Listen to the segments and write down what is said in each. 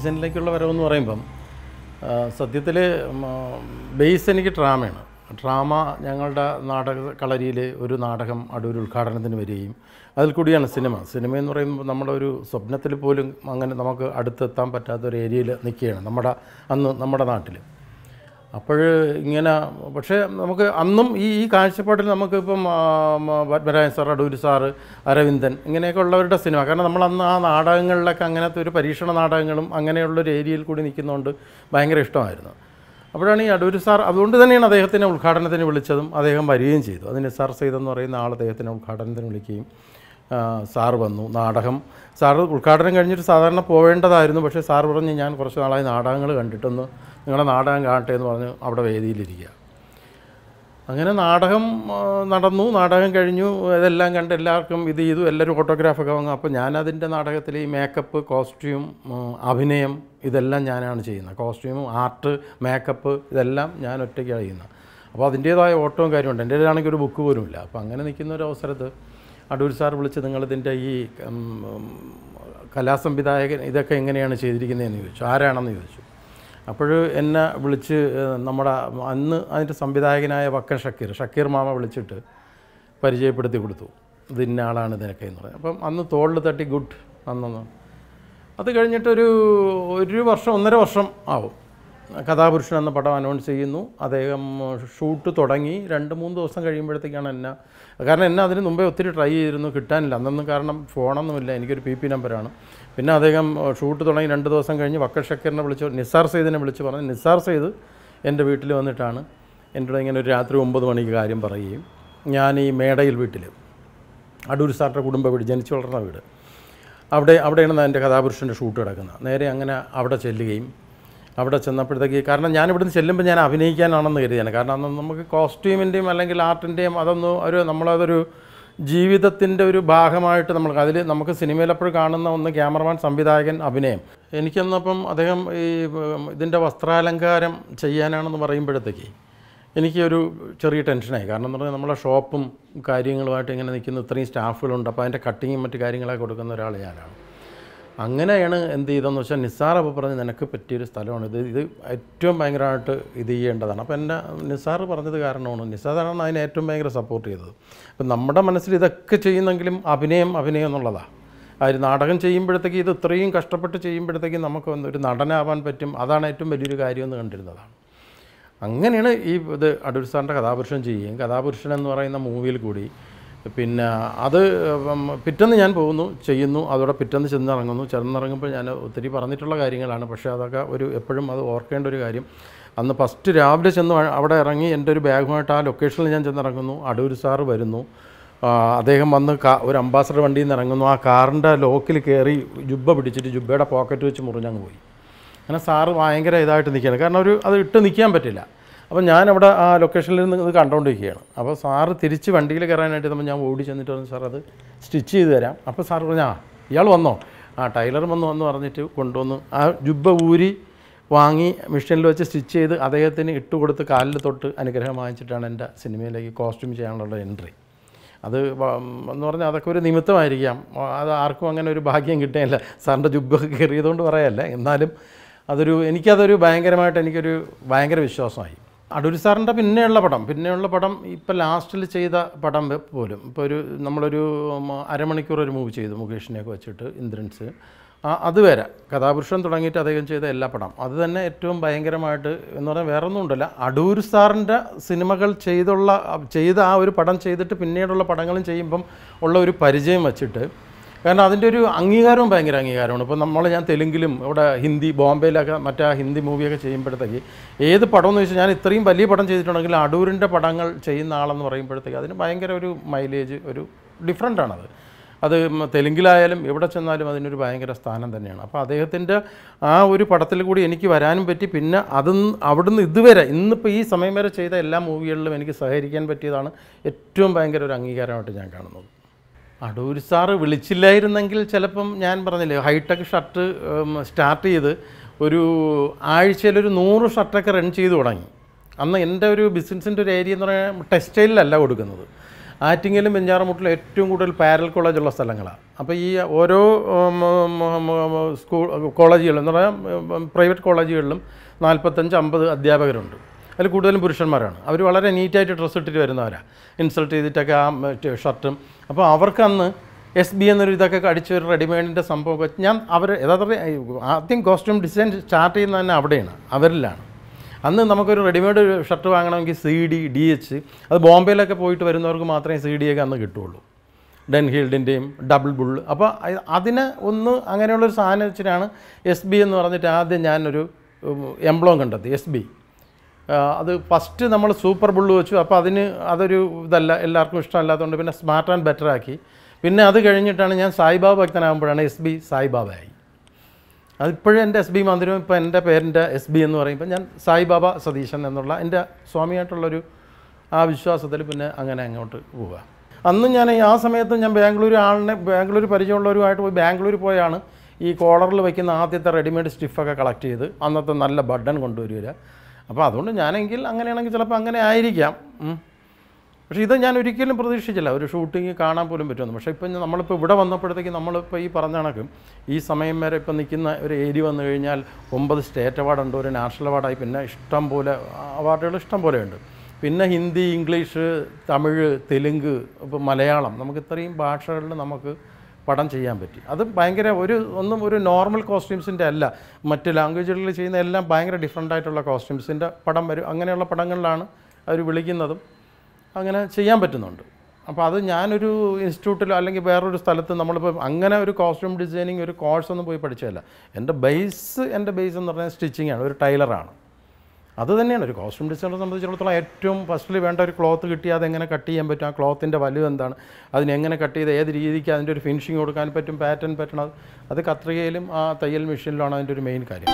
സതീശനിലേക്കുള്ള വരവെന്ന് പറയുമ്പം സത്യത്തിൽ ബേസ് എനിക്ക് ഡ്രാമയാണ്. ഡ്രാമ ഞങ്ങളുടെ നാടക കളരിയിൽ ഒരു നാടകം അടൂർ ഉദ്ഘാടനത്തിന് വരികയും അതിൽ കൂടിയാണ് സിനിമയെന്ന് പറയുമ്പോൾ നമ്മുടെ ഒരു സ്വപ്നത്തിൽ പോലും അങ്ങനെ നമുക്ക് അടുത്തെത്താൻ പറ്റാത്തൊരു ഏരിയയിൽ നിൽക്കുകയാണ് നമ്മുടെ നാട്ടിൽ. അപ്പോൾ ഇങ്ങനെ പക്ഷേ നമുക്ക് അന്നും ഈ കാഴ്ചപ്പാടിൽ നമുക്കിപ്പം പത്മരാജൻ സാർ, അടൂർ സാറ്, അരവിന്ദൻ ഇങ്ങനെയൊക്കെ ഉള്ളവരുടെ സിനിമ, കാരണം നമ്മളന്ന് ആ നാടകങ്ങളിലൊക്കെ അങ്ങനത്തെ ഒരു പരീക്ഷണ നാടകങ്ങളും അങ്ങനെയുള്ളൊരു ഏരിയയിൽ കൂടി നിൽക്കുന്നതുകൊണ്ട് ഭയങ്കര ഇഷ്ടമായിരുന്നു. അപ്പോഴാണ് ഈ അടൂർ സാർ, അതുകൊണ്ട് തന്നെയാണ് അദ്ദേഹത്തിനെ ഉദ്ഘാടനത്തിന് വിളിച്ചതും അദ്ദേഹം വരികയും ചെയ്തു. അതിന് സാർ സെയ്തെന്ന് പറയുന്ന ആൾ അദ്ദേഹത്തിനെ ഉദ്ഘാടനത്തിന് വിളിക്കുകയും സാറ് വന്നു. സാറ് ഉദ്ഘാടനം കഴിഞ്ഞിട്ട് സാധാരണ പോവേണ്ടതായിരുന്നു. പക്ഷേ സാർ പറഞ്ഞ് ഞാൻ കുറച്ച് നാളായി നാടകങ്ങൾ കണ്ടിട്ടൊന്ന് നിങ്ങളുടെ നാടകം കാണട്ടെ എന്ന് പറഞ്ഞ് അവിടെ വേദിയിലിരിക്കുക. അങ്ങനെ നാടകം നടന്നു. നാടകം കഴിഞ്ഞു. ഇതെല്ലാം കണ്ട് എല്ലാവർക്കും ഇത് ചെയ്തു. എല്ലാവരും ഫോട്ടോഗ്രാഫൊക്കെ വാങ്ങും. അപ്പോൾ ഞാനതിൻ്റെ നാടകത്തിൽ ഈ മേക്കപ്പ്, കോസ്റ്റ്യൂം, അഭിനയം ഇതെല്ലാം ഞാനാണ് ചെയ്യുന്നത്. കോസ്റ്റ്യൂം, ആർട്ട്, മേക്കപ്പ് ഇതെല്ലാം ഞാൻ ഒറ്റയ്ക്കാണ് ചെയ്യുന്നത്. അപ്പോൾ അതിൻ്റേതായ ഓട്ടവും കാര്യമുണ്ട്. എൻ്റെ ആണെങ്കിൽ ഒരു ബുക്ക് പോലും ഇല്ല. അപ്പോൾ അങ്ങനെ നിൽക്കുന്ന ഒരു അവസരത്ത് അടൂർ സാർ വിളിച്ച് നിങ്ങളിതിൻ്റെ ഈ കലാസംവിധായകൻ ഇതൊക്കെ എങ്ങനെയാണ് ചെയ്തിരിക്കുന്നതെന്ന് ചോദിച്ചു. ആരാണെന്ന് ചോദിച്ചു. അപ്പോൾ എന്നെ വിളിച്ച് നമ്മുടെ അന്ന് അതിൻ്റെ സംവിധായകനായ വക്കൻ ഷക്കീർ മാമ വിളിച്ചിട്ട് പരിചയപ്പെടുത്തി കൊടുത്തു. ഇത് ഇന്ന ആളാണ് ഇതിനൊക്കെ എന്ന് പറഞ്ഞു. അപ്പം അന്ന് തോളിൽ തട്ടി ഗുഡ് അന്നു. അത് കഴിഞ്ഞിട്ടൊരു വർഷം 1.5 വർഷം ആവും. കഥാപുരുഷൻ എന്ന പടം അനൗൺസ് ചെയ്യുന്നു. അദ്ദേഹം ഷൂട്ട് തുടങ്ങി 2-3 ദിവസം കഴിയുമ്പോഴത്തേക്കാണ് കാരണം എന്നെ അതിന് മുമ്പേ ഒത്തിരി ട്രൈ ചെയ്തിരുന്നു, കിട്ടാനില്ല. അന്നൊന്നും കാരണം ഫോണൊന്നുമില്ല, എനിക്കൊരു PP നമ്പറാണ്. പിന്നെ അദ്ദേഹം ഷൂട്ട് തുടങ്ങി 2 ദിവസം കഴിഞ്ഞ് വക്കൽ ഷക്കീറിനെ വിളിച്ച് നിസാർ സെയ്ദിനെ വിളിച്ച് പറഞ്ഞു. നിസാർ സെയ്ദ് എൻ്റെ വീട്ടിൽ വന്നിട്ടാണ് എൻ്റെ ഇങ്ങനെ ഒരു രാത്രി 9 മണിക്ക് കാര്യം പറയുകയും ഞാൻ ഈ മേടയിൽ വീട്ടിൽ അടൂർ സാറിൻ്റെ കുടുംബ വീട്, ജനിച്ചു വളർന്ന വീട്, അവിടെയാണ് എൻ്റെ കഥാപുരുഷൻ്റെ ഷൂട്ട് കിടക്കുന്നത്. നേരെ അങ്ങനെ അവിടെ ചെല്ലുകയും അവിടെ ചെന്നപ്പോഴത്തേക്ക്, കാരണം ഞാനിവിടുന്ന് ചെല്ലുമ്പോൾ ഞാൻ അഭിനയിക്കാനാണെന്ന് കരുതിയാണ്. കാരണം അന്ന് നമുക്ക് കോസ്റ്റ്യൂമിൻ്റെയും അല്ലെങ്കിൽ ആർട്ടിൻ്റെയും നമ്മളതൊരു ജീവിതത്തിൻ്റെ ഒരു ഭാഗമായിട്ട് നമുക്ക് സിനിമയിലെപ്പോഴും കാണുന്ന ഒന്ന് ക്യാമറമാൻ, സംവിധായകൻ, അഭിനയം. എനിക്കെന്നപ്പം അദ്ദേഹം ഈ ഇതിൻ്റെ വസ്ത്രാലങ്കാരം ചെയ്യാനാണെന്ന് പറയുമ്പോഴത്തേക്ക് എനിക്കൊരു ചെറിയ ടെൻഷനായി. കാരണം എന്ന് പറഞ്ഞാൽ നമ്മളെ ഷോപ്പും കാര്യങ്ങളുമായിട്ട് ഇങ്ങനെ നിൽക്കുന്ന ഇത്രയും സ്റ്റാഫുകളുണ്ട്. അപ്പോൾ അതിൻ്റെ കട്ടിങ്ങും മറ്റു കാര്യങ്ങളൊക്കെ കൊടുക്കുന്ന ഒരാൾ ഞാനാണ്. അങ്ങനെയാണ് എന്ത് ചെയ്തതെന്ന് വെച്ചാൽ നിസാർ അപ്പോൾ പറഞ്ഞ് നിനക്ക് പറ്റിയൊരു സ്ഥലമാണ് ഇത് ഏറ്റവും ഭയങ്കരമായിട്ട് ഇത് ചെയ്യേണ്ടതാണ്. അപ്പോൾ എന്നെ നിസാർ പറഞ്ഞത് കാരണമാണ്. നിസാറാണ് അതിനെ ഏറ്റവും ഭയങ്കര സപ്പോർട്ട് ചെയ്തത്. അപ്പം നമ്മുടെ മനസ്സിൽ ഇതൊക്കെ ചെയ്യുന്നെങ്കിലും അഭിനയം എന്നുള്ളതാണ്. ഒരു നാടകം ചെയ്യുമ്പോഴത്തേക്ക് ഇത് ഇത്രയും കഷ്ടപ്പെട്ട് ചെയ്യുമ്പോഴത്തേക്കും നമുക്ക് ഒരു നടനാവാൻ പറ്റും, അതാണ് ഏറ്റവും വലിയൊരു കാര്യമെന്ന് കണ്ടിരുന്നതാണ്. അങ്ങനെയാണ് ഇത് അടൂർ സാറിൻ്റെ കഥാപുരുഷൻ ചെയ്യുകയും കഥാപുരുഷൻ എന്ന് പറയുന്ന മൂവിയിൽ കൂടി പിന്നെ അത് പിറ്റേന്ന് ഞാൻ ചെയ്യുന്നു. അതോടെ പിറ്റേന്ന് ചെന്നിറങ്ങുമ്പോൾ ഞാൻ ഒത്തിരി പറഞ്ഞിട്ടുള്ള കാര്യങ്ങളാണ്. പക്ഷേ അതൊക്കെ എപ്പോഴും അത് ഓർക്കേണ്ട ഒരു കാര്യം. അന്ന് ഫസ്റ്റ് രാവിലെ അവിടെ ഇറങ്ങി എൻ്റെ ഒരു ബാഗുമായിട്ട് ആ ലൊക്കേഷനിൽ ഞാൻ ചെന്നിറങ്ങുന്നു. അടൂർ സാറ് വരുന്നു. അദ്ദേഹം വന്ന് ഒരു അംബാസഡർ വണ്ടിയിൽ നിന്ന് ഇറങ്ങുന്നു. ആ കാറിൻ്റെ ലോക്കിൽ കയറി ജുബ്ബ പിടിച്ചിട്ട് ജുബ്ബയുടെ പോക്കറ്റ് വെച്ച് മുറിഞ്ഞങ്ങ് പോയി. അങ്ങനെ സാറ് ഭയങ്കര ഇതായിട്ട് നിൽക്കുകയാണ്. കാരണം അത് ഇട്ട് നിൽക്കാൻ പറ്റില്ല. അപ്പോൾ ഞാനവിടെ ആ ലൊക്കേഷനിൽ നിന്ന് ഇത് കണ്ടുകൊണ്ടിരിക്കുകയാണ്. അപ്പോൾ സാറ് തിരിച്ച് വണ്ടിയിൽ കയറാനായിട്ട് നമ്മൾ ഞാൻ ഓടി ചെന്നിട്ട് പറഞ്ഞു, സാർ അത് സ്റ്റിച്ച് ചെയ്ത് തരാം. അപ്പോൾ സാർ പറഞ്ഞു, ഇയാൾ വന്നോ? ടൈലർ വന്ന് പറഞ്ഞിട്ട് കൊണ്ടുവന്ന് ആ ജുബ്ബ ഊരി വാങ്ങി മെഷീനിൽ വെച്ച് സ്റ്റിച്ച് ചെയ്ത് അദ്ദേഹത്തിന് ഇട്ടുകൊടുത്ത് കാലിൽ തൊട്ട് അനുഗ്രഹം വാങ്ങിച്ചിട്ടാണ് എൻ്റെ സിനിമയിലേക്ക് കോസ്റ്റ്യൂം ചെയ്യാനുള്ള എൻട്രി. അത് എന്ന് പറഞ്ഞാൽ അതൊക്കെ ഒരു നിമിത്തമായിരിക്കാം. അത് ആർക്കും അങ്ങനെ ഒരു ഭാഗ്യം കിട്ടുകയില്ല. സാറിൻ്റെ ജുബ്ബൊക്കെ കയറിയതുകൊണ്ട് പറയല്ല. എന്നാലും എനിക്കതൊരു എനിക്കൊരു ഭയങ്കര വിശ്വാസമായി. അടൂർ സാറിൻ്റെ പിന്നെയുള്ള പടം ഇപ്പോൾ ലാസ്റ്റിൽ ചെയ്ത പടം പോലും ഇപ്പോൾ നമ്മളൊരു അരമണിക്കൂർ ഒരു മൂവി ചെയ്തു മുകേഷിനെയൊക്കെ വെച്ചിട്ട്, ഇന്ദ്രൻസ്. അതുവരെ കഥാപുരുഷൻ തുടങ്ങിയിട്ട് അദ്ദേഹം ചെയ്ത എല്ലാ പടം അത് തന്നെ ഏറ്റവും ഭയങ്കരമായിട്ട് എന്ന് പറഞ്ഞാൽ വേറൊന്നും ഉണ്ടല്ല, അടൂർ സാറിൻ്റെ സിനിമകൾ ചെയ്ത ആ ഒരു പടം ചെയ്തിട്ട് പിന്നീടുള്ള പടങ്ങളും ചെയ്യുമ്പം ഉള്ള ഒരു പരിചയം വച്ചിട്ട്, കാരണം അതിൻ്റെ ഒരു അംഗീകാരവും ഭയങ്കര അംഗീകാരമാണ്. ഇപ്പോൾ ഞാൻ തെലുങ്കിലും ഇവിടെ ഹിന്ദി, ബോംബെയിലൊക്കെ മറ്റേ ഹിന്ദി മൂവിയൊക്കെ ചെയ്യുമ്പോഴത്തേക്ക് ഏത് പടമെന്ന് വെച്ചാൽ ഞാൻ ഇത്രയും വലിയ പടം ചെയ്തിട്ടുണ്ടെങ്കിൽ അടൂരിൻ്റെ പടങ്ങൾ ചെയ്യുന്ന ആളെന്ന് പറയുമ്പോഴത്തേക്ക് അതിന് ഭയങ്കര ഒരു മൈലേജ്, ഒരു ഡിഫറൻ്റാണത്. അത് തെലുങ്കിലായാലും എവിടെ ചെന്നാലും അതിനൊരു ഭയങ്കര സ്ഥാനം തന്നെയാണ്. അപ്പോൾ അദ്ദേഹത്തിൻ്റെ ആ ഒരു പടത്തിൽ കൂടി എനിക്ക് വരാനും പറ്റി. പിന്നെ അവിടുന്ന് ഇതുവരെ ഇന്നിപ്പോൾ ഈ സമയം വരെ ചെയ്ത എല്ലാ മൂവികളിലും എനിക്ക് സഹകരിക്കാൻ പറ്റിയതാണ് ഏറ്റവും ഭയങ്കര ഒരു അംഗീകാരമായിട്ട് ഞാൻ കാണുന്നത്. അടൂർ സാറ് വിളിച്ചില്ലായിരുന്നെങ്കിൽ ചിലപ്പം ഞാൻ പറഞ്ഞില്ലേ ഹൈടെക് ഷർട്ട് സ്റ്റാർട്ട് ചെയ്ത് ഒരു ആഴ്ചയിലൊരു 100 ഷർട്ടൊക്കെ റൺ ചെയ്ത് തുടങ്ങി. അന്ന് എൻ്റെ ഒരു ബിസിനസ്സിൻ്റെ ഒരു ഏരിയ എന്ന് പറഞ്ഞാൽ ടെക്സ്റ്റൈലിലല്ല കൊടുക്കുന്നത്. ആറ്റിങ്ങലും വെഞ്ഞാറമൂട്ടിലും ഏറ്റവും കൂടുതൽ പാരൽ കോളേജുള്ള സ്ഥലങ്ങളാണ്. അപ്പോൾ ഈ ഓരോ സ്കൂൾ കോളേജുകളും എന്ന് പറഞ്ഞാൽ പ്രൈവറ്റ് കോളേജുകളിലും 45-50 അധ്യാപകരുണ്ട്. അതിൽ കൂടുതലും പുരുഷന്മാരാണ്. അവർ വളരെ നീറ്റായിട്ട് ഡ്രസ്സ് ഇട്ടിട്ട് വരുന്നവരാണ്, ഇൻസൾട്ട് ചെയ്തിട്ടൊക്കെ ആ ഷർട്ടും. അപ്പോൾ അവർക്കന്ന് SB എന്നൊരു ഇതൊക്കെ അടിച്ച ഒരു റെഡിമെയ്ഡിൻ്റെ സംഭവമൊക്കെ ഞാൻ യഥാർത്ഥത്തിൽ ആദ്യം കോസ്റ്റ്യൂം ഡിസൈൻ സ്റ്റാർട്ട് ചെയ്യുന്നത് തന്നെ അവിടെയാണ്, അവരിലാണ്. അന്ന് നമുക്കൊരു റെഡിമെയ്ഡ് ഷർട്ട് വാങ്ങണമെങ്കിൽ CD, DH, അത് ബോംബെയിലൊക്കെ പോയിട്ട് വരുന്നവർക്ക് മാത്രമേ CD ഒക്കെ അന്ന് കിട്ടുള്ളൂ, ഡെൻഹീൽഡിൻ്റെയും ഡബിൾ ബുൾ. അപ്പോൾ അതിന് അങ്ങനെയുള്ളൊരു സാധനം വെച്ചിട്ടാണ് SB എന്ന് പറഞ്ഞിട്ട് ആദ്യം ഞാനൊരു എംബ്ലോം കണ്ടെത്തി, SB. അത് ഫസ്റ്റ് നമ്മൾ സൂപ്പർ ബുള്ള് വെച്ചു. അപ്പോൾ അതൊരു ഇതല്ല, എല്ലാവർക്കും ഇഷ്ടമല്ലാത്തതുകൊണ്ട് പിന്നെ സ്മാർട്ട് ആൻഡ് ബെറ്റർ ആക്കി. പിന്നെ അത് കഴിഞ്ഞിട്ടാണ് ഞാൻ സായിബാബ ഭക്തനാകുമ്പോഴാണ് SB സായിബാബയായി. അതിപ്പോഴും എൻ്റെ SB മന്ദിരം ഇപ്പോൾ എൻ്റെ പേരിൻ്റെ SB എന്ന് പറയുമ്പോൾ ഞാൻ സായിബാബ സതീശൻ എന്നുള്ള എൻ്റെ സ്വാമിയായിട്ടുള്ളൊരു ആ വിശ്വാസത്തിൽ പിന്നെ അങ്ങനെ അങ്ങോട്ട് പോവുക. അന്ന് ഞാൻ ആ സമയത്ത് ഞാൻ ബാംഗ്ലൂർ പരിചയമുള്ളവരുമായിട്ട് പോയി ബാംഗ്ലൂർ പോയാണ് ഈ കോളറിൽ വയ്ക്കുന്ന ആദ്യത്തെ റെഡിമെയ്ഡ് സ്റ്റിഫൊക്കെ കളക്ട് ചെയ്ത് അന്നത്തെ നല്ല ബട്ടൺ കൊണ്ടുവരിക. അപ്പോൾ അതുകൊണ്ട് ഞാനെങ്കിൽ അങ്ങനെയാണെങ്കിൽ ചിലപ്പോൾ അങ്ങനെ ആയിരിക്കാം. പക്ഷേ ഇത് ഞാൻ ഒരിക്കലും പ്രതീക്ഷിച്ചില്ല ഒരു ഷൂട്ടിങ് കാണാൻ പോലും പറ്റുമെന്ന്. പക്ഷേ ഇപ്പം നമ്മളിപ്പോൾ ഇവിടെ വന്നപ്പോഴത്തേക്ക് നമ്മളിപ്പോൾ ഈ പറഞ്ഞ കണക്ക് ഈ സമയം വരെ ഇപ്പം നിൽക്കുന്ന ഒരു ഏരിയ വന്നു കഴിഞ്ഞാൽ 9 സ്റ്റേറ്റ് അവാർഡുണ്ട്, ഒരു നാഷണൽ അവാർഡായി, പിന്നെ ഇഷ്ടം പോലെ അവാർഡുകൾ ഇഷ്ടം പോലെയുണ്ട്. പിന്നെ ഹിന്ദി, ഇംഗ്ലീഷ്, തമിഴ്, തെലുങ്ക്, ഇപ്പോൾ മലയാളം, നമുക്ക് ഇത്രയും ഭാഷകളിൽ നമുക്ക് പടം ചെയ്യാൻ പറ്റി. അത് ഭയങ്കര ഒരു നോർമൽ കോസ്റ്റ്യൂംസിൻ്റെ അല്ല, മറ്റ് ലാംഗ്വേജുകളിൽ ചെയ്യുന്ന എല്ലാം ഭയങ്കര ഡിഫറെൻ്റ് ആയിട്ടുള്ള കോസ്റ്റ്യൂംസിൻ്റെ പടം വരും. അങ്ങനെയുള്ള പടങ്ങളിലാണ് അവർ വിളിക്കുന്നതും അങ്ങനെ ചെയ്യാൻ പറ്റുന്നുണ്ട്. അപ്പോൾ അത് ഞാനൊരു ഇൻസ്റ്റിറ്റ്യൂട്ടിലോ അല്ലെങ്കിൽ വേറൊരു സ്ഥലത്ത് നമ്മളിപ്പോൾ അങ്ങനെ ഒരു കോസ്റ്റ്യൂം ഡിസൈനിങ് ഒരു കോഴ്സൊന്നും പോയി പഠിച്ചതല്ല. എൻ്റെ ബേസ് എന്ന് പറഞ്ഞാൽ സ്റ്റിച്ചിങ് ആണ്, ഒരു ടൈലറാണ്. അത് തന്നെയാണ് ഒരു കോസ്റ്റ്യൂം ഡിസൈനറെ സംബന്ധിച്ചിടത്തോളം ഏറ്റവും ഫസ്റ്റിൽ വേണ്ട ഒരു ക്ലോത്ത് കിട്ടിയാൽ അതെങ്ങനെ കട്ട് ചെയ്യാൻ പറ്റും, ആ ക്ലോത്തിൻ്റെ വലുത് എന്താണ്, അതിനെങ്ങനെ കട്ട് ചെയ്ത് ഏത് രീതിക്ക് അതിൻ്റെ ഒരു ഫിനിഷിങ് കൊടുക്കാൻ പറ്റും, പാറ്റേൺ പറ്റണം, അത് കത്രികയിലും ആ തയ്യൽ മെഷീനിലാണ് അതിൻ്റെ ഒരു മെയിൻ കാര്യം.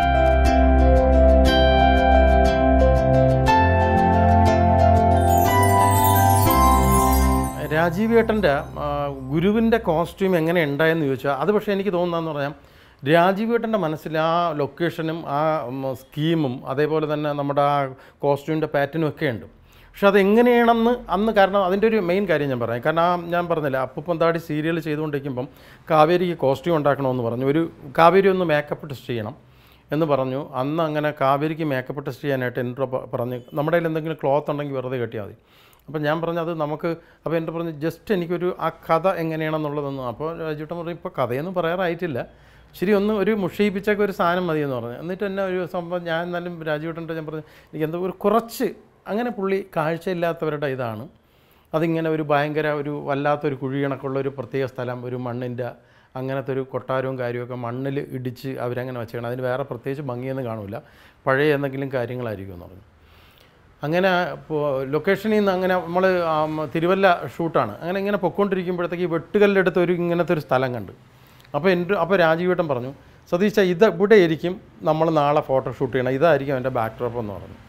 രാജീവ് ഏട്ടൻ്റെ ഗുരുവിൻ്റെ കോസ്റ്റ്യൂം എങ്ങനെ ഉണ്ടായെന്ന് ചോദിച്ചാൽ അത് പക്ഷേ എനിക്ക് തോന്നുന്നതെന്ന് പറഞ്ഞാൽ രാജീവ് ഏട്ടൻ്റെ മനസ്സിൽ ആ ലൊക്കേഷനും ആ സ്കീമും അതേപോലെ തന്നെ നമ്മുടെ ആ കോസ്റ്റ്യൂമിൻ്റെ പാറ്റേണും ഒക്കെ ഉണ്ട്. പക്ഷെ അതെങ്ങനെയാണെന്ന് അന്ന്, കാരണം അതിൻ്റെ ഒരു മെയിൻ കാര്യം ഞാൻ പറയാം. കാരണം ഞാൻ പറഞ്ഞില്ല, അപ്പുപ്പന്താടി സീരിയൽ ചെയ്തുകൊണ്ടിരിക്കുമ്പം കാവേരിക്ക് കോസ്റ്റ്യൂം ഉണ്ടാക്കണമെന്ന് പറഞ്ഞു, ഒരു കാവേരി ഒന്ന് മേക്കപ്പ് ടെസ്റ്റ് ചെയ്യണം എന്ന് പറഞ്ഞു. അന്ന് അങ്ങനെ കാവേരിക്ക് മേക്കപ്പ് ടെസ്റ്റ് ചെയ്യാനായിട്ട് എൻ്റെ പറഞ്ഞ് നമ്മുടെ കയ്യിൽ എന്തെങ്കിലും ക്ലോത്ത് ഉണ്ടെങ്കിൽ വെറുതെ കെട്ടിയാൽ മതി. അപ്പം ഞാൻ പറഞ്ഞു അത് നമുക്ക്, അപ്പോൾ എൻ്റെ പറഞ്ഞു ജസ്റ്റ് എനിക്കൊരു ആ കഥ എങ്ങനെയാണെന്നുള്ളതൊന്നും. അപ്പോൾ രാജുട്ടൻ പറഞ്ഞു ഇപ്പോൾ കഥയൊന്നും പറയാറായിട്ടില്ല, ശരി ഒരു മുഷിയിപ്പിച്ചൊക്കെ ഒരു സാധനം മതിയെന്ന് പറഞ്ഞു. എന്നിട്ട് എന്നെ ഒരു സംഭവം ഞാൻ എന്നാലും രാജുട്ടൻ്റെ ഞാൻ പറഞ്ഞു എനിക്ക് എന്തോ കുറച്ച് അങ്ങനെ പുള്ളി കാഴ്ചയില്ലാത്തവരുടെ ഇതാണ്, അതിങ്ങനെ ഒരു ഭയങ്കര ഒരു വല്ലാത്തൊരു കുഴി കണക്കുള്ള ഒരു പ്രത്യേക സ്ഥലം, ഒരു മണ്ണിൻ്റെ അങ്ങനത്തെ ഒരു കൊട്ടാരവും കാര്യമൊക്കെ മണ്ണിൽ ഇടിച്ച് അവരങ്ങനെ വെച്ചേക്കണം, അതിന് വേറെ പ്രത്യേകിച്ച് ഭംഗിയൊന്നും കാണില്ല, പഴയ എന്തെങ്കിലും കാര്യങ്ങളായിരിക്കും എന്ന് പറഞ്ഞു. അങ്ങനെ ലൊക്കേഷനിൽ നിന്ന് അങ്ങനെ നമ്മൾ തിരുവല്ല ഷൂട്ടാണ്, അങ്ങനെ ഇങ്ങനെ പൊയ്ക്കൊണ്ടിരിക്കുമ്പോഴത്തേക്ക് ഈ വെട്ടുകല്ലെടുത്ത് ഇങ്ങനത്തെ ഒരു സ്ഥലം കണ്ട്. അപ്പോൾ രാജീവേട്ടൻ പറഞ്ഞു സതീശ ഇവിടെ ആയിരിക്കും നമ്മൾ നാളെ ഫോട്ടോ ഷൂട്ട് ചെയ്യണം, ഇതായിരിക്കും എൻ്റെ ബാക്ക് ഡ്രോപ്പ് എന്ന് പറഞ്ഞു.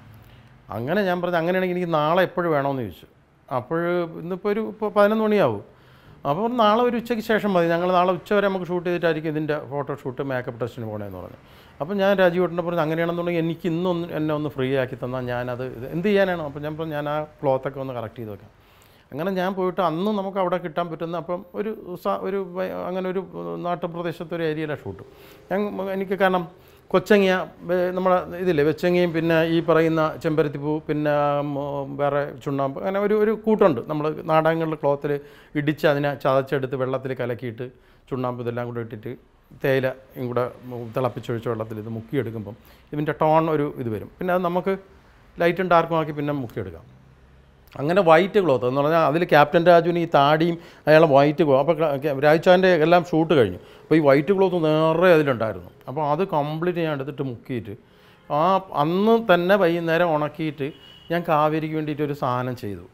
അങ്ങനെ ഞാൻ പറഞ്ഞു അങ്ങനെയാണെങ്കിൽ എനിക്ക് നാളെ എപ്പോഴും വേണമെന്ന് ചോദിച്ചു. അപ്പോൾ ഇന്നിപ്പോൾ ഒരു 11 മണിയാവും. അപ്പോൾ നാളെ ഒരു ഉച്ചയ്ക്ക് ശേഷം മതി, ഞങ്ങൾ നാളെ ഉച്ച വരെ നമുക്ക് ഷൂട്ട് ചെയ്തിട്ടായിരിക്കും ഇതിൻ്റെ ഫോട്ടോ ഷൂട്ട് മേക്കപ്പ് ടെസ്റ്റിന് പോകണമെന്ന് പറഞ്ഞു. അപ്പോൾ ഞാൻ രാജീവേട്ടനെ പറഞ്ഞു അങ്ങനെയാണെന്നുണ്ടെങ്കിൽ എനിക്ക് എന്നെ ഒന്ന് ഫ്രീ ആക്കി തന്നാൽ ഞാനത് എന്ത് ചെയ്യാനാണ്. അപ്പോൾ ഞാൻ പറഞ്ഞു ഞാൻ ആ ക്ലോത്തൊക്കെ ഒന്ന് കറക്റ്റ് ചെയ്ത് വെക്കാം. അങ്ങനെ ഞാൻ പോയിട്ട് അന്ന് നമുക്ക് അവിടെ കിട്ടാൻ പറ്റുന്ന അപ്പം ഒരു അങ്ങനെ ഒരു നാട്ടുപ്രദേശത്തൊരു ഏരിയയിലാണ് ഷൂട്ട്. എനിക്ക് കാരണം കൊച്ചങ്ങിയ നമ്മുടെ ഇതില്ലേ വെച്ചങ്ങയും പിന്നെ ഈ പറയുന്ന ചെമ്പരത്തിപ്പൂ പിന്നെ വേറെ ചുണ്ണാമ്പ് അങ്ങനെ ഒരു കൂട്ടുണ്ട്, നമ്മൾ നാടകങ്ങളിൽ ക്ലോത്തിൽ ഇടിച്ച് അതിനെ ചതച്ചെടുത്ത് വെള്ളത്തിൽ കലക്കിയിട്ട് ചുണ്ണാമ്പ് ഇതെല്ലാം കൂടെ ഇട്ടിട്ട് തേയിലയും കൂടെ തിളപ്പിച്ചൊഴിച്ച വെള്ളത്തിൽ ഇത് മുക്കിയെടുക്കുമ്പം ഇതിൻ്റെ ടോൺ ഇത് വരും. പിന്നെ അത് നമുക്ക് ലൈറ്റും ഡാർക്കും ആക്കി പിന്നെ മുക്കിയെടുക്കാം. അങ്ങനെ വൈറ്റ് ക്ലോത്ത് എന്ന് പറഞ്ഞാൽ അതിൽ ക്യാപ്റ്റൻ രാജുവിന് ഈ താടിയും അയാളെ വൈറ്റ് ക്ലോത്ത്. അപ്പോൾ രാജുച്ചാൻ്റെ എല്ലാം ഷൂട്ട് കഴിഞ്ഞു. അപ്പോൾ ഈ വൈറ്റ് ക്ലോത്ത് നിറയെ അതിലുണ്ടായിരുന്നു. അപ്പോൾ അത് കംപ്ലീറ്റ് ഞാൻ എടുത്തിട്ട് മുക്കിയിട്ട് അന്ന് തന്നെ വൈകുന്നേരം ഉണക്കിയിട്ട് ഞാൻ കാവേരിക്ക് വേണ്ടിയിട്ടൊരു സാധനം ചെയ്തു,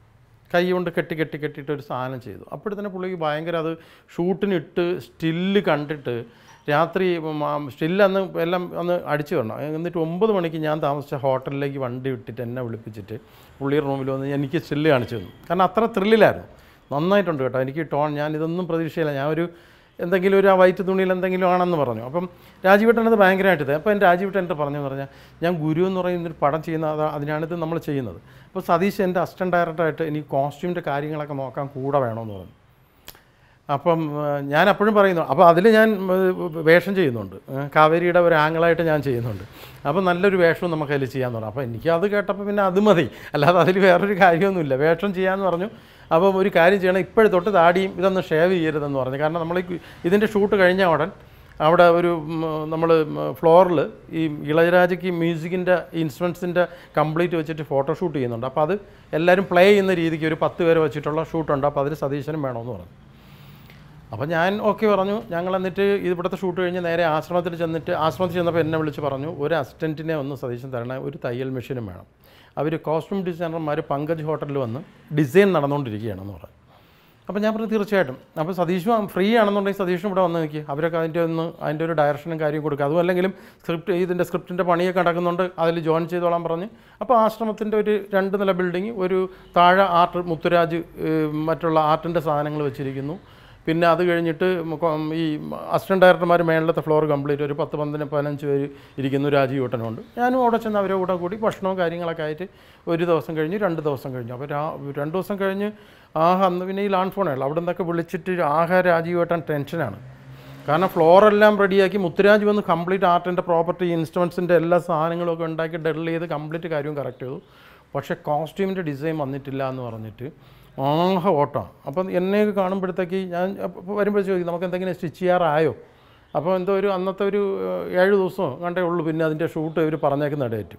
കൈ കൊണ്ട് കെട്ടിയിട്ടൊരു സാധനം ചെയ്തു. അപ്പോഴത്തന്നെ പുള്ളിക്ക് ഭയങ്കര അത് ഷൂട്ടിനിട്ട് സ്റ്റില്ല് കണ്ടിട്ട് രാത്രി സ്റ്റില്ല് എല്ലാം അടിച്ചു വരണം. എന്നിട്ട് 9 മണിക്ക് ഞാൻ താമസിച്ച ഹോട്ടലിലേക്ക് വണ്ടി വിട്ടിട്ട് എന്നെ വിളിപ്പിച്ചിട്ട് പുള്ളിയുടെ റൂമിൽ വന്ന് എനിക്ക് സ്റ്റില്ല് കാണിച്ചു തന്നു. കാരണം അത്ര ത്രില്ലിലായിരുന്നു. നന്നായിട്ടുണ്ട് കേട്ടോ, എനിക്ക് ടോൺ ഞാനിതൊന്നും പ്രതീക്ഷയില്ല, ഞാൻ എന്തെങ്കിലും ഒരു ആ വൈറ്റ് തുണിയിൽ എന്തെങ്കിലും ആണെന്ന് പറഞ്ഞു. അപ്പം രാജീവേട്ടനത് ഭയങ്കരമായിട്ട് അപ്പോൾ രാജീവേട്ടൻ എൻ്റെ പറഞ്ഞെന്ന് പറഞ്ഞാൽ ഞാൻ ഗുരു എന്ന് പറയുന്നൊരു പടം ചെയ്യുന്ന അതിനാണിത് നമ്മൾ ചെയ്യുന്നത്. അപ്പോൾ സതീഷ് എൻ്റെ അസിസ്റ്റൻ്റ് ഡയറക്ടറായിട്ട് എനിക്ക് കോസ്റ്റ്യൂമിൻ്റെ കാര്യങ്ങളൊക്കെ നോക്കാൻ കൂടെ വേണമെന്ന് പറഞ്ഞു. അപ്പം ഞാൻ അപ്പോഴും പറയുന്നു, അപ്പോൾ അതിൽ ഞാൻ വേഷം ചെയ്യുന്നുണ്ട്, കാവേരിയുടെ ഒരു ആംഗിളായിട്ട് ഞാൻ ചെയ്യുന്നുണ്ട്. അപ്പോൾ നല്ലൊരു വേഷവും നമുക്ക് അതിൽ ചെയ്യാമെന്ന് പറഞ്ഞു. അപ്പോൾ എനിക്കത് കേട്ടപ്പോൾ പിന്നെ അത് മതി, അല്ലാതെ അതിൽ വേറൊരു കാര്യമൊന്നുമില്ല, വേഷം ചെയ്യാമെന്ന് പറഞ്ഞു. അപ്പോൾ ഒരു കാര്യം ചെയ്യണം, ഇപ്പോഴും തൊട്ട് താടിയും ഇതൊന്ന് ഷേവ് ചെയ്യരുതെന്ന് പറഞ്ഞു. കാരണം നമ്മൾ ഇതിൻ്റെ ഷൂട്ട് കഴിഞ്ഞ ഉടൻ അവിടെ ഒരു നമ്മൾ ഫ്ലോറിൽ ഈ ഇളയരാജയ്ക്ക് മ്യൂസിക്കിൻ്റെ ഇൻസ്ട്രുമെൻസിൻ്റെ കംപ്ലീറ്റ് വെച്ചിട്ട് ഫോട്ടോഷൂട്ട് ചെയ്യുന്നുണ്ട്. അപ്പോൾ അത് എല്ലാവരും പ്ലേ ചെയ്യുന്ന രീതിക്ക് ഒരു 10 പേരെ വെച്ചിട്ടുള്ള ഷൂട്ടുണ്ട്. അപ്പോൾ അതിൽ സതീശനും വേണമെന്ന് പറഞ്ഞു. അപ്പോൾ ഞാൻ ഓക്കെ പറഞ്ഞു. ഞങ്ങൾ എന്നിട്ട് ഇവിടുത്തെ ഷൂട്ട് കഴിഞ്ഞ് നേരെ ആശ്രമത്തിൽ ചെന്നപ്പോൾ എന്നെ വിളിച്ച് പറഞ്ഞു, ഒരു അസിസ്റ്റൻറ്റിനെ ഒന്ന് സതീശൻ തരണേ, ഒരു തയ്യൽ മെഷീനും വേണം. അവർ കോസ്റ്റ്യൂം ഡിസൈനർമാർ പങ്കജ് ഹോട്ടലിൽ വന്ന് ഡിസൈൻ നടന്നുകൊണ്ടിരിക്കുകയാണെന്ന് പറഞ്ഞു. അപ്പോൾ ഞാൻ പറഞ്ഞു തീർച്ചയായിട്ടും. അപ്പോൾ സതീഷും ഫ്രീ ആണെന്നുണ്ടെങ്കിൽ സതീഷും ഇവിടെ വന്ന് നിൽക്കുക, അവരൊക്കെ അതിൻ്റെ ഒരു ഡയറക്ഷനും കാര്യം കൊടുക്കുക. അതും അല്ലെങ്കിലും ഇതിൻ്റെ സ്ക്രിപ്റ്റിൻ്റെ പണിയൊക്കെ നടക്കുന്നുണ്ട്, അതിൽ ജോയിൻ ചെയ്തോളാൻ പറഞ്ഞ്. അപ്പോൾ ആശ്രമത്തിൻ്റെ ഒരു 2 നില ബിൽഡിങ്, ഒരു താഴെ ആർട്ട് മുത്തുരാജ് മറ്റുള്ള ആർട്ടിൻ്റെ സാധനങ്ങൾ വെച്ചിരിക്കുന്നു. പിന്നെ അത് കഴിഞ്ഞിട്ട് ഈ അസിസ്റ്റൻ്റ് ഡയറക്ടർമാർ മേളിലത്തെ ഫ്ലോർ കംപ്ലീറ്റ് ഒരു 10-15 പേര് ഇരിക്കുന്നു. രാജീവേട്ടനുണ്ട്. ഞാനും അവിടെ ചെന്ന് അവരെ കൂടെ കൂടി ഭക്ഷണവും കാര്യങ്ങളൊക്കെ ആയിട്ട് 1 ദിവസം കഴിഞ്ഞ് 2 ദിവസം കഴിഞ്ഞു. അപ്പോൾ 2 ദിവസം കഴിഞ്ഞ് അന്ന് പിന്നെ ഈ ലാൻഡ് ഫോണുള്ളൂ, അവിടെ നിന്നൊക്കെ വിളിച്ചിട്ട് രാജീവേട്ടൻ ടെൻഷനാണ്. കാരണം ഫ്ലോറെല്ലാം റെഡിയാക്കി മുത്തുരാജ് വന്ന് കംപ്ലീറ്റ് ആർട്ടിൻ്റെ പ്രോപ്പർട്ടി ഇൻസ്ട്രുമെൻസിൻ്റെ എല്ലാ സാധനങ്ങളൊക്കെ ഉണ്ടാക്കി ഡെഡൽ ചെയ്ത് കംപ്ലീറ്റ് കാര്യവും കറക്റ്റ് ചെയ്തു. പക്ഷേ കോസ്റ്റ്യൂമിൻ്റെ ഡിസൈൻ വന്നിട്ടില്ല എന്ന് പറഞ്ഞിട്ട് ഓട്ടമാണ്. അപ്പം എന്നെയൊക്കെ കാണുമ്പോഴത്തേക്ക് ഞാൻ വരുമ്പോൾ ചോദിക്കും, നമുക്ക് എന്തെങ്കിലും സ്റ്റിച്ച് ചെയ്യാറായോ? അപ്പോൾ എന്തോ ഒരു അന്നത്തെ ഒരു 7 ദിവസമോ കണ്ടേ ഉള്ളൂ. പിന്നെ അതിൻ്റെ ഷൂട്ട് ഇവർ പറഞ്ഞേക്കുന്ന ഡേറ്റ്.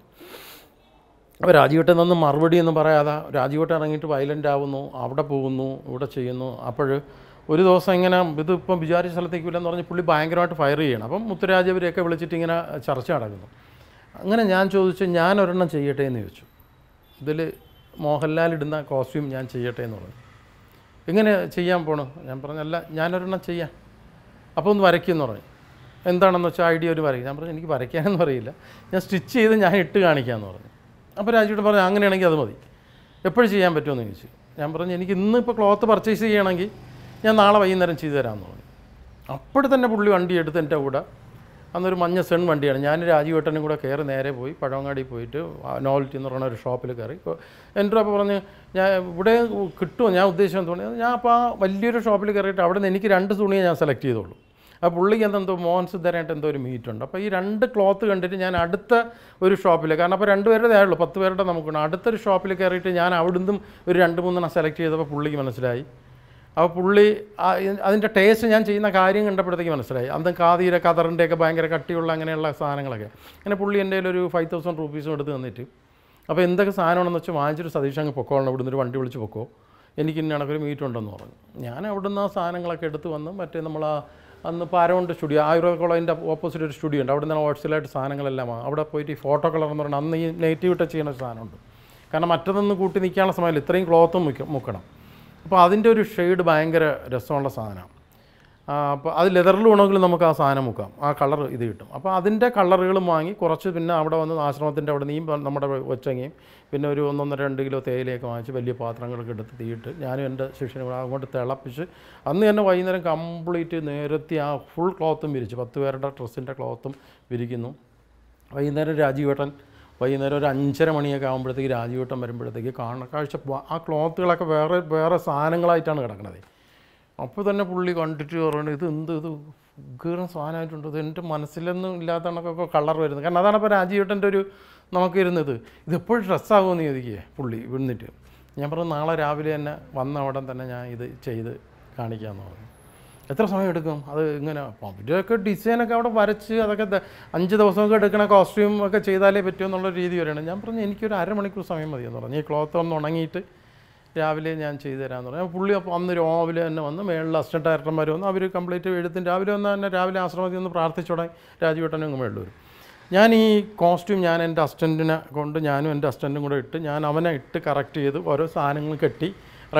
അപ്പോൾ രാജീവേട്ടൻ നിന്ന് മറുപടിയൊന്നും പറയാതെ രാജീവേട്ടൻ ഇറങ്ങിയിട്ട് വയലൻ്റ് ആവുന്നു, അവിടെ പോകുന്നു, ഇവിടെ ചെയ്യുന്നു. അപ്പോൾ ഒരു ദിവസം ഇങ്ങനെ ഇതിപ്പം വിചാരിച്ച സ്ഥലത്തേക്കില്ലെന്ന് പറഞ്ഞ് പുള്ളി ഭയങ്കരമായിട്ട് ഫയർ ചെയ്യണം. അപ്പം മുത്തുരാജ് അവരെയൊക്കെ വിളിച്ചിട്ട് ഇങ്ങനെ ചർച്ച നടക്കുന്നു. അങ്ങനെ ഞാൻ ചോദിച്ചു, ഞാൻ ഒരെണ്ണം ചെയ്യട്ടെ എന്ന് ചോദിച്ചു. ഇതിൽ മോഹൻലാൽ ഇടുന്ന കോസ്റ്റ്യൂം ഞാൻ ചെയ്യട്ടെ എന്ന് പറഞ്ഞു. എങ്ങനെ ചെയ്യാൻ പോണു? ഞാൻ പറഞ്ഞല്ല, ഞാനൊരെണ്ണം ചെയ്യാം. അപ്പോൾ ഒന്ന് വരയ്ക്കുമെന്ന് പറഞ്ഞു. എന്താണെന്ന് വെച്ചാൽ ഐഡിയ ഒരു വരയ്ക്കും. ഞാൻ പറഞ്ഞു എനിക്ക് വരയ്ക്കാനൊന്നും അറിയില്ല, ഞാൻ സ്റ്റിച്ച് ചെയ്ത് ഞാൻ ഇട്ട് കാണിക്കാമെന്ന് പറഞ്ഞു. അപ്പോൾ രാജീവേട്ടൻ പറഞ്ഞു അങ്ങനെയാണെങ്കിൽ അത് മതി, എപ്പോഴും ചെയ്യാൻ പറ്റുമെന്ന് ചോദിച്ചു. ഞാൻ പറഞ്ഞു എനിക്ക് ഇന്നിപ്പോൾ ക്ലോത്ത് പർച്ചേസ് ചെയ്യണമെങ്കിൽ ഞാൻ നാളെ വൈകുന്നേരം ചെയ്തു തരാമെന്ന് പറഞ്ഞു. അപ്പോൾ തന്നെ പുള്ളി വണ്ടി എടുത്ത് എൻ്റെ കൂടെ, അന്നൊരു മഞ്ഞ സെൺ വണ്ടിയാണ്, ഞാൻ രാജീവേട്ടനും കൂടെ കയറി നേരെ പോയി പഴവങ്ങാടി പോയിട്ട് നോവൽറ്റി എന്ന് പറയുന്ന ഒരു ഷോപ്പിൽ കയറി. എൻ്റെ അപ്പോൾ പറഞ്ഞ് ഞാൻ ഇവിടെ കിട്ടുമോ ഞാൻ ഉദ്ദേശിച്ചെന്ന് തോന്നി. ഞാൻ അപ്പോൾ ആ വലിയൊരു ഷോപ്പിൽ കയറിയിട്ട് അവിടെ നിന്ന് എനിക്ക് 2 തുണിയെ ഞാൻ സെലക്ട് ചെയ്തോളൂ. ആ പുള്ളിക്ക് എന്തോ മോഹൻ സിദ്ധരായിട്ട് എന്തോ ഒരു മീറ്റുണ്ട്. അപ്പോൾ ഈ 2 ക്ലോത്ത് കണ്ടിട്ട് ഞാൻ അടുത്ത ഒരു ഷോപ്പിൽ, കാരണം അപ്പോൾ 2 പേരുടെ ആയുള്ളൂ, 10 പേരുടെ നമുക്കുണ്ട്. അടുത്തൊരു ഷോപ്പിൽ കയറിയിട്ട് ഞാൻ അവിടുന്ന് ഒരു 2-3 സെലക്ട് ചെയ്തപ്പോൾ പുള്ളിക്ക് മനസ്സിലായി. അപ്പോൾ പുള്ളി അതിൻ്റെ ടേസ്റ്റ് ഞാൻ ചെയ്യുന്ന കാര്യം കണ്ടപ്പോഴത്തേക്ക് മനസ്സിലായി. അന്ന് കതറിൻ്റെയൊക്കെ ഭയങ്കര കട്ടിയുള്ള അങ്ങനെയുള്ള സാധനങ്ങളൊക്കെ. അങ്ങനെ പുള്ളി എൻ്റെ ഒരു 5,000 രൂപീസും എടുത്ത് തന്നിട്ട്, അപ്പോൾ എന്തൊക്കെ സാധനമാണെന്ന് വെച്ചാൽ വാങ്ങിച്ചിട്ട് സതീഷ് അങ്ങ് പൊക്കോളണം, ഇവിടുന്ന് ഒരു വണ്ടി വിളിച്ച് പൊക്കോ, എനിക്ക് ഇന്ന കണക്കൊരു മീറ്റ് ഉണ്ടെന്ന് പറഞ്ഞു. ഞാൻ അവിടുന്ന് ആ സാധനങ്ങളൊക്കെ എടുത്ത് വന്ന് മറ്റേ നമ്മൾ അന്ന് പാരൗണ്ട് സ്റ്റുഡിയോ, ആയുർവേദ കോളേജിൻ്റെ ഓപ്പോസിറ്റ് ഒരു സ്റ്റുഡിയോ ഉണ്ട്, അവിടെ നിന്ന് ഹോൾസെയിലായിട്ട് സാധനങ്ങളെല്ലാം അവിടെ പോയിട്ട് ഈ ഫോട്ടോ കളർ എന്ന് പറഞ്ഞാൽ അന്ന് ഈ നെഗറ്റീവ് ഇട്ട് ചെയ്യുന്ന ഒരു സാധനമുണ്ട്. കാരണം മറ്റതൊന്ന് കൂട്ടി നിൽക്കാനുള്ള സമയമില്ല, ഇത്രയും ക്ലോത്തും മുക്കണം. അപ്പോൾ അതിൻ്റെ ഒരു ഷെയ്ഡ് ഭയങ്കര രസമുള്ള സാധനമാണ്. അപ്പോൾ അത് ലെതറിൽ വേണമെങ്കിൽ നമുക്ക് ആ സാധനം മുക്കാം, ആ കളർ ഇത് കിട്ടും. അപ്പോൾ അതിൻ്റെ കളറുകളും വാങ്ങി കുറച്ച് പിന്നെ അവിടെ വന്ന് ആശ്രമത്തിൻ്റെ അവിടെ നീയും നമ്മുടെ ഒച്ചങ്ങയും പിന്നെ ഒരു 1-1.5 കിലോ തേയിലയൊക്കെ വാങ്ങിച്ച് വലിയ പാത്രങ്ങളൊക്കെ എടുത്ത് തീയിട്ട് ഞാനും എൻ്റെ ശിഷ്യനും കൂടെ അങ്ങോട്ട് തിളപ്പിച്ച് അന്ന് തന്നെ വൈകുന്നേരം കംപ്ലീറ്റ് നേരത്തെ ആ ഫുൾ ക്ലോത്തും വിരിച്ച് 10 പേരുടെ ഡ്രസ്സിൻ്റെ ക്ലോത്തും വിരിക്കുന്നു. വൈകുന്നേരം രാജീവേട്ടൻ വൈകുന്നേരം ഒരു 5:30 മണിയൊക്കെ ആകുമ്പോഴത്തേക്ക് രാജീവേട്ടൻ വരുമ്പോഴത്തേക്ക് കാഴ്ച ആ ക്ലോത്തുകളൊക്കെ വേറെ സാധനങ്ങളായിട്ടാണ് കിടക്കുന്നത്. അപ്പോൾ തന്നെ പുള്ളി കണ്ടിട്ട് പറയുന്നത് ഇത് ഉഗ്രൻ സാധനമായിട്ടുണ്ട്, ഇത് എൻ്റെ മനസ്സിലൊന്നും ഇല്ലാത്ത കണക്കൊക്കെ കളർ വരുന്നത്. കാരണം അതാണ് ഇപ്പോൾ രാജീവേട്ടൻ്റെ ഒരു നമുക്കിരുന്നത് ഇതെപ്പോഴും ഡ്രസ്സാകുമെന്ന് ചോദിക്കുകയെ പുള്ളി വിന്നിട്ട്. ഞാൻ പറഞ്ഞു നാളെ രാവിലെ തന്നെ വന്ന ഉടൻ തന്നെ ഞാൻ ഇത് ചെയ്ത് കാണിക്കാമെന്ന് പറഞ്ഞു. എത്ര സമയം എടുക്കും അത് ഇങ്ങനെ? അപ്പോൾ അവരൊക്കെ ഡിസൈനൊക്കെ അവിടെ വരച്ച് അതൊക്കെ 5 ദിവസമൊക്കെ എടുക്കണ കോസ്റ്റ്യൂം ഒക്കെ ചെയ്താലേ പറ്റുമെന്നുള്ള രീതി വരെയാണ്. ഞാൻ പറഞ്ഞു എനിക്കൊരു 1/2 മണിക്കൂർ സമയം മതിയെന്ന് പറഞ്ഞു. ഈ ക്ലോത്ത് ഒന്ന് ഉണങ്ങിയിട്ട് രാവിലെ ഞാൻ ചെയ്തു തരാമെന്ന് പറഞ്ഞു. പുള്ളി അപ്പോൾ അന്ന് രാവിലെ തന്നെ വന്ന് മേളിൽ അസിസ്റ്റൻ്റ് ഡയറക്ടർമാർ വന്ന് അവർ കംപ്ലീറ്റ് എഴുത്തിന് രാവിലെ വന്ന് തന്നെ രാവിലെ ആശ്രമത്തിൽ നിന്ന് പ്രാർത്ഥിച്ചുടങ്ങി രാജീവേട്ടനും അങ്ങ് മേളിൽ വരും. ഞാൻ ഈ കോസ്റ്റ്യൂം ഞാൻ എൻ്റെ അസിസ്റ്റൻറ്റിനെ കൊണ്ട് ഞാനും എൻ്റെ അസിസ്റ്റൻറ്റും കൂടെ ഇട്ട് ഞാൻ അവനെ ഇട്ട് കറക്റ്റ് ചെയ്ത് ഓരോ സാധനങ്ങൾ കെട്ടി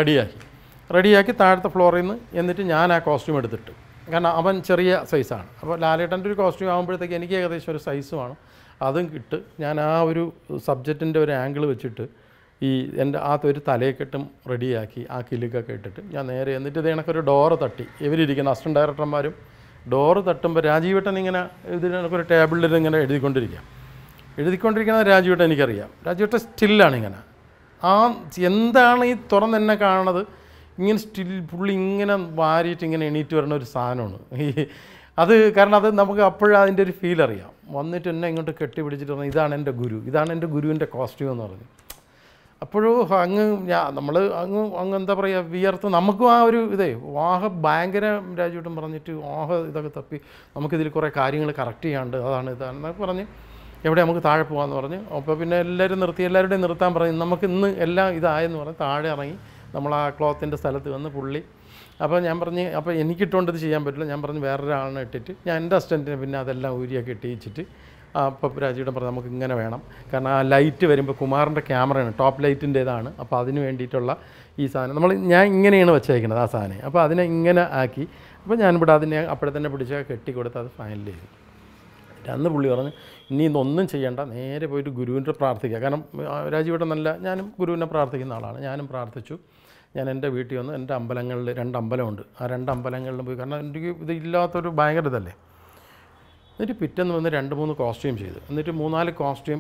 റെഡിയാക്കി താഴത്തെ ഫ്ലോറിൽ നിന്ന് എന്നിട്ട് ഞാൻ ആ കോസ്റ്റ്യൂം എടുത്തിട്ട്, കാരണം അവൻ ചെറിയ സൈസാണ്. അപ്പോൾ ലാലേട്ടൻ്റെ ഒരു കോസ്റ്റ്യൂം ആകുമ്പോഴത്തേക്ക് എനിക്ക് ഏകദേശം ഒരു സൈസുമാണ്, അതും ഇട്ട് ഞാൻ ആ ഒരു സബ്ജക്റ്റിൻ്റെ ഒരു ആംഗിൾ വെച്ചിട്ട് ഈ എൻ്റെ ആ ഒരു തലയെക്കെട്ടും റെഡിയാക്കി ആ കിലുക്കൊക്കെ ഇട്ടിട്ട് ഞാൻ നേരെ എന്നിട്ട് ഇത് കണക്കൊരു ഡോറ് തട്ടി ഇവരിയ്ക്കുന്ന അസിസ്റ്റൻ്റ് ഡയറക്ടർമാരും ഡോറ് തട്ടുമ്പോൾ രാജീവേട്ടൻ ഇങ്ങനെ ഇതിനൊരു ടേബിളിൽ ഇങ്ങനെ എഴുതിക്കൊണ്ടിരിക്കുന്നത് രാജീവേട്ടൻ എനിക്കറിയാം. രാജീവേട്ടൻ സ്റ്റില്ലാണ് ഇങ്ങനെ ആ എന്താണ് ഈ തുറന്നെന്നെ കാണുന്നത്, ഇങ്ങനെ സ്റ്റിൽ പുള്ളി ഇങ്ങനെ വാരിയിട്ട് ഇങ്ങനെ എണീറ്റ് വരുന്ന ഒരു സാധനമാണ് അത്. കാരണം അത് നമുക്ക് അപ്പോഴും അതിൻ്റെ ഒരു ഫീൽ അറിയാം. വന്നിട്ട് എന്നെ ഇങ്ങോട്ട് കെട്ടിപ്പിടിച്ചിട്ട് പറഞ്ഞു, ഇതാണ് എൻ്റെ ഗുരു, ഇതാണ് എൻ്റെ ഗുരുവിൻ്റെ കോസ്റ്റ്യൂം എന്ന് പറഞ്ഞു. അപ്പോഴും നമ്മൾ അങ്ങ് എന്താ പറയുക, വിയർത്ത് നമുക്കും ആ ഒരു ഇതേ ഭയങ്കര രാജുവേട്ടൻ പറഞ്ഞിട്ട് ഇതൊക്കെ തപ്പി നമുക്കിതിൽ കുറേ കാര്യങ്ങൾ കറക്റ്റ് ചെയ്യാണ്ട്, അതാണ് ഇതാണെന്നൊക്കെ പറഞ്ഞ് എവിടെ നമുക്ക് താഴെ പോകാമെന്ന് പറഞ്ഞു. അപ്പോൾ പിന്നെ എല്ലാവരുടെയും നിർത്താൻ പറഞ്ഞു. നമുക്ക് ഇന്ന് എല്ലാം ഇതായെന്ന് പറഞ്ഞ് താഴെ ഇറങ്ങി നമ്മൾ ആ ക്ലോത്തിൻ്റെ സ്ഥലത്ത് വന്ന് പുള്ളി. അപ്പോൾ ഞാൻ പറഞ്ഞ്, അപ്പോൾ എനിക്കിട്ടുകൊണ്ട് ഇത് ചെയ്യാൻ പറ്റില്ല. ഞാൻ പറഞ്ഞു വേറൊരാളിനെ ഇട്ടിട്ട് ഞാൻ എൻ്റെ അസിസ്റ്റൻറ്റിനെ പിന്നെ അതെല്ലാം ഊരിയൊക്കെ ഇട്ടിച്ചിട്ട് അപ്പോൾ രാജീവിടം പറഞ്ഞു നമുക്ക് ഇങ്ങനെ വേണം. കാരണം ആ ലൈറ്റ് വരുമ്പോൾ കുമാറിൻ്റെ ക്യാമറയാണ്, ടോപ്പ് ലൈറ്റിൻ്റേതാണ്. അപ്പോൾ അതിന് വേണ്ടിയിട്ടുള്ള ഈ സാധനം ഞാൻ ഇങ്ങനെയാണ് വെച്ചേക്കുന്നത് ആ സാധനം. അപ്പോൾ അതിനെ ഇങ്ങനെ ആക്കി. അപ്പോൾ ഞാനിവിടെ അതിനെ അപ്പോഴെ തന്നെ പിടിച്ച് കെട്ടിക്കൊടുത്ത് അത് ഫൈനൽ ചെയ്തു. അന്ന് പുള്ളി പറഞ്ഞു ഇനി ഇതൊന്നും ചെയ്യണ്ട, നേരെ പോയിട്ട് ഗുരുവിൻ്റെ പ്രാർത്ഥിക്കുക. കാരണം രാജീവേട്ടൻ ഞാനും ഗുരുവിനെ പ്രാർത്ഥിക്കുന്ന ആളാണ്. ഞാനും പ്രാർത്ഥിച്ചു. ഞാൻ എൻ്റെ വീട്ടിൽ വന്ന് എൻ്റെ അമ്പലങ്ങളിൽ 2 അമ്പലമുണ്ട്, ആ 2 അമ്പലങ്ങളിലും പോയി. കാരണം എനിക്ക് ഇതില്ലാത്തൊരു ഭയങ്കര ഇതല്ലേ. എന്നിട്ട് പിറ്റേന്ന് വന്ന് 2-3 കോസ്റ്റ്യൂം ചെയ്തു. എന്നിട്ട് 3-4 കോസ്റ്റ്യൂം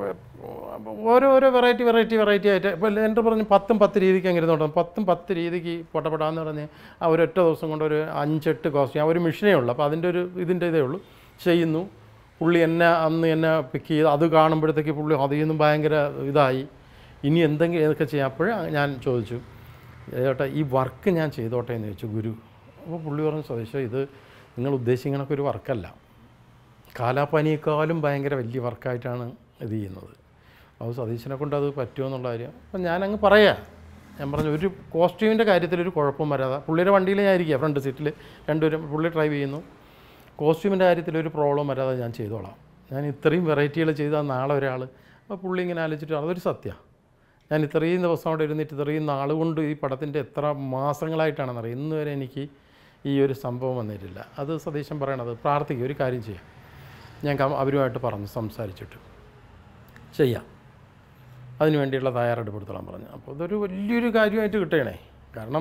ഓരോരോ വെറൈറ്റി ആയിട്ട്. ഇപ്പോൾ എൻ്റെ പറഞ്ഞ് 10 രീതിക്ക് അങ്ങനെ ഇരുന്നോട്ടെ, 10 രീതിക്ക് പൊട്ടപ്പെടാന്ന് പറഞ്ഞ് ആ ഒരൊറ്റ ദിവസം കൊണ്ട് ഒരു 5-8 കോസ്റ്റ്യൂം. ആ ഒരു മിഷനേ ഉള്ളൂ. അപ്പോൾ അതിൻ്റെ ഇതിൻ്റെ ഇതേ ഉള്ളൂ ചെയ്യുന്നു. പുള്ളി അന്ന് എന്നെ പിക്ക് ചെയ്ത് അത് കാണുമ്പോഴത്തേക്ക് പുള്ളി അതിൽ നിന്നും ഭയങ്കര ഇതായി. ഇനി എന്തെങ്കിലും ഇതൊക്കെ ചെയ്യാം. അപ്പോഴും ഞാൻ ചോദിച്ചു, ചേട്ടാ ഈ വർക്ക് ഞാൻ ചെയ്തോട്ടെ എന്ന് ചോദിച്ചു ഗുരു. അപ്പോൾ പുള്ളി പറഞ്ഞു, സതീശ ഇത് നിങ്ങൾ ഉദ്ദേശിക്കണൊക്കെ ഒരു വർക്കല്ല, കാലാപ്പാനിയേക്കാളും ഭയങ്കര വലിയ വർക്കായിട്ടാണ് ഇത് ചെയ്യുന്നത്. അപ്പോൾ സതീശനെ കൊണ്ട് അത് പറ്റുമോ എന്നുള്ള കാര്യം അപ്പം ഞാനങ്ങ് പറയാം. ഞാൻ പറഞ്ഞു ഒരു കോസ്റ്റ്യൂമിൻ്റെ കാര്യത്തിലൊരു കുഴപ്പം വരാതെ, പുള്ളിയുടെ വണ്ടിയിൽ ഞാൻ ഇരിക്കുക ഫ്രണ്ട് സീറ്റിൽ, 2 പുള്ളി ഡ്രൈവ് ചെയ്യുന്നു. കോസ്റ്റ്യൂമിൻ്റെ കാര്യത്തിലൊരു പ്രോബ്ലം വരാതെ ഞാൻ ചെയ്തോളാം. ഞാൻ ഇത്രയും വെറൈറ്റികൾ ചെയ്താൽ നാളെ ഒരാൾ. അപ്പോൾ പുള്ളി ഇങ്ങനെ ആലോചിച്ചിട്ട് അതൊരു സത്യമാണ്. ഞാൻ ഇത്രയും ദിവസം അവിടെ ഇരുന്നിട്ട് ഇത്രയും നാളുകൊണ്ട് ഈ പടത്തിൻ്റെ എത്ര മാസങ്ങളായിട്ടാണെന്നറിയാം ഇന്ന് വരെ എനിക്ക് ഈ ഒരു സംഭവം വന്നിട്ടില്ല. അത് സതീശൻ പറയണത് പ്രാർത്ഥിക്കുക, ഒരു കാര്യം ചെയ്യാം. ഞാൻ അവരുമായിട്ട് പറഞ്ഞു സംസാരിച്ചിട്ട് ചെയ്യാം, അതിന് വേണ്ടിയുള്ള തയ്യാറെടുപ്പെടുത്തോളാൻ പറഞ്ഞു. അപ്പോൾ ഇതൊരു വലിയൊരു കാര്യമായിട്ട് കിട്ടണേ. കാരണം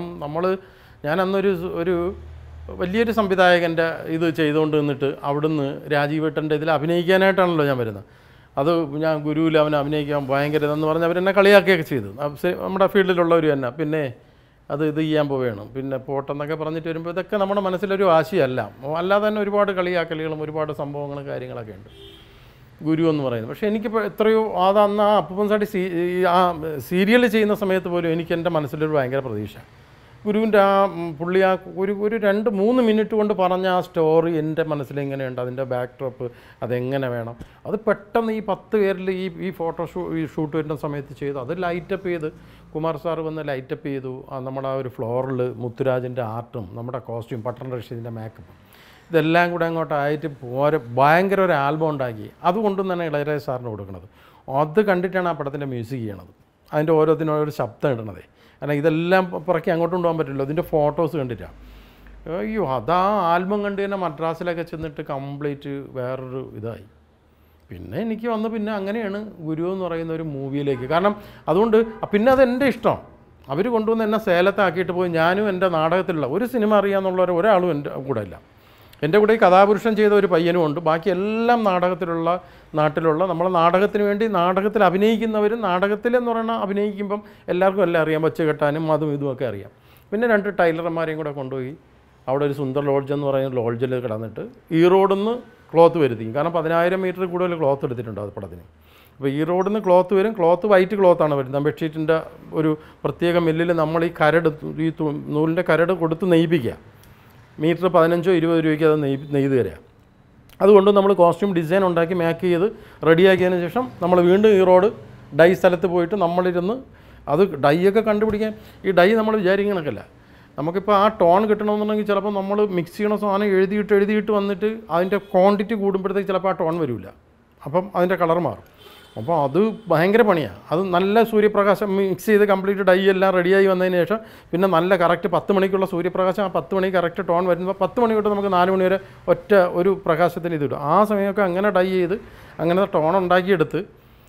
ഞാൻ അന്നൊരു വലിയൊരു സംവിധായകൻ്റെ ഇത് ചെയ്തുകൊണ്ട് നിന്നിട്ട് അവിടുന്ന് രാജീവേട്ടൻ്റെ ഇതിൽ അഭിനയിക്കാനായിട്ടാണല്ലോ ഞാൻ വരുന്നത്. അത് ഞാൻ ഗുരുവിൽ അവനെ അഭിനയിക്കാൻ ഭയങ്കര ഇതെന്ന് പറഞ്ഞ് അവരെന്നെ കളിയാക്കുകയൊക്കെ ചെയ്തു. നമ്മുടെ ഫീൽഡിലുള്ളവർ തന്നെ. പിന്നെ ഇത് ചെയ്യാൻ പോവുകയാണ്, പിന്നെ പോട്ടെന്നൊക്കെ പറഞ്ഞിട്ട് വരുമ്പോൾ ഇതൊക്കെ നമ്മുടെ മനസ്സിലൊരു വാശിയല്ല. അല്ലാതെ തന്നെ ഒരുപാട് കളിയാക്കലുകളും ഒരുപാട് സംഭവങ്ങളും കാര്യങ്ങളൊക്കെ ഉണ്ട് ഗുരു എന്ന് പറയുന്നത്. പക്ഷേ എനിക്കിപ്പോൾ എത്രയോ അന്ന് ആ അപ്പൂപ്പൻ സാട്ടി ആ സീരിയൽ ചെയ്യുന്ന സമയത്ത് പോലും എനിക്ക് എൻ്റെ മനസ്സിലൊരു ഭയങ്കര പ്രതീക്ഷ. ഗുരുവിൻ്റെ പുള്ളി ഒരു 2-3 മിനിറ്റ് കൊണ്ട് പറഞ്ഞ ആ സ്റ്റോറി എൻ്റെ മനസ്സിലെങ്ങനെയുണ്ട്, അതിൻ്റെ ബാക്ക് ഡ്രോപ്പ് അതെങ്ങനെ വേണം, അത് പെട്ടെന്ന് ഈ 10 പേരിൽ ഈ ഷൂട്ട് വരുന്ന സമയത്ത് ചെയ്തു. അത് ലൈറ്റപ്പ് ചെയ്ത് കുമാർ സാർ വന്ന് ലൈറ്റപ്പ് ചെയ്തു. നമ്മുടെ ആ ഒരു ഫ്ലോറിൽ മുത്തുരാജിൻ്റെ ആർട്ടും നമ്മുടെ കോസ്റ്റ്യൂം പട്ടൺ റഷീദിൻ്റെ മേക്കപ്പ് ഇതെല്ലാം കൂടെ അങ്ങോട്ടായിട്ട് ഭയങ്കര ഒരു ആൽബം ഉണ്ടാക്കി. അതുകൊണ്ടും തന്നെ ഇളയരാജ സാറിന് കൊടുക്കുന്നത്. അത് കണ്ടിട്ടാണ് ആ പടത്തിൻ്റെ മ്യൂസിക് ചെയ്യണത്. അതിൻ്റെ ഓരോത്തിനോരോ ശബ്ദം ഇടണതേ. കാരണം ഇതെല്ലാം പുറക്കി അങ്ങോട്ട് കൊണ്ടുപോകാൻ പറ്റില്ല. ഇതിൻ്റെ ഫോട്ടോസ് കണ്ടിട്ടാണ്. അയ്യോ അതാ ആൽബം കണ്ട് തന്നെ മദ്രാസിലൊക്കെ ചെന്നിട്ട് കംപ്ലീറ്റ് വേറൊരു ഇതായി. പിന്നെ എനിക്ക് പിന്നെ അങ്ങനെയാണ് ഗുരു എന്ന് പറയുന്ന ഒരു മൂവിയിലേക്ക്. കാരണം അതുകൊണ്ട് പിന്നെ അതെൻ്റെ ഇഷ്ടം. അവർ കൊണ്ടുവന്ന് എന്നെ സേലത്താക്കിയിട്ട് പോയി. ഞാനും എൻ്റെ നാടകത്തിലുള്ള ഒരു സിനിമ അറിയാമെന്നുള്ള ഒരാളും എൻ്റെ കൂടെ ഇല്ല. എൻ്റെ കൂടെ ഈ കഥാപുരുഷൻ ചെയ്ത ഒരു പയ്യനും ഉണ്ട്. ബാക്കി എല്ലാം നാട്ടിലുള്ള നമ്മളെ നാടകത്തിന് വേണ്ടി നാടകത്തിൽ അഭിനയിക്കുന്നവരും നാടകത്തിലെന്ന് പറഞ്ഞാൽ അഭിനയിക്കുമ്പം എല്ലാവർക്കും എല്ലാം അറിയാം, വച്ച് കെട്ടാനും അതും ഇതുമൊക്കെ അറിയാം. പിന്നെ 2 ടൈലർമാരെയും കൂടെ കൊണ്ടുപോയി അവിടെ ഒരു സുന്ദർ ലോഡ്ജ് എന്ന് പറയുന്ന ലോഡ്ജിൽ കിടന്നിട്ട് ഈ റോഡിൽ നിന്ന് ക്ലോത്ത് വരുത്തിക്കും. കാരണം 10,000 മീറ്റർ കൂടുതൽ ക്ലോത്ത് എടുത്തിട്ടുണ്ട് അത് പടത്തിന്. അപ്പോൾ ഈ റോഡിൽ നിന്ന് ക്ലോത്ത് വരും. ക്ലോത്ത് വൈറ്റ് ക്ലോത്താണ് വരുന്നത്. ബെഡ്ഷീറ്റിൻ്റെ ഒരു പ്രത്യേക മില്ലിൽ നമ്മൾ ഈ നൂലിൻ്റെ കരട് കൊടുത്ത് നെയ്യിപ്പിക്കുക. മീറ്റർ 15-20 രൂപയ്ക്ക് അത് നെയ്ത് തരാം. അതുകൊണ്ട് നമ്മൾ കോസ്റ്റ്യൂം ഡിസൈൻ ഉണ്ടാക്കി മേക്ക് ചെയ്ത് റെഡിയാക്കിയതിന് ശേഷം നമ്മൾ വീണ്ടും ഈ റോഡ് ഡൈ സ്ഥലത്ത് പോയിട്ട് നമ്മളിരുന്ന് അത് ഡൈയൊക്കെ കണ്ടുപിടിക്കാൻ. ഈ ഡൈ നമ്മൾ വിചാരിക്കണക്കല്ല. നമുക്കിപ്പോൾ ആ ടോൺ കിട്ടണമെന്നുണ്ടെങ്കിൽ ചിലപ്പോൾ നമ്മൾ മിക്സ് ചെയ്യണ സാധനം എഴുതിയിട്ട് വന്നിട്ട് അതിൻ്റെ ക്വാണ്ടിറ്റി കൂടുമ്പോഴത്തേക്ക് ചിലപ്പോൾ ആ ടോൺ വരില്ല. അപ്പം അതിൻ്റെ കളർ മാറും. അപ്പോൾ അത് ഭയങ്കര പണിയാണ്. അത് നല്ല സൂര്യപ്രകാശം മിക്സ് ചെയ്ത് കംപ്ലീറ്റ് ഡൈ എല്ലാം റെഡിയായി വന്നതിന് ശേഷം പിന്നെ നല്ല കറക്റ്റ് 10 മണിക്കുള്ള സൂര്യപ്രകാശം ആ 10 മണിക്ക് കറക്റ്റ് ടോൺ വരുമ്പോൾ 10 മണി തൊട്ട് നമുക്ക് 4 മണി വരെ ഒറ്റ ഒരു പ്രകാശത്തിന് ഇത് കിട്ടും. ആ സമയമൊക്കെ അങ്ങനെ ഡൈ ചെയ്ത് അങ്ങനെ ടോൺ ഉണ്ടാക്കിയെടുത്ത്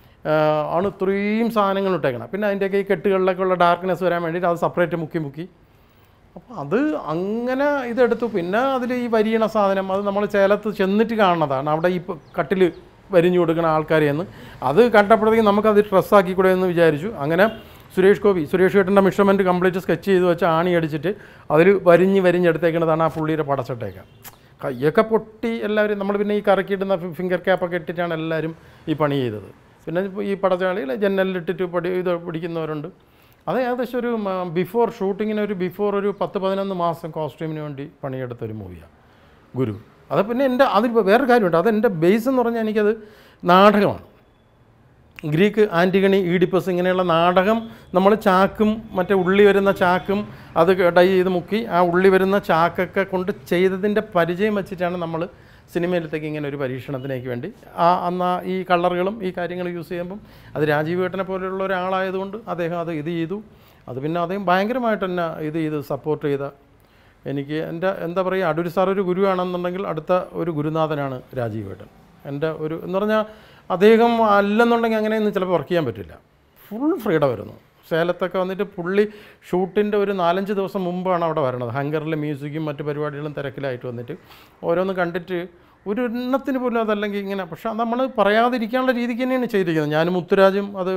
ആണ് ഇത്രയും സാധനങ്ങൾ ഇട്ടേക്കണം. പിന്നെ അതിൻ്റെയൊക്കെ ഈ കെട്ടുകളിലൊക്കെ ഉള്ള ഡാർക്ക്നെസ് വരാൻ വേണ്ടിയിട്ട് അത് സെപ്പറേറ്റ് മുക്കി. അപ്പോൾ അത് അങ്ങനെ ഇതെടുത്തു. പിന്നെ അതിൽ ഈ വരിയണ സാധനം അത് നമ്മൾ ചേലത്ത് ചെന്നിട്ട് കാണുന്നതാണ്. അവിടെ ഈ കട്ടിൽ വരിഞ്ഞു കൊടുക്കുന്ന ആൾക്കാരെയെന്ന് അത് കണ്ടപ്പോഴത്തേക്കും നമുക്കത് ഡ്രസ്സാക്കിക്കൂടെ എന്ന് വിചാരിച്ചു. അങ്ങനെ സുരേഷ് ഏട്ടൻ്റെ മെഷർമെൻറ്റ് കംപ്ലീറ്റ് സ്കെച്ച് ചെയ്ത് വെച്ച് ആണി അടിച്ചിട്ട് അതിൽ വരിഞ്ഞെടുത്തേക്കുന്നതാണ് ആ പുള്ളിയുടെ പടച്ചട്ടയൊക്കെ. കയ്യൊക്കെ പൊട്ടി എല്ലാവരും നമ്മൾ പിന്നെ ഈ കറക്കിയിടുന്ന ഫിംഗർ ക്യാപ്പൊക്കെ ഇട്ടിട്ടാണ് എല്ലാവരും ഈ പണി ചെയ്തത്. പിന്നെ ഈ പടച്ചാളിയിൽ ജനലിലിട്ടിട്ട് പിടിക്കുന്നവരുണ്ട്. അത് ഏകദേശം ഒരു ബിഫോർ ഷൂട്ടിങ്ങിന് ഒരു 10-11 മാസം കോസ്റ്റ്യൂമിന് വേണ്ടി പണിയെടുത്തൊരു മൂവിയാണ് ഗുരു. അത് പിന്നെ അതിൽ വേറൊരു കാര്യമുണ്ട്. അതെൻ്റെ ബേസ് എന്ന് പറഞ്ഞാൽ എനിക്കത് നാടകമാണ്. ഗ്രീക്ക്, ആൻറ്റിഗണി, ഈഡിപ്പസ് ഇങ്ങനെയുള്ള നാടകം നമ്മൾ ചാക്കും മറ്റേ ഉള്ളി വരുന്ന ചാക്കും അത് ഡൈ ചെയ്ത് മുക്കി ആ ഉള്ളി വരുന്ന ചാക്കൊക്കെ കൊണ്ട് ചെയ്തതിൻ്റെ പരിചയം വെച്ചിട്ടാണ് നമ്മൾ സിനിമയിലത്തേക്ക് ഇങ്ങനെ ഒരു പരീക്ഷണത്തിനേക്ക് വേണ്ടി അന്ന് ഈ കളറുകളും ഈ കാര്യങ്ങൾ യൂസ് ചെയ്യുമ്പം അത് രാജീവ് ഏട്ടനെ പോലെയുള്ള ഒരാളായതുകൊണ്ട് അദ്ദേഹം അത് ഇത് ചെയ്തു. അത് പിന്നെ അദ്ദേഹം ഭയങ്കരമായിട്ട് തന്നെ ഇത് ചെയ്ത് സപ്പോർട്ട് ചെയ്ത എനിക്ക് എന്താ പറയുക, അടൂർ സാർ ഒരു ഗുരുവാണെന്നുണ്ടെങ്കിൽ അടുത്ത ഒരു ഗുരുനാഥനാണ് രാജീവ് ഏട്ടൻ. എൻ്റെ ഒരു എന്ന് പറഞ്ഞാൽ അദ്ദേഹം അല്ലെന്നുണ്ടെങ്കിൽ അങ്ങനെയൊന്നും ചിലപ്പോൾ വർക്ക് ചെയ്യാൻ പറ്റില്ല. ഫുൾ ഫ്രീഡം വരുന്നു. സേലത്തൊക്കെ വന്നിട്ട് പുള്ളി ഷൂട്ടിൻ്റെ ഒരു 4-5 ദിവസം മുമ്പാണ് അവിടെ വരണത്. ഹങ്കറിലെ മ്യൂസിക്കും മറ്റു പരിപാടികളും തിരക്കിലായിട്ട് വന്നിട്ട് ഓരോന്ന് കണ്ടിട്ട് ഒരു എണ്ണത്തിന് പോലും അതല്ലെങ്കിൽ ഇങ്ങനെ. പക്ഷേ നമ്മൾ പറയാതിരിക്കാനുള്ള രീതിക്ക് തന്നെയാണ് ചെയ്തിരിക്കുന്നത്. ഞാനും മുത്തുരാജും അത്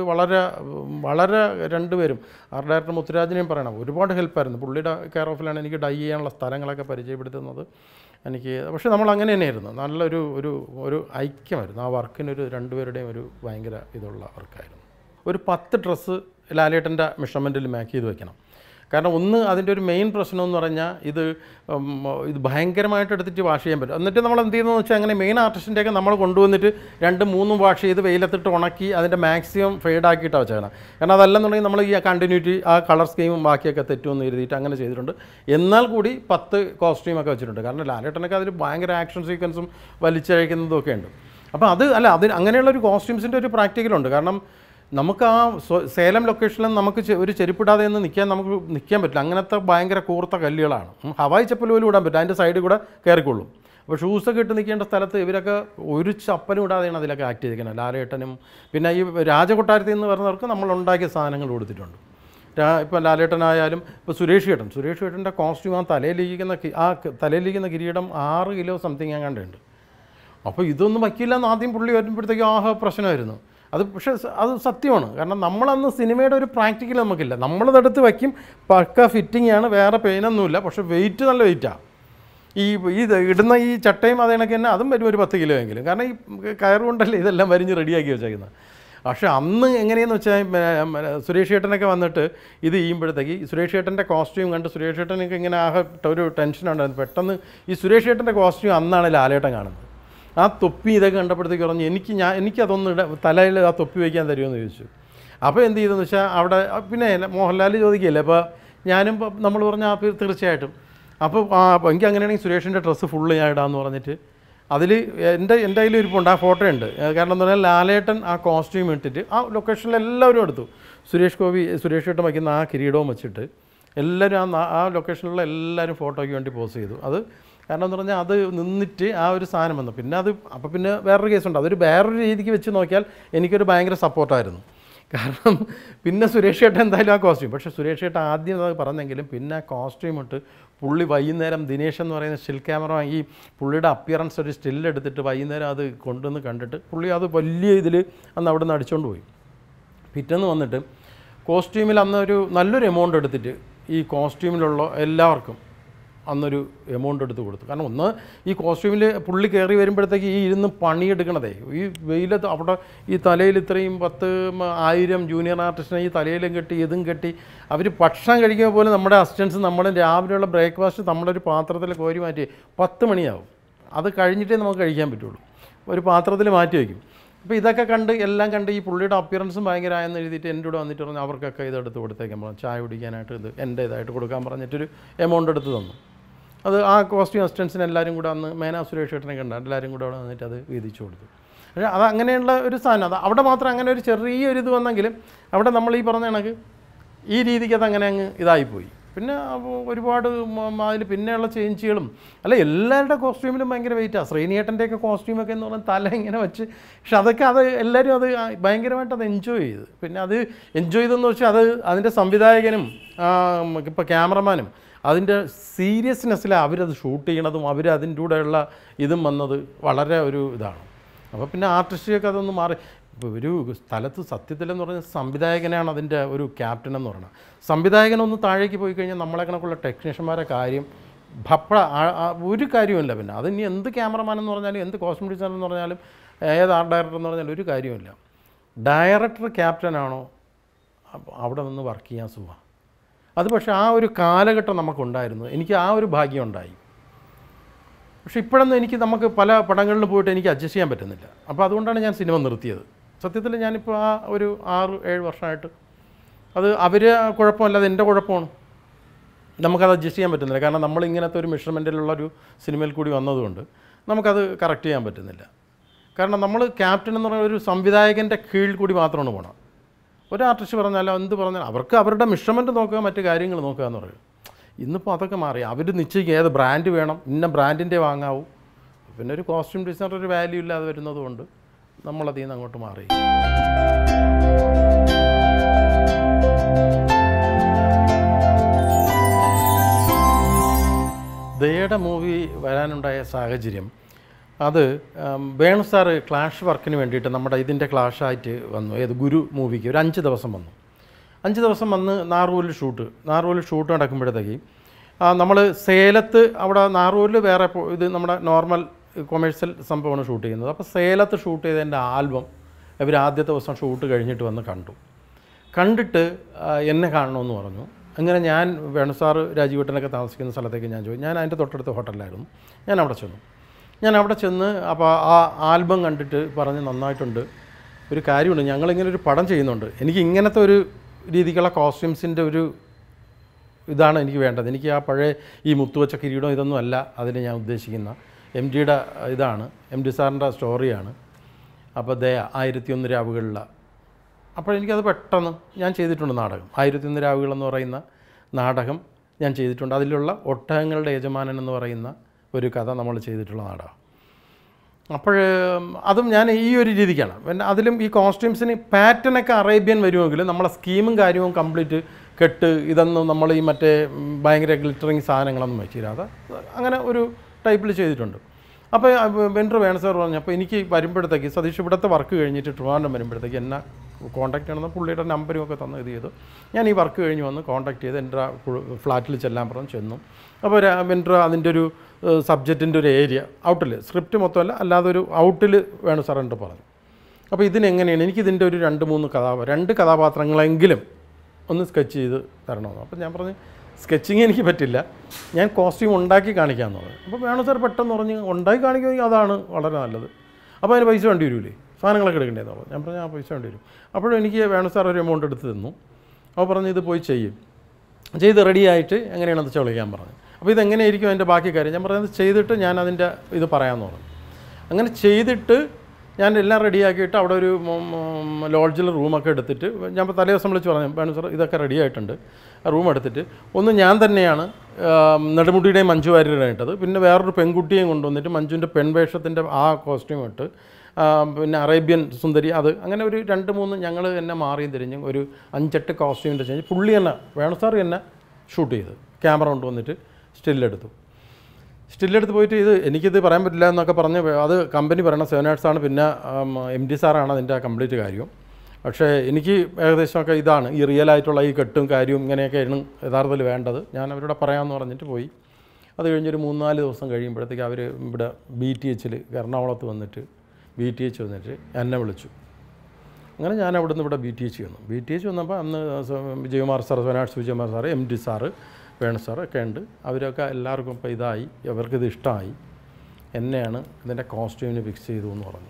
വളരെ രണ്ടുപേരും ആർട്ട് ഡയറക്ടർ മുത്തുരാജിനെയും പറയണം, ഒരുപാട് ഹെൽപ്പായിരുന്നു. പുള്ളിയുടെ കെയർ ഓഫിലാണ് എനിക്ക് ഡൈ ചെയ്യാനുള്ള സ്ഥലങ്ങളൊക്കെ പരിചയപ്പെടുത്തുന്നത് എനിക്ക്. പക്ഷേ നമ്മൾ അങ്ങനെ തന്നെയായിരുന്നു. നല്ലൊരു ഒരു ഐക്യമായിരുന്നു. ആ വർക്കിനൊരു രണ്ടുപേരുടെയും ഒരു ഭയങ്കര ഇതുള്ള വർക്കായിരുന്നു. ഒരു 10 ഡ്രസ്സ് ലാലേട്ടൻ്റെ മെഷർമെൻറ്റിൽ മാക്ക് ചെയ്ത് വെക്കണം. കാരണം ഒന്ന് അതിൻ്റെ ഒരു മെയിൻ പ്രശ്നം എന്ന് പറഞ്ഞാൽ ഇത് ഭയങ്കരമായിട്ട് എടുത്തിട്ട് വാഷ് ചെയ്യാൻ പറ്റും. എന്നിട്ട് നമ്മൾ എന്ത് ചെയ്യുന്നതെന്ന് വെച്ചാൽ അങ്ങനെ മെയിൻ ആർട്ടിസ്റ്റിൻ്റെയൊക്കെ നമ്മൾ കൊണ്ടുവന്നിട്ട് 2-3 വാഷ് ചെയ്ത് വെയിലത്തിട്ട് ഉണക്കി അതിൻ്റെ മാക്സിമം ഫെയ്ഡാക്കിയിട്ടാണ് വെച്ചേക്കണം. കാരണം അതല്ലെന്നുണ്ടെങ്കിൽ നമ്മൾ ഈ കണ്ടിന്യൂറ്റി ആ കളർ സ്കീമും ബാക്കിയൊക്കെ തെറ്റുമെന്ന് എഴുതിയിട്ട് അങ്ങനെ ചെയ്തിട്ടുണ്ട്. എന്നാൽ കൂടി 10 കോസ്റ്റ്യൂമൊക്കെ വെച്ചിട്ടുണ്ട്. കാരണം ലാലേട്ടനൊക്കെ അതിൽ ഭയങ്കര ആക്ഷൻ സീക്വൻസും വലിച്ചഴിക്കുന്നതും ഒക്കെ ഉണ്ട്. അപ്പോൾ അങ്ങനെയുള്ളൊരു കോസ്റ്റ്യൂംസിൻ്റെ ഒരു പ്രാക്ടിക്കലുണ്ട്. കാരണം നമുക്ക് ആ സേലം ലൊക്കേഷനിൽ നമുക്ക് ഒരു ചെരുപ്പിടാതെ ഒന്ന് നിൽക്കാൻ പറ്റില്ല. അങ്ങനത്തെ ഭയങ്കര കൂർത്ത കല്ലുകളാണ്. ഹവായി ചപ്പൽ പോലും ഇടാൻ പറ്റും, അതിൻ്റെ സൈഡിൽ കൂടെ കയറിക്കൊള്ളും. അപ്പോൾ ഷൂസൊക്കെ ഇട്ട് നിൽക്കേണ്ട സ്ഥലത്ത് ഇവരൊക്കെ ഒരു ചപ്പലും ഇടാതെയാണ് അതിലൊക്കെ ആക്ട് ചെയ്തിരിക്കുന്നത്. ലാലേട്ടനും പിന്നെ ഈ രാജകൊട്ടാരത്തിൽ നിന്ന് വരുന്നവർക്ക് നമ്മൾ ഉണ്ടാക്കിയ സാധനങ്ങൾ കൊടുത്തിട്ടുണ്ട്. ഇപ്പോൾ ലാലേട്ടനായാലും ഇപ്പോൾ സുരേഷ് ഏട്ടൻ്റെ കോസ്റ്റ്യൂം ആ തലയിലിരിക്കുന്ന കിരീടം 6 കിലോ സംതിങ് അങ്ങാണ്ടുണ്ട്. അപ്പോൾ ഇതൊന്നും വയ്ക്കില്ല എന്ന് ആദ്യം പുള്ളി വരുമ്പോഴത്തേക്കും പ്രശ്നമായിരുന്നു. പക്ഷേ അത് സത്യമാണ്. കാരണം നമ്മളന്ന് സിനിമയുടെ ഒരു പ്രാക്ടിക്കൽ നമുക്കില്ല. നമ്മളതെടുത്ത് വയ്ക്കും, പക്ക ഫിറ്റിംഗ് ആണ്, വേറെ പെയിനൊന്നുമില്ല. പക്ഷേ വെയിറ്റ് നല്ല വെയിറ്റാണ്. ഇടുന്ന ഈ ചട്ടയും അതേണക്ക് തന്നെ അതും വരും ഒരു 10 കിലോ എങ്കിലും. കാരണം ഈ കയറുകൊണ്ടല്ലേ ഇതെല്ലാം വരിഞ്ഞ് റെഡിയാക്കി വെച്ചേക്കുന്നത്. പക്ഷേ അന്ന് എങ്ങനെയെന്ന് വെച്ചാൽ സുരേഷ് ഏട്ടനൊക്കെ വന്നിട്ട് ഇത് ചെയ്യുമ്പോഴത്തേക്ക് സുരേഷ് ഏട്ടൻ്റെ കോസ്റ്റ്യൂം കണ്ട് സുരേഷ് ഏട്ടനൊക്കെ ഇങ്ങനെ ഒരു ടെൻഷനുണ്ടായിരുന്നു. പെട്ടെന്ന് ഈ സുരേഷ് ഏട്ടൻ്റെ കോസ്റ്റ്യൂം അന്നാണ് ലാലേട്ടൻ കാണുന്നത്. ആ തൊപ്പി ഇതൊക്കെ കണ്ടപ്പോഴത്തേക്ക് പറഞ്ഞു എനിക്കതൊന്ന് തലയിൽ ആ തൊപ്പി വയ്ക്കാൻ തരുമെന്ന് ചോദിച്ചു. അപ്പോൾ എന്ത് ചെയ്തെന്ന് വെച്ചാൽ അവിടെ പിന്നെ മോഹൻലാൽ ചോദിക്കുകയല്ലേ, അപ്പോൾ ഞാനും നമ്മൾ പറഞ്ഞാൽ തീർച്ചയായിട്ടും. അപ്പോൾ എനിക്ക് അങ്ങനെയാണെങ്കിൽ സുരേഷിൻ്റെ ഡ്രസ്സ് ഫുള്ള് ഞാൻ ഇടാമെന്ന് പറഞ്ഞിട്ട് അതിൽ എൻ്റെ കയ്യിൽ ഇരിപ്പുണ്ട്, ആ ഫോട്ടോ ഉണ്ട്. കാരണം എന്താ പറഞ്ഞാൽ ലാലേട്ടൻ ആ കോസ്റ്റ്യൂം ഇട്ടിട്ട് ആ ലൊക്കേഷനിൽ എല്ലാവരും എടുത്തു. സുരേഷ് ഏട്ടൻ വയ്ക്കുന്ന ആ കിരീടവും വെച്ചിട്ട് എല്ലാവരും ആ ലൊക്കേഷനിലുള്ള എല്ലാവരും ഫോട്ടോയ്ക്ക് വേണ്ടി പോസ് ചെയ്തു. അത് കാരണം എന്ന് പറഞ്ഞാൽ അത് നിന്നിട്ട് ആ ഒരു സാധനം വന്നു. പിന്നെ വേറൊരു കേസുണ്ട്. വേറൊരു രീതിക്ക് വെച്ച് നോക്കിയാൽ എനിക്കൊരു ഭയങ്കര സപ്പോർട്ടായിരുന്നു. കാരണം പിന്നെ സുരേഷ് ഏട്ടൻ എന്തായാലും ആ കോസ്റ്റ്യൂം, പക്ഷേ സുരേഷ് ഏട്ടൻ ആദ്യം അത് പറഞ്ഞെങ്കിലും പിന്നെ ആ കോസ്റ്റ്യൂം ഇട്ട് പുള്ളി വൈകുന്നേരം ദിനേശ് എന്ന് പറയുന്ന സ്റ്റിൽ ക്യാമറ ഈ പുള്ളിയുടെ അപ്പിയറൻസ് ഒരു സ്റ്റില്ലെടുത്തിട്ട് വൈകുന്നേരം അത് കൊണ്ടുവന്ന് കണ്ടിട്ട് പുള്ളി അത് വലിയ ഇതിൽ അന്ന് അവിടെ നിന്ന് അടിച്ചുകൊണ്ട് പോയി. പിറ്റേന്ന് വന്നിട്ട് കോസ്റ്റ്യൂമിൽ അന്നൊരു നല്ലൊരു എമൗണ്ട് എടുത്തിട്ട് ഈ കോസ്റ്റ്യൂമിലുള്ള എല്ലാവർക്കും അന്നൊരു എമൗണ്ട് എടുത്ത് കൊടുത്തു. കാരണം ഒന്ന് ഈ കോസ്റ്റ്യൂമിൽ പുള്ളി കയറി വരുമ്പോഴത്തേക്ക് ഈ ഇരുന്ന് പണിയെടുക്കണതേ ഈ വെയിലത്ത് അവിടെ ഈ തലയിൽ ഇത്രയും 10,000 ജൂനിയർ ആർട്ടിസ്റ്റിനെ ഈ തലയിലും കെട്ടി ഇതും കെട്ടി അവർ ഭക്ഷണം കഴിക്കുമ്പോൾ പോലും നമ്മുടെ അസിസ്റ്റൻസ് നമ്മുടെ രാവിലെയുള്ള ബ്രേക്ക്ഫാസ്റ്റ് നമ്മുടെ ഒരു പാത്രത്തിൽ കോരി മാറ്റി 10 മണിയാവും. അത് കഴിഞ്ഞിട്ടേ നമുക്ക് കഴിക്കാൻ പറ്റുള്ളൂ. ഒരു പാത്രത്തിൽ മാറ്റി വയ്ക്കും. അപ്പോൾ ഇതൊക്കെ എല്ലാം കണ്ട് ഈ പുള്ളിയുടെ അപ്പിയറൻസും ഭയങ്കരമായെന്ന് എഴുതിയിട്ട് എൻ്റെ കൂടെ വന്നിട്ട് പറഞ്ഞു അവർക്കൊക്കെ ഇതെടുത്ത് കൊടുത്തേക്കാൻ പറഞ്ഞു. ചായ കുടിക്കാനായിട്ട് ഇത് എൻ്റേതായിട്ട് കൊടുക്കാൻ പറഞ്ഞിട്ടൊരു എമൗണ്ട് എടുത്ത് തന്നു. അത് ആ കോസ്റ്റ്യൂം അസിസ്റ്റൻസിന് എല്ലാവരും കൂടെ അന്ന് മേന സുരേഷ് ഏട്ടനെ കണ്ട എല്ലാവരും കൂടെ അവിടെ വന്നിട്ട് അത് വീതിച്ചു കൊടുത്തു. പക്ഷേ അത് അങ്ങനെയുള്ള ഒരു സാധനം അവിടെ മാത്രം അങ്ങനെ ഒരു ചെറിയൊരിത് വന്നെങ്കിലും അവിടെ നമ്മൾ ഈ പറഞ്ഞ കണക്ക് ഈ രീതിക്ക് അത് അങ്ങനെ അങ്ങ് ഇതായിപ്പോയി. പിന്നെ ഒരുപാട് അതിൽ പിന്നെയുള്ള ചേഞ്ചുകളും എല്ലാവരുടെ കോസ്റ്റ്യൂമിലും ഭയങ്കര വെയിറ്റാണ്. ശ്രീനിയേട്ടൻ്റെയൊക്കെ കോസ്റ്റ്യൂമൊക്കെ എന്ന് പറഞ്ഞാൽ തല ഇങ്ങനെ വെച്ച്, പക്ഷെ അതൊക്കെ എല്ലാവരും അത് ഭയങ്കരമായിട്ട് അത് എൻജോയ് ചെയ്തു. പിന്നെ അത് എൻജോയ് ചെയ്തെന്ന് വെച്ചാൽ അതിൻ്റെ സംവിധായകനും ഇപ്പോൾ ക്യാമറമാനും അതിൻ്റെ സീരിയസ്നെസ്സിൽ അവരത് ഷൂട്ട് ചെയ്യണതും അതിൻ്റെ കൂടെയുള്ള ഇതും വന്നത് വളരെ ഒരു ഇതാണ്. അപ്പോൾ പിന്നെ ആർട്ടിസ്റ്റിയൊക്കെ അതൊന്ന് മാറി. ഇപ്പോൾ ഒരു സ്ഥലത്ത് സത്യത്തിലെന്ന് പറഞ്ഞാൽ സംവിധായകനാണ് അതിൻ്റെ ഒരു ക്യാപ്റ്റൻ എന്ന് പറയുന്നത്. സംവിധായകനൊന്ന് താഴേക്ക് പോയി കഴിഞ്ഞാൽ നമ്മളെ കണക്കുള്ള ടെക്നീഷ്യന്മാരെ കാര്യം ഒരു കാര്യമില്ല. പിന്നെ അതിനി എന്ത് ക്യാമറമാൻ എന്ന് പറഞ്ഞാലും എന്ത് കോസ്റ്റ്യൂം ഡിസൈനർ എന്ന് പറഞ്ഞാലും ഏത് ആർട്ട് ഡയറക്ടർ എന്ന് പറഞ്ഞാലും ഒരു കാര്യമില്ല. ഡയറക്ടർ ക്യാപ്റ്റനാണോ അവിടെ നിന്ന് വർക്ക് ചെയ്യാൻ സുഖം. അത് പക്ഷേ ആ ഒരു കാലഘട്ടം നമുക്കുണ്ടായിരുന്നു. എനിക്ക് ആ ഒരു ഭാഗ്യം ഉണ്ടായി. പക്ഷെ ഇപ്പോഴൊന്നും നമുക്ക് പല പടങ്ങളിൽ പോയിട്ട് എനിക്ക് അഡ്ജസ്റ്റ് ചെയ്യാൻ പറ്റുന്നില്ല. അപ്പോൾ അതുകൊണ്ടാണ് ഞാൻ സിനിമ നിർത്തിയത്. സത്യത്തിൽ ഞാനിപ്പോൾ ആ ഒരു 6-7 വർഷമായിട്ട് അത് അവർ കുഴപ്പമല്ല, അത് എൻ്റെ കുഴപ്പമാണ്. നമുക്കത് അഡ്ജസ്റ്റ് ചെയ്യാൻ പറ്റുന്നില്ല. കാരണം നമ്മളിങ്ങനത്തെ ഒരു മെഷർമെൻറ്റിലുള്ളൊരു സിനിമയിൽ കൂടി വന്നതുകൊണ്ട് നമുക്കത് കറക്റ്റ് ചെയ്യാൻ പറ്റുന്നില്ല. കാരണം നമ്മൾ ക്യാപ്റ്റൻ എന്ന് പറയുന്ന ഒരു സംവിധായകൻ്റെ കീഴിൽ കൂടി മാത്രമാണ് പോകണം. ഒരു ആർട്ടിസ്റ്റ് പറഞ്ഞാലും എന്ത് പറഞ്ഞാലും അവർക്ക് അവരുടെ മെഷർമെൻറ്റ് നോക്കുക, മറ്റു കാര്യങ്ങൾ നോക്കുക എന്ന് പറയും. ഇന്നിപ്പോൾ അതൊക്കെ മാറി. അവർ നിശ്ചയിക്കും ഏത് ബ്രാൻഡ് വേണം, ഇന്ന ബ്രാൻഡിൻ്റെ വാങ്ങാവൂ. പിന്നെ ഒരു കോസ്റ്റ്യൂം ഡിസൈനർ ഒരു വാല്യൂ ഇല്ലാതെ വരുന്നത് കൊണ്ട് നമ്മളതിൽ നിന്ന് അങ്ങോട്ട് മാറി. ദയയുടെ മൂവി വരാനുണ്ടായ സാഹചര്യം അത് വേണു സാറ് ക്ലാഷ് വർക്കിന് വേണ്ടിയിട്ട് നമ്മുടെ ഇതിൻ്റെ ക്ലാഷായിട്ട് വന്നു. ഏത് ഗുരു മൂവിക്ക് ഒരു 5 ദിവസം വന്നു. 5 ദിവസം വന്ന് നാറൂരിൽ ഷൂട്ട് നടക്കുമ്പോഴത്തേക്ക് നമ്മൾ സേലത്ത് അവിടെ നാറൂരിൽ വേറെ ഇത് നമ്മുടെ നോർമൽ കൊമേഴ്സ്യൽ സംഭവമാണ് ഷൂട്ട് ചെയ്യുന്നത്. അപ്പോൾ സേലത്ത് ഷൂട്ട് ചെയ്തതിൻ്റെ ആൽബം ഇവർ ആദ്യത്തെ ദിവസം ഷൂട്ട് കഴിഞ്ഞിട്ട് വന്ന് കണ്ടിട്ട് എന്നെ കാണണമെന്ന് പറഞ്ഞു. അങ്ങനെ ഞാൻ വേണു സാറ് രാജീവേട്ടനൊക്കെ താമസിക്കുന്ന സ്ഥലത്തേക്ക് ഞാൻ ചോദിച്ചു. ഞാൻ അതിൻ്റെ തൊട്ടടുത്ത ഹോട്ടലിലായിരുന്നു. ഞാൻ അവിടെ ചെന്ന് അപ്പോൾ ആ ആൽബം കണ്ടിട്ട് പറഞ്ഞ് നന്നായിട്ടുണ്ട്. ഒരു കാര്യമുണ്ട്, ഞങ്ങളിങ്ങനെ ഒരു പടം ചെയ്യുന്നുണ്ട്. എനിക്ക് ഇങ്ങനത്തെ ഒരു രീതിക്കുള്ള കോസ്റ്റ്യൂംസിൻ്റെ ഒരു ഇതാണ് എനിക്ക് വേണ്ടത്. എനിക്ക് ആ പഴയ ഈ മുത്തുവച്ച കിരീടം ഇതൊന്നും അല്ല അതിന് ഞാൻ ഉദ്ദേശിക്കുന്ന. MDയുടെ ഇതാണ്, MD സാറിൻ്റെ സ്റ്റോറിയാണ്. അപ്പോൾ ദയ 1001 രാവുകളിൽ. അപ്പോൾ എനിക്കത് പെട്ടെന്ന് ഞാൻ ചെയ്തിട്ടുണ്ട് നാടകം. 1001 രാവുകൾ എന്ന് പറയുന്ന നാടകം ഞാൻ ചെയ്തിട്ടുണ്ട്. അതിലുള്ള ഒട്ടകങ്ങളുടെ യജമാനൻ എന്ന് പറയുന്ന ഒരു കഥ നമ്മൾ ചെയ്തിട്ടുള്ള നാടകം. അപ്പോൾ അതും ഞാൻ ഈ ഒരു രീതിക്കാണ്. പിന്നെ അതിലും ഈ കോസ്റ്റ്യൂംസിന് പാറ്റേണൊക്കെ അറേബ്യൻ വരുമെങ്കിലും നമ്മളെ സ്കീമും കാര്യവും കംപ്ലീറ്റ് കെട്ട് ഇതൊന്നും നമ്മൾ ഈ മറ്റേ ഭയങ്കര ഗ്ലിറ്ററിങ് സാധനങ്ങളൊന്നും വെച്ചിരാതെ അങ്ങനെ ഒരു ടൈപ്പിൽ ചെയ്തിട്ടുണ്ട്. അപ്പോൾ വെൻഡർ വേണു സാർ പറഞ്ഞു. അപ്പോൾ എനിക്ക് വരുമ്പോഴത്തേക്ക് സതീഷ് ഇവിടുത്തെ വർക്ക് കഴിഞ്ഞിട്ട് ട്രിവാൻഡ്രം വരുമ്പോഴത്തേക്ക് എന്നെ കോൺടാക്ട് ചെയ്യണമെന്ന് പുള്ളിയുടെ നമ്പരും ഒക്കെ തന്ന് ഇത് ചെയ്തു. ഞാൻ ഈ വർക്ക് കഴിഞ്ഞ് വന്ന് കോൺടാക്ട് ചെയ്ത് എൻ്റെ ഫ്ലാറ്റിൽ ചെല്ലാൻ പറഞ്ഞു. ചെന്നു. അപ്പോൾ വെൻഡർ അതിൻ്റെ ഒരു സബ്ജക്റ്റിൻ്റെ ഒരു ഏരിയ ഔട്ടിൽ, സ്ക്രിപ്റ്റ് മൊത്തമല്ല അല്ലാതെ ഒരു ഔട്ടിൽ വേണു സാർ എൻ്റെ പറഞ്ഞു. അപ്പോൾ ഇതിനെങ്ങനെയാണ് എനിക്കിതിൻ്റെ ഒരു 2 കഥാപാത്രങ്ങളെങ്കിലും ഒന്ന് സ്കെച്ച് ചെയ്ത് തരണമെന്ന്. അപ്പോൾ ഞാൻ പറഞ്ഞു സ്കെച്ചിങ് എനിക്ക് പറ്റില്ല, ഞാൻ കോസ്റ്റ്യൂം ഉണ്ടാക്കി കാണിക്കാമെന്ന് പറഞ്ഞു. അപ്പോൾ വേണു സാർ പെട്ടെന്ന് പറഞ്ഞ് ഉണ്ടാക്കി കാണിക്കുമെങ്കിൽ അതാണ് വളരെ നല്ലത്. അപ്പോൾ അതിന് പൈസ വേണ്ടി വരില്ലേ, സാധനങ്ങളൊക്കെ എടുക്കേണ്ടതെന്ന് പറഞ്ഞു. ഞാൻ പറഞ്ഞു ആ പൈസ വേണ്ടി വരും. അപ്പോഴും എനിക്ക് വേണു സാർ ഒരു എമൗണ്ട് എടുത്ത് തന്നു. അപ്പോൾ പറഞ്ഞ് ഇത് പോയി ചെയ്ത് റെഡിയായിട്ട് എങ്ങനെയാണെന്ന് വെച്ചാൽ വിളിക്കാൻ പറഞ്ഞു. അപ്പോൾ ഇതെങ്ങനെയായിരിക്കും അതിൻ്റെ ബാക്കി കാര്യം ഞാൻ പറഞ്ഞത് ചെയ്തിട്ട് ഞാൻ അതിൻ്റെ ഇത് പറയാമെന്ന് പറഞ്ഞു. അങ്ങനെ ചെയ്തിട്ട് ഞാൻ എല്ലാം റെഡിയാക്കിയിട്ട് അവിടെ ഒരു ലോഡ്ജിൽ റൂമൊക്കെ എടുത്തിട്ട് ഞാൻ തലേ ദിവസം വിളിച്ച് പറഞ്ഞു വേണു സാർ ഇതൊക്കെ റെഡി ആയിട്ടുണ്ട്. ആ റൂം എടുത്തിട്ട് ഒന്ന് ഞാൻ തന്നെയാണ് നെടുമുടിയുടെയും മഞ്ജു വാര്യരുടെയും ഇട്ടത്. പിന്നെ വേറൊരു പെൺകുട്ടിയെയും കൊണ്ടുവന്നിട്ട് മഞ്ജുവിൻ്റെ പെൺവേഷത്തിൻ്റെ ആ കോസ്റ്റ്യൂം ഇട്ട് പിന്നെ അറേബ്യൻ സുന്ദരി അത് അങ്ങനെ ഒരു 2-3 ഞങ്ങൾ എന്നെ മാറിയും തിരിഞ്ഞും ഒരു 5-8 കോസ്റ്റ്യൂമിൻ്റെ ചേഞ്ച് പുള്ളി തന്നെ വേണു സാർ എന്നെ ഷൂട്ട് ചെയ്ത് ക്യാമറ കൊണ്ടുവന്നിട്ട് സ്റ്റില്ലെടുത്ത് പോയിട്ട് എനിക്കിത് പറയാൻ പറ്റില്ല എന്നൊക്കെ പറഞ്ഞ് അത് കമ്പനി പറയണം 7 Arts ആണ്. പിന്നെ MD സാറാണ് അതിൻ്റെ കംപ്ലീറ്റ് കാര്യം. പക്ഷേ എനിക്ക് ഏകദേശമൊക്കെ ഇതാണ് ഈ റിയൽ ആയിട്ടുള്ള ഈ കെട്ടും കാര്യവും ഇങ്ങനെയൊക്കെയാണ് യഥാർത്ഥത്തിൽ വേണ്ടത്. ഞാൻ അവരോട് പറയാമെന്ന് പറഞ്ഞിട്ട് പോയി. അത് കഴിഞ്ഞൊരു 3-4 ദിവസം കഴിയുമ്പോഴത്തേക്ക് അവർ ഇവിടെ BTHൽ എറണാകുളത്ത് വന്നിട്ട് BTH വന്നിട്ട് എന്നെ വിളിച്ചു. അങ്ങനെ ഞാൻ അവിടെ നിന്ന് ഇവിടെ BTH വന്നു. BTH വന്നപ്പോൾ അന്ന് Vijayakumar sir, 7 Arts Vijayakumar sir, MD sir, Venu sir ഒക്കെ ഉണ്ട്. അവരൊക്കെ എല്ലാവർക്കും ഇപ്പോൾ ഇതായി, അവർക്കിത് ഇഷ്ടമായി. എന്നെയാണ് ഇതിൻ്റെ കോസ്റ്റ്യൂമിന് ഫിക്സ് ചെയ്തു എന്ന് പറഞ്ഞു.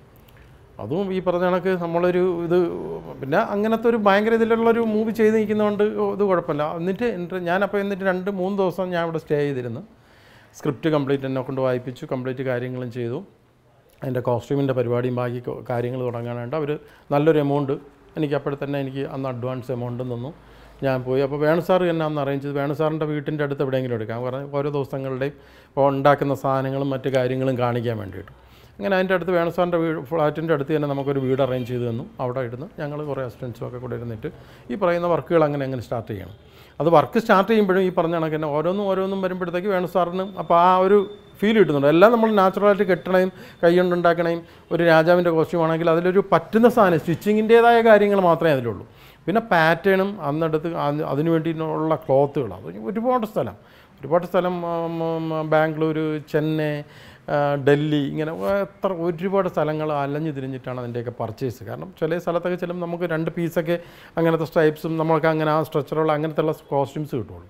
അതും ഈ പറഞ്ഞ കണക്ക് നമ്മളൊരു ഇത് പിന്നെ അങ്ങനത്തെ ഒരു ഭയങ്കര ഇതിലുള്ളൊരു മൂവി ചെയ്ത് നിൽക്കുന്നതുകൊണ്ട് ഇത് കുഴപ്പമില്ല. ഞാനപ്പോൾ 2-3 ദിവസം ഞാൻ ഇവിടെ സ്റ്റേ ചെയ്തിരുന്നു. സ്ക്രിപ്റ്റ് കംപ്ലീറ്റ് എന്നെ കൊണ്ട് വായിപ്പിച്ചു, കംപ്ലീറ്റ് കാര്യങ്ങളും ചെയ്തു. അതിൻ്റെ കോസ്റ്റ്യൂമിൻ്റെ പരിപാടിയും ബാക്കി കാര്യങ്ങൾ തുടങ്ങാനായിട്ട് അവർ നല്ലൊരു എമൗണ്ട് എനിക്ക് അപ്പോഴത്തന്നെ എനിക്ക് അന്ന് അഡ്വാൻസ് എമൗണ്ട് തന്നു. ഞാൻ പോയി. അപ്പോൾ വേണു സാർ എന്നെ അന്ന് അറേഞ്ച് ചെയ്ത് വേണു സാറിൻ്റെ വീട്ടിൻ്റെ അടുത്ത് എവിടെയെങ്കിലും എടുക്കാം. കാരണം ഓരോ ദിവസങ്ങളുടെയും ഇപ്പോൾ ഉണ്ടാക്കുന്ന സാധനങ്ങളും മറ്റു കാര്യങ്ങളും കാണിക്കാൻ വേണ്ടിയിട്ട്. ഇങ്ങനെ അതിൻ്റെ അടുത്ത് വേണുസാറിൻ്റെ ഫ്ലാറ്റിൻ്റെ അടുത്ത് തന്നെ നമുക്കൊരു വീട് അറേഞ്ച് ചെയ്ത് തന്നു. അവിടെ ഇരുന്ന് ഞങ്ങൾ കുറേ അസിസ്റ്റൻസും ഒക്കെ കൂടെ ഇരുന്നിട്ട് ഈ പറയുന്ന വർക്കുകൾ അങ്ങനെ സ്റ്റാർട്ട് ചെയ്യണം. അത് വർക്ക് സ്റ്റാർട്ട് ചെയ്യുമ്പോഴും ഈ പറഞ്ഞ കണക്ക് തന്നെ ഓരോന്നും വരുമ്പോഴത്തേക്ക് വേണുസാറിന് അപ്പോൾ ആ ഒരു ഫീൽ കിട്ടുന്നുണ്ട്. എല്ലാം നമ്മൾ നാച്ചുറലായിട്ട് കെട്ടണയും കൈ കൊണ്ടുണ്ടാക്കണയും ഒരു രാജാവിൻ്റെ കോസ്റ്റ്യൂം ആണെങ്കിൽ അതിലൊരു പറ്റുന്ന സാധനം സ്റ്റിച്ചിങ്ങിൻ്റേതായ കാര്യങ്ങൾ മാത്രമേ അതിലുള്ളൂ. പിന്നെ പാറ്റേണും അന്നെടുത്ത് അതിന് വേണ്ടിയിട്ടുള്ള ക്ലോത്തുകൾ അത് ഒരുപാട് സ്ഥലം ബാംഗ്ലൂർ, ചെന്നൈ, ഡൽഹി ഇങ്ങനെ ഒരുപാട് സ്ഥലങ്ങൾ അലഞ്ഞു തിരിഞ്ഞിട്ടാണ് അതിൻ്റെയൊക്കെ പർച്ചേസ്. കാരണം ചില സ്ഥലത്തൊക്കെ ചെല്ലുമ്പോൾ നമുക്ക് 2 പീസൊക്കെ അങ്ങനത്തെ സ്ട്രൈപ്സും നമ്മൾക്ക് അങ്ങനെ ആ സ്ട്രെച്ചറുള്ള അങ്ങനത്തെയുള്ള കോസ്റ്റ്യൂംസ് കിട്ടുള്ളൂ.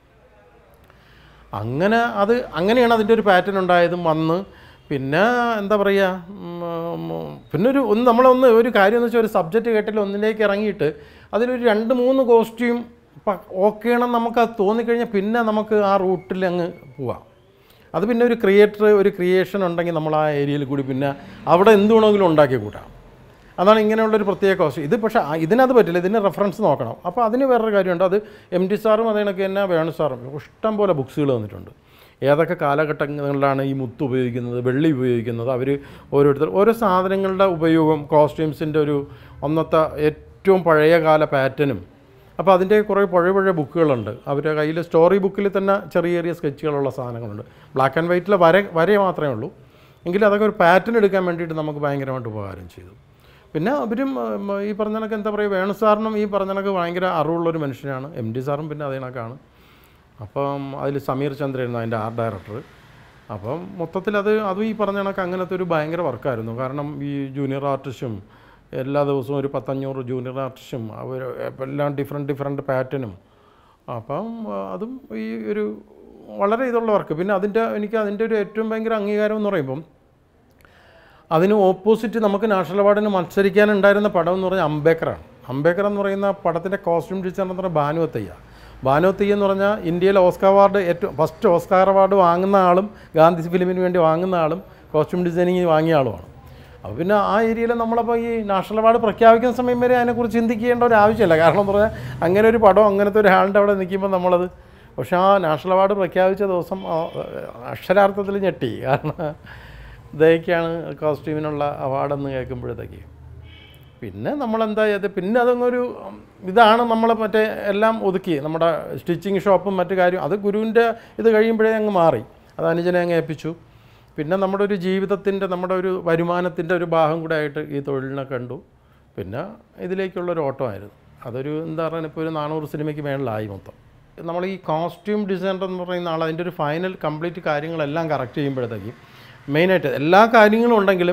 അങ്ങനെയാണ് അതിൻ്റെ ഒരു പാറ്റേൺ ഉണ്ടായതും വന്ന്. പിന്നെ എന്താ പറയുക, പിന്നെ ഒരു കാര്യം എന്ന് വെച്ചാൽ ഒരു സബ്ജക്റ്റ് കേട്ടിൽ ഒന്നിലേക്ക് ഇറങ്ങിയിട്ട് അതിലൊരു 2-3 കോസ്റ്റ്യൂം ഓക്കെ ആണെന്ന് നമുക്കത് തോന്നിക്കഴിഞ്ഞാൽ പിന്നെ നമുക്ക് ആ റൂട്ടിൽ അങ്ങ് പോവാം. അത് പിന്നെ ഒരു ക്രിയേഷൻ ഉണ്ടെങ്കിൽ നമ്മൾ ആ ഏരിയയിൽ കൂടി പിന്നെ അവിടെ എന്ത് വേണമെങ്കിലും ഉണ്ടാക്കി കൂട്ടാം. അതാണ് ഇങ്ങനെയുള്ളൊരു പ്രത്യേക കോസ്റ്റ്. ഇത് പക്ഷേ ഇതിനത് പറ്റില്ല, ഇതിന് റെഫറൻസ് നോക്കണം. അപ്പോൾ അതിന് വേറൊരു കാര്യമുണ്ട്. അത് MD സാറും അതിനൊക്കെ തന്നെ വേണു സാറും ഇഷ്ടം പോലെ ബുക്സുകൾ തന്നിട്ടുണ്ട്. ഏതൊക്കെ കാലഘട്ടങ്ങളിലാണ് ഈ മുത്ത് ഉപയോഗിക്കുന്നത്, വെള്ളി ഉപയോഗിക്കുന്നത്, അവർ ഓരോ സാധനങ്ങളുടെ ഉപയോഗം, കോസ്റ്റ്യൂംസിൻ്റെ ഒരു അന്നത്തെ ഏറ്റവും പഴയ കാല പാറ്റേണും. അപ്പോൾ അതിൻ്റെ കുറേ പഴയ ബുക്കുകളുണ്ട്. അവരുടെ കയ്യിൽ സ്റ്റോറി ബുക്കിൽ തന്നെ ചെറിയ സ്കെച്ചുകളുള്ള സാധനങ്ങളുണ്ട്. ബ്ലാക്ക് ആൻഡ് വൈറ്റിൽ വര മാത്രമേ ഉള്ളൂ. എങ്കിലും അതൊക്കെ ഒരു പാറ്റേൺ എടുക്കാൻ വേണ്ടിയിട്ട് നമുക്ക് ഭയങ്കരമായിട്ട് ഉപകാരം ചെയ്തു. പിന്നെ അവരും ഈ പറഞ്ഞ കണക്ക് എന്താ പറയുക, വേണു സാറിനും ഈ പറഞ്ഞ കണക്ക് ഭയങ്കര അറിവുള്ളൊരു മനുഷ്യനാണ്. MD സാറും പിന്നെ അതേ കണക്കാണ്. അപ്പം അതിൽ സമീർ ചന്ദ്രയായിരുന്നു അതിൻ്റെ ആർട്ട് ഡയറക്ടർ. അപ്പം മൊത്തത്തിൽ അതും ഈ പറഞ്ഞ കണക്ക് അങ്ങനത്തെ ഒരു ഭയങ്കര വർക്കായിരുന്നു. കാരണം ഈ ജൂനിയർ ആർട്ടിസ്റ്റും എല്ലാ ദിവസവും ഒരു 100-500 ജൂനിയർ ആർട്ടിസ്റ്റും അവർ എല്ലാം ഡിഫറെൻറ്റ് പാറ്റേണും. അപ്പം അതും ഈ ഒരു വളരെ ഇതുള്ള വർക്ക്. പിന്നെ എനിക്ക് അതിൻ്റെ ഒരു ഏറ്റവും ഭയങ്കര അംഗീകാരം എന്ന് പറയുമ്പം അതിന് ഓപ്പോസിറ്റ് നമുക്ക് നാഷണൽ അവാർഡിന് മത്സരിക്കാനുണ്ടായിരുന്ന പടം എന്ന് പറഞ്ഞാൽ അംബേദ്കർ എന്ന് പറയുന്ന പടത്തിൻ്റെ കോസ്റ്റ്യൂം ഡിസൈനർ എന്ന് പറഞ്ഞാൽ ഭാനുവത്തയ്യ എന്ന് പറഞ്ഞാൽ ഇന്ത്യയിലെ ഫസ്റ്റ് ഓസ്കാർ അവാർഡ് വാങ്ങുന്ന ആളും ഗാന്ധി ഫിലിമിന് വേണ്ടി വാങ്ങുന്ന ആളും കോസ്റ്റ്യൂം ഡിസൈനിങ് വാങ്ങിയ ആളുമാണ്. അപ്പോൾ പിന്നെ ആ ഏരിയയിൽ നമ്മളപ്പോൾ ഈ നാഷണൽ അവാർഡ് പ്രഖ്യാപിക്കുന്ന സമയം വരെ അതിനെക്കുറിച്ച് ചിന്തിക്കേണ്ട ഒരു ആവശ്യമില്ല. കാരണം എന്ന് പറഞ്ഞാൽ അങ്ങനെ ഒരു പടം അങ്ങനത്തെ ഒരു ഹാളിൻ്റെ അവിടെ നിൽക്കുമ്പോൾ നമ്മളത്, പക്ഷേ ആ നാഷണൽ അവാർഡ് പ്രഖ്യാപിച്ച ദിവസം അക്ഷരാർത്ഥത്തിൽ ഞെട്ടി. കാരണം ദയക്കാണ് കോസ്റ്റ്യൂമിനുള്ള അവാർഡെന്ന് കേൾക്കുമ്പോഴത്തേക്ക് പിന്നെ നമ്മളെന്താ ചെയ്ത് പിന്നെ അതങ്ങൊരു ഇതാണ് നമ്മൾ മറ്റേ എല്ലാം ഒതുക്കി നമ്മുടെ സ്റ്റിച്ചിങ് ഷോപ്പും മറ്റു കാര്യം അത് ഗുരുവിൻ്റെ ഇത് കഴിയുമ്പോഴേ അങ്ങ് മാറി. അത് അനുജനെ അങ്ങ് ഏൽപ്പിച്ചു. പിന്നെ നമ്മുടെ ഒരു ജീവിതത്തിൻ്റെ നമ്മുടെ ഒരു വരുമാനത്തിൻ്റെ ഒരു ഭാഗം കൂടെ ആയിട്ട് ഈ തൊഴിലിനെ കണ്ടു. പിന്നെ ഇതിലേക്കുള്ളൊരു ഓട്ടമായിരുന്നു. അതൊരു എന്താ പറയുക, ഇപ്പോൾ ഒരു 400 സിനിമയ്ക്ക് മേളിലായി മൊത്തം. നമ്മൾ ഈ കോസ്റ്റ്യൂം ഡിസൈനർ എന്ന് പറയുന്ന ആൾ അതിൻ്റെ ഒരു ഫൈനൽ കംപ്ലീറ്റ് കാര്യങ്ങളെല്ലാം കറക്റ്റ് ചെയ്യുമ്പോഴത്തേക്കും മെയിനായിട്ട് എല്ലാ കാര്യങ്ങളും ഉണ്ടെങ്കിലും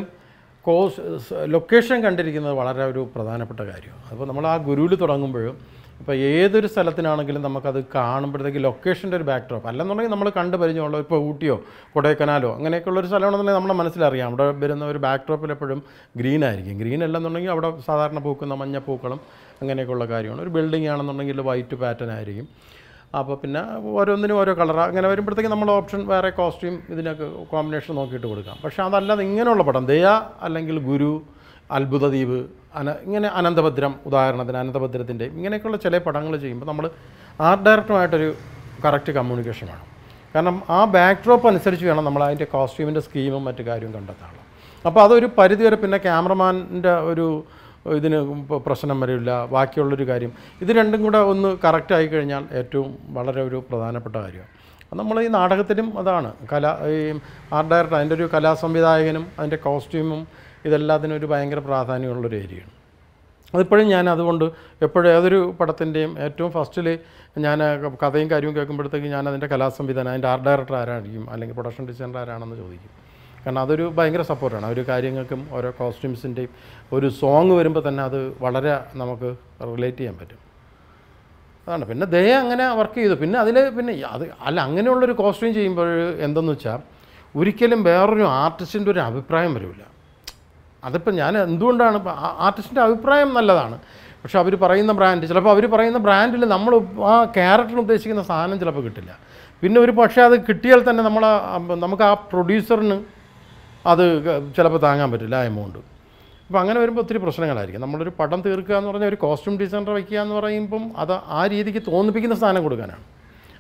ലൊക്കേഷൻ കണ്ടിരിക്കുന്നത് വളരെ ഒരു പ്രധാനപ്പെട്ട കാര്യമാണ്. അപ്പോൾ നമ്മൾ ആ ഗുരുവിൽ തുടങ്ങുമ്പോഴും ഇപ്പോൾ ഏതൊരു സ്ഥലത്തിനാണെങ്കിലും നമുക്കത് കാണുമ്പോഴത്തേക്ക് ലൊക്കേഷൻ്റെ ഒരു ബാക്ക് ഡ്രോപ്പ് അല്ലെന്നുണ്ടെങ്കിൽ നമ്മൾ കണ്ട് പരിചയമുള്ള ഇപ്പോൾ ഊട്ടിയോ കൊടൈക്കനാലോ അങ്ങനെയൊക്കെയുള്ളൊരു സ്ഥലമാണെന്നുണ്ടെങ്കിൽ നമ്മുടെ മനസ്സിലറിയാം അവിടെ വരുന്ന ഒരു ബാക്ക് ഡ്രോപ്പിൽ എപ്പോഴും ഗ്രീൻ ആയിരിക്കും. ഗ്രീൻ അല്ലെന്നുണ്ടെങ്കിൽ അവിടെ സാധാരണ പൂക്കുന്ന മഞ്ഞപ്പൂക്കളും അങ്ങനെയൊക്കെയുള്ള കാര്യമാണ്. ഒരു ബിൽഡിംഗ് ആണെന്നുണ്ടെങ്കിൽ വൈറ്റ് പാറ്റേൺ ആയിരിക്കും. അപ്പോൾ പിന്നെ ഓരോന്നിനും ഓരോ കളർ അങ്ങനെ വരുമ്പോഴത്തേക്കും നമ്മൾ ഓപ്ഷൻ വേറെ കോസ്റ്റ്യൂം ഇതിനൊക്കെ കോമ്പിനേഷൻ നോക്കിയിട്ട് കൊടുക്കാം. പക്ഷേ അതല്ലാതെ ഇങ്ങനെയുള്ള പടം ദയ അല്ലെങ്കിൽ ഗുരു, അത്ഭുത ദ്വീപ്, ഇങ്ങനെ അനന്തഭദ്രം, ഉദാഹരണത്തിന് അനന്തഭദ്രത്തിൻ്റെ ഇങ്ങനെയൊക്കെയുള്ള ചില പടങ്ങൾ ചെയ്യുമ്പോൾ നമ്മൾ ആർട്ട് ഡയറക്ടറുമായിട്ടൊരു കറക്റ്റ് കമ്മ്യൂണിക്കേഷൻ വേണം. കാരണം ആ ബാക്ക് ഡ്രോപ്പ് അനുസരിച്ച് വേണം നമ്മൾ അതിൻ്റെ കോസ്റ്റ്യൂമിൻ്റെ സ്കീമും മറ്റു കാര്യവും കണ്ടെത്താനുള്ളത്. അപ്പോൾ അതൊരു പരിധിവരെ പിന്നെ ക്യാമറമാൻ്റെ ഒരു ഇതിന് പ്രശ്നം വരില്ല. ബാക്കിയുള്ളൊരു കാര്യം ഇത് രണ്ടും കൂടെ ഒന്ന് കറക്റ്റായി കഴിഞ്ഞാൽ ഏറ്റവും വളരെ ഒരു പ്രധാനപ്പെട്ട കാര്യമാണ്. നമ്മൾ ഈ നാടകത്തിലും അതാണ് ഈ ആർട്ട് ഡയറക്ടർ അതിൻ്റെ ഒരു കലാസംവിധായകനും അതിൻ്റെ കോസ്റ്റ്യൂമും ഇതെല്ലാത്തിനും ഒരു ഭയങ്കര പ്രാധാന്യമുള്ളൊരു ഏരിയയാണ്. അതിപ്പോഴും ഞാൻ അതുകൊണ്ട് എപ്പോഴും ഏതൊരു പടത്തിൻ്റെയും ഏറ്റവും ഫസ്റ്റിൽ ഞാൻ കഥയും കാര്യവും കേൾക്കുമ്പോഴത്തേക്ക് ഞാൻ അതിൻ്റെ കലാസംവിധാനം അതിൻ്റെ ആർട്ട് ഡയറക്ടർ ആരായിരിക്കും അല്ലെങ്കിൽ പ്രൊഡക്ഷൻ ഡിസൈനർ ആരാണെന്ന് ചോദിക്കും. കാരണം അതൊരു ഭയങ്കര സപ്പോർട്ടാണ്. ഒരു കാര്യങ്ങൾക്കും ഓരോ കോസ്റ്റ്യൂംസിൻ്റെയും ഒരു സോങ് വരുമ്പോൾ തന്നെ അത് വളരെ നമുക്ക് റിലേറ്റ് ചെയ്യാൻ പറ്റും. അതാണ്. പിന്നെ ദയ അങ്ങനെ വർക്ക് ചെയ്തു. പിന്നെ പിന്നെ അങ്ങനെയുള്ളൊരു കോസ്റ്റ്യൂം ചെയ്യുമ്പോൾ എന്തെന്ന് വെച്ചാൽ ഒരിക്കലും വേറൊരു ആർട്ടിസ്റ്റിൻ്റെ ഒരു അഭിപ്രായം വരില്ല. അതിപ്പോൾ ഞാൻ എന്തുകൊണ്ടാണ് ആർട്ടിസ്റ്റിൻ്റെ അഭിപ്രായം നല്ലതാണ്, പക്ഷെ അവർ പറയുന്ന ബ്രാൻഡ് ചിലപ്പോൾ അവർ പറയുന്ന ബ്രാൻഡിൽ നമ്മൾ ആ ക്യാരക്ടറിന് ഉദ്ദേശിക്കുന്ന സാധനം ചിലപ്പോൾ കിട്ടില്ല. പിന്നെ ഒരു പക്ഷേ അത് കിട്ടിയാൽ തന്നെ നമുക്ക് ആ പ്രൊഡ്യൂസറിന് അത് ചിലപ്പോൾ താങ്ങാൻ പറ്റില്ല ആ എമൗണ്ട്. അപ്പോൾ അങ്ങനെ വരുമ്പോൾ ഒത്തിരി പ്രശ്നങ്ങളായിരിക്കും. നമ്മളൊരു പടം തീർക്കുക എന്ന് പറഞ്ഞാൽ ഒരു കോസ്റ്റ്യൂം ഡിസൈനർ വയ്ക്കുക എന്ന് പറയുമ്പം അത് ആ രീതിക്ക് തോന്നിപ്പിക്കുന്ന സാധനം കൊടുക്കാനാണ്.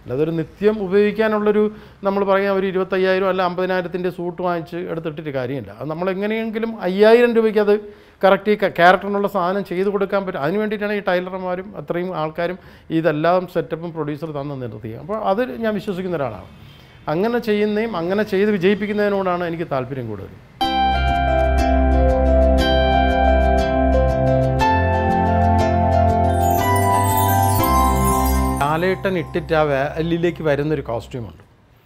അതൊരു നിത്യം ഉപയോഗിക്കാനുള്ളൊരു നമ്മൾ പറയാം ഒരു 25,000 അല്ല 50,000 സൂട്ട് വാങ്ങിച്ച് എടുത്തിട്ടിട്ട് കാര്യമില്ല. അത് നമ്മളെങ്ങനെയെങ്കിലും 5,000 രൂപയ്ക്ക് അത് കറക്റ്റ് ഈ ക്യാരക്ടറിനുള്ള സാധനം ചെയ്ത് കൊടുക്കാൻ പറ്റും. അതിന് വേണ്ടിയിട്ടാണ് ഈ ടൈലർമാരും അത്രയും ആൾക്കാരും ഇതെല്ലാം സെറ്റപ്പും പ്രൊഡ്യൂസർ തന്ന് നിർത്തിയത്. അപ്പോൾ അത് ഞാൻ വിശ്വസിക്കുന്ന ഒരാളാണ്. അങ്ങനെ ചെയ്യുന്നതും അങ്ങനെ ചെയ്ത് വിജയിപ്പിക്കുന്നതിനോടാണ് എനിക്ക് താല്പര്യം കൂടുതൽ. ലാലേട്ടൻ ഇട്ടിട്ട് ആ വാലിലേക്ക് വരുന്നൊരു കോസ്റ്റ്യൂമുണ്ട്.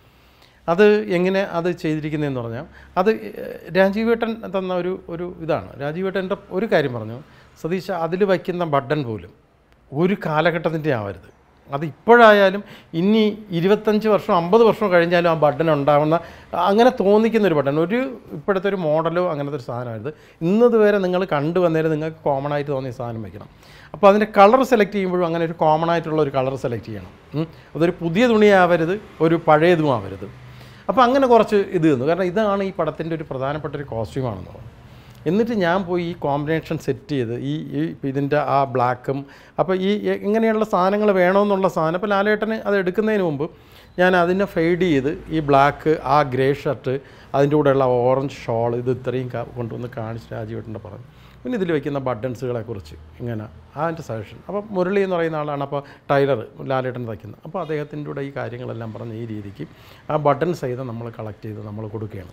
അത് എങ്ങനെ അത് ചെയ്തിരിക്കുന്നതെന്ന് പറഞ്ഞാൽ അത് രാജീവേട്ടൻ തന്ന ഒരു ഇതാണ്. രാജീവേട്ടൻ്റെ ഒരു കാര്യം പറഞ്ഞു, സതീശ അതിൽ വയ്ക്കുന്ന ബട്ടൺ പോലും ഒരു കാലഘട്ടത്തിൻ്റെ ആവരുത്. അത് ഇപ്പോഴായാലും ഇനി 25 വർഷം 50 വർഷം കഴിഞ്ഞാലും ആ ബട്ടൺ ഉണ്ടാവുന്ന അങ്ങനെ തോന്നിക്കുന്നൊരു ബട്ടൺ, ഇപ്പോഴത്തെ ഒരു മോഡലോ അങ്ങനത്തെ ഒരു സാധനമായിരുന്നു. ഇന്നതുവരെ നിങ്ങൾ കണ്ടുവന്നേരം നിങ്ങൾക്ക് കോമൺ ആയിട്ട് തോന്നിയ സാധനം വയ്ക്കണം. അപ്പോൾ അതിൻ്റെ കളർ സെലക്ട് ചെയ്യുമ്പോഴും അങ്ങനെ ഒരു കോമൺ ആയിട്ടുള്ള ഒരു കളർ സെലക്ട് ചെയ്യണം. അതൊരു പുതിയ തുണിയാവരുത്, ഒരു പഴയതും ആവരുത്. അപ്പോൾ അങ്ങനെ കുറച്ച് ഇത് തന്നു. കാരണം ഇതാണ് ഈ പടത്തിൻ്റെ ഒരു പ്രധാനപ്പെട്ട ഒരു കോസ്റ്റ്യൂമാണെന്ന് പറഞ്ഞു. എന്നിട്ട് ഞാൻ പോയി ഈ കോമ്പിനേഷൻ സെറ്റ് ചെയ്ത് ഇതിൻ്റെ ആ ബ്ലാക്കും അപ്പോൾ ഇങ്ങനെയുള്ള സാധനങ്ങൾ വേണമെന്നുള്ള സാധനം. അപ്പോൾ ലാലേട്ടന് അത് എടുക്കുന്നതിന് മുമ്പ് ഞാൻ അതിനെ ഫെയ്ഡ് ചെയ്ത് ഈ ബ്ലാക്ക്, ആ ഗ്രേ ഷർട്ട്, അതിൻ്റെ കൂടെയുള്ള ഓറഞ്ച് ഷോൾ, ഇത് ഇത്രയും കൊണ്ടുവന്ന് കാണിച്ച് രാജീവേട്ടൻ്റെ പറഞ്ഞു. പിന്നെ ഇതിൽ വയ്ക്കുന്ന ബട്ടൺസുകളെക്കുറിച്ച് ഇങ്ങനെ അതിൻ്റെ സജഷൻ. അപ്പോൾ മുരളി എന്ന് പറയുന്ന ആളാണ് അപ്പോൾ ടൈലർ ലാലേട്ടൻ തയ്ക്കുന്നത്. അപ്പോൾ അദ്ദേഹത്തിൻ്റെ കൂടെ ഈ കാര്യങ്ങളെല്ലാം പറഞ്ഞ് ഈ രീതിക്ക് ആ ബട്ടൺ സഹിതം നമ്മൾ കളക്ട് ചെയ്ത് നമ്മൾ കൊടുക്കുകയാണ്.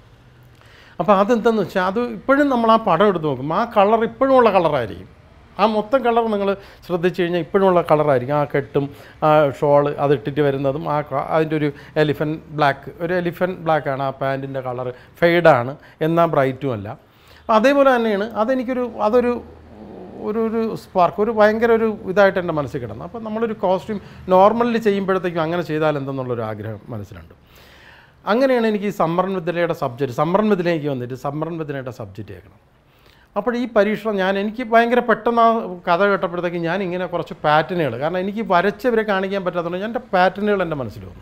അപ്പോൾ അതെന്താണെന്ന് വെച്ചാൽ അത് ഇപ്പോഴും നമ്മൾ ആ പടം എടുത്ത് നോക്കും, ആ കളർ ഇപ്പോഴും ഉള്ള കളറായിരിക്കും. ആ മൊത്തം കളർ നിങ്ങൾ ശ്രദ്ധിച്ചു കഴിഞ്ഞാൽ ഇപ്പോഴും ഉള്ള കളറായിരിക്കും. ആ കെട്ടും ആ ഷോള് അതിട്ടിട്ട് വരുന്നതും അതിൻ്റെ ഒരു എലിഫൻറ്റ് ബ്ലാക്കാണ് ആ പാൻറ്റിൻ്റെ കളർ. ഫെയ്ഡാണ് എന്നാൽ ബ്രൈറ്റും അല്ല. അതേപോലെ തന്നെയാണ് അതൊരു സ്പാർക്ക്, ഒരു ഭയങ്കര ഒരു ഇതായിട്ട് എൻ്റെ മനസ്സിൽ കിടന്നു. അപ്പോൾ നമ്മളൊരു കോസ്റ്റ്യൂം നോർമലി ചെയ്യുമ്പോഴത്തേക്കും അങ്ങനെ ചെയ്താൽ എന്തെന്നുള്ളൊരു ആഗ്രഹം മനസ്സിലുണ്ട്. അങ്ങനെയാണ് എനിക്ക് ഈ സമ്മറൻ വിദ്യയുടെ സമ്മറിലേക്ക് വന്നിട്ട് സമ്മറൻ വിദ്യയുടെ സബ്ജക്റ്റ് കേൾക്കണം. അപ്പോൾ ഈ പരീക്ഷണം എനിക്ക് ഭയങ്കര പെട്ടെന്ന് ആ കഥ കേട്ടപ്പോഴത്തേക്ക് ഞാൻ ഇങ്ങനെ കുറച്ച് പാറ്റേണുകൾ, കാരണം എനിക്ക് വരച്ചവരെ കാണിക്കാൻ പറ്റാത്തതുകൊണ്ട് എൻ്റെ പാറ്റേണുകൾ എൻ്റെ മനസ്സിൽ വന്നു.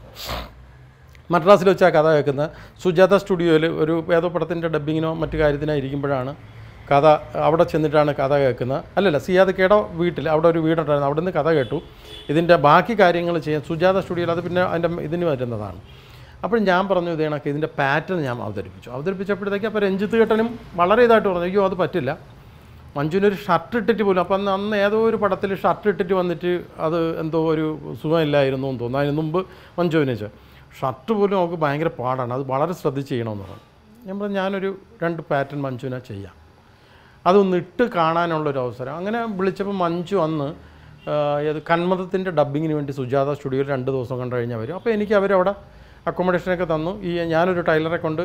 മദ്രാസിൽ വെച്ചാൽ കഥ കേൾക്കുന്ന സുജാത സ്റ്റുഡിയോയിൽ ഒരു ഏതോ പടത്തിൻ്റെ ഡബ്ബിങ്ങിനോ മറ്റു കാര്യത്തിനോ ഇരിക്കുമ്പോഴാണ് കഥ, അവിടെ ചെന്നിട്ടാണ് കഥ കേൾക്കുന്നത്. അല്ലല്ല, സിയാദക്കയുടെ വീട്ടിൽ അവിടെ ഒരു വീടുണ്ടായിരുന്നു, അവിടെ നിന്ന് കഥ കേട്ടു. ഇതിൻ്റെ ബാക്കി കാര്യങ്ങൾ ചെയ്യാൻ സുജാത സ്റ്റുഡിയോയിൽ അത് പിന്നെ അതിൻ്റെ ഇതിന് വരുന്നതാണ്. അപ്പോൾ ഞാൻ പറഞ്ഞു ഇത് കണക്ക് ഇതിൻ്റെ പാറ്റേൺ ഞാൻ അവതരിപ്പിച്ചപ്പോഴത്തേക്ക് അപ്പോൾ രഞ്ജിത്ത് ചേട്ടനും വളരെ ഇതായിട്ട് പറഞ്ഞു, അയ്യോ അത് പറ്റില്ല, മഞ്ജുവിനൊരു ഷർട്ട് ഇട്ടിട്ട് പോലും. അപ്പം അന്ന് ഏതോ ഒരു പടത്തിൽ ഷർട്ട് ഇട്ടിട്ട് വന്നിട്ട് അത് എന്തോ ഒരു സുഖമില്ലായിരുന്നു എന്ന് തോന്നുന്നു. അതിന് മുമ്പ് മഞ്ജുവിനെ ഷർട്ട് പോലും നമുക്ക് ഭയങ്കര പാടാണ്, അത് വളരെ ശ്രദ്ധിച്ച് ചെയ്യണമെന്ന് പറഞ്ഞു. ഞാൻ പറഞ്ഞു ഞാനൊരു 2 പാറ്റേൺ മഞ്ജുവിനെ ചെയ്യാം, അതൊന്ന് ഇട്ട് കാണാനുള്ളൊരു അവസരം. അങ്ങനെ വിളിച്ചപ്പോൾ മഞ്ജു അന്ന് കന്മതത്തിൻ്റെ ഡബ്ബിങ്ങിന് വേണ്ടി സുജാത സ്റ്റുഡിയോയിൽ 2 ദിവസം കണ്ടു കഴിഞ്ഞാൽ വരും. അപ്പോൾ എനിക്ക് അവരവിടെ അക്കോമഡേഷനൊക്കെ തന്നു. ഞാനൊരു ടൈലറെ കൊണ്ട്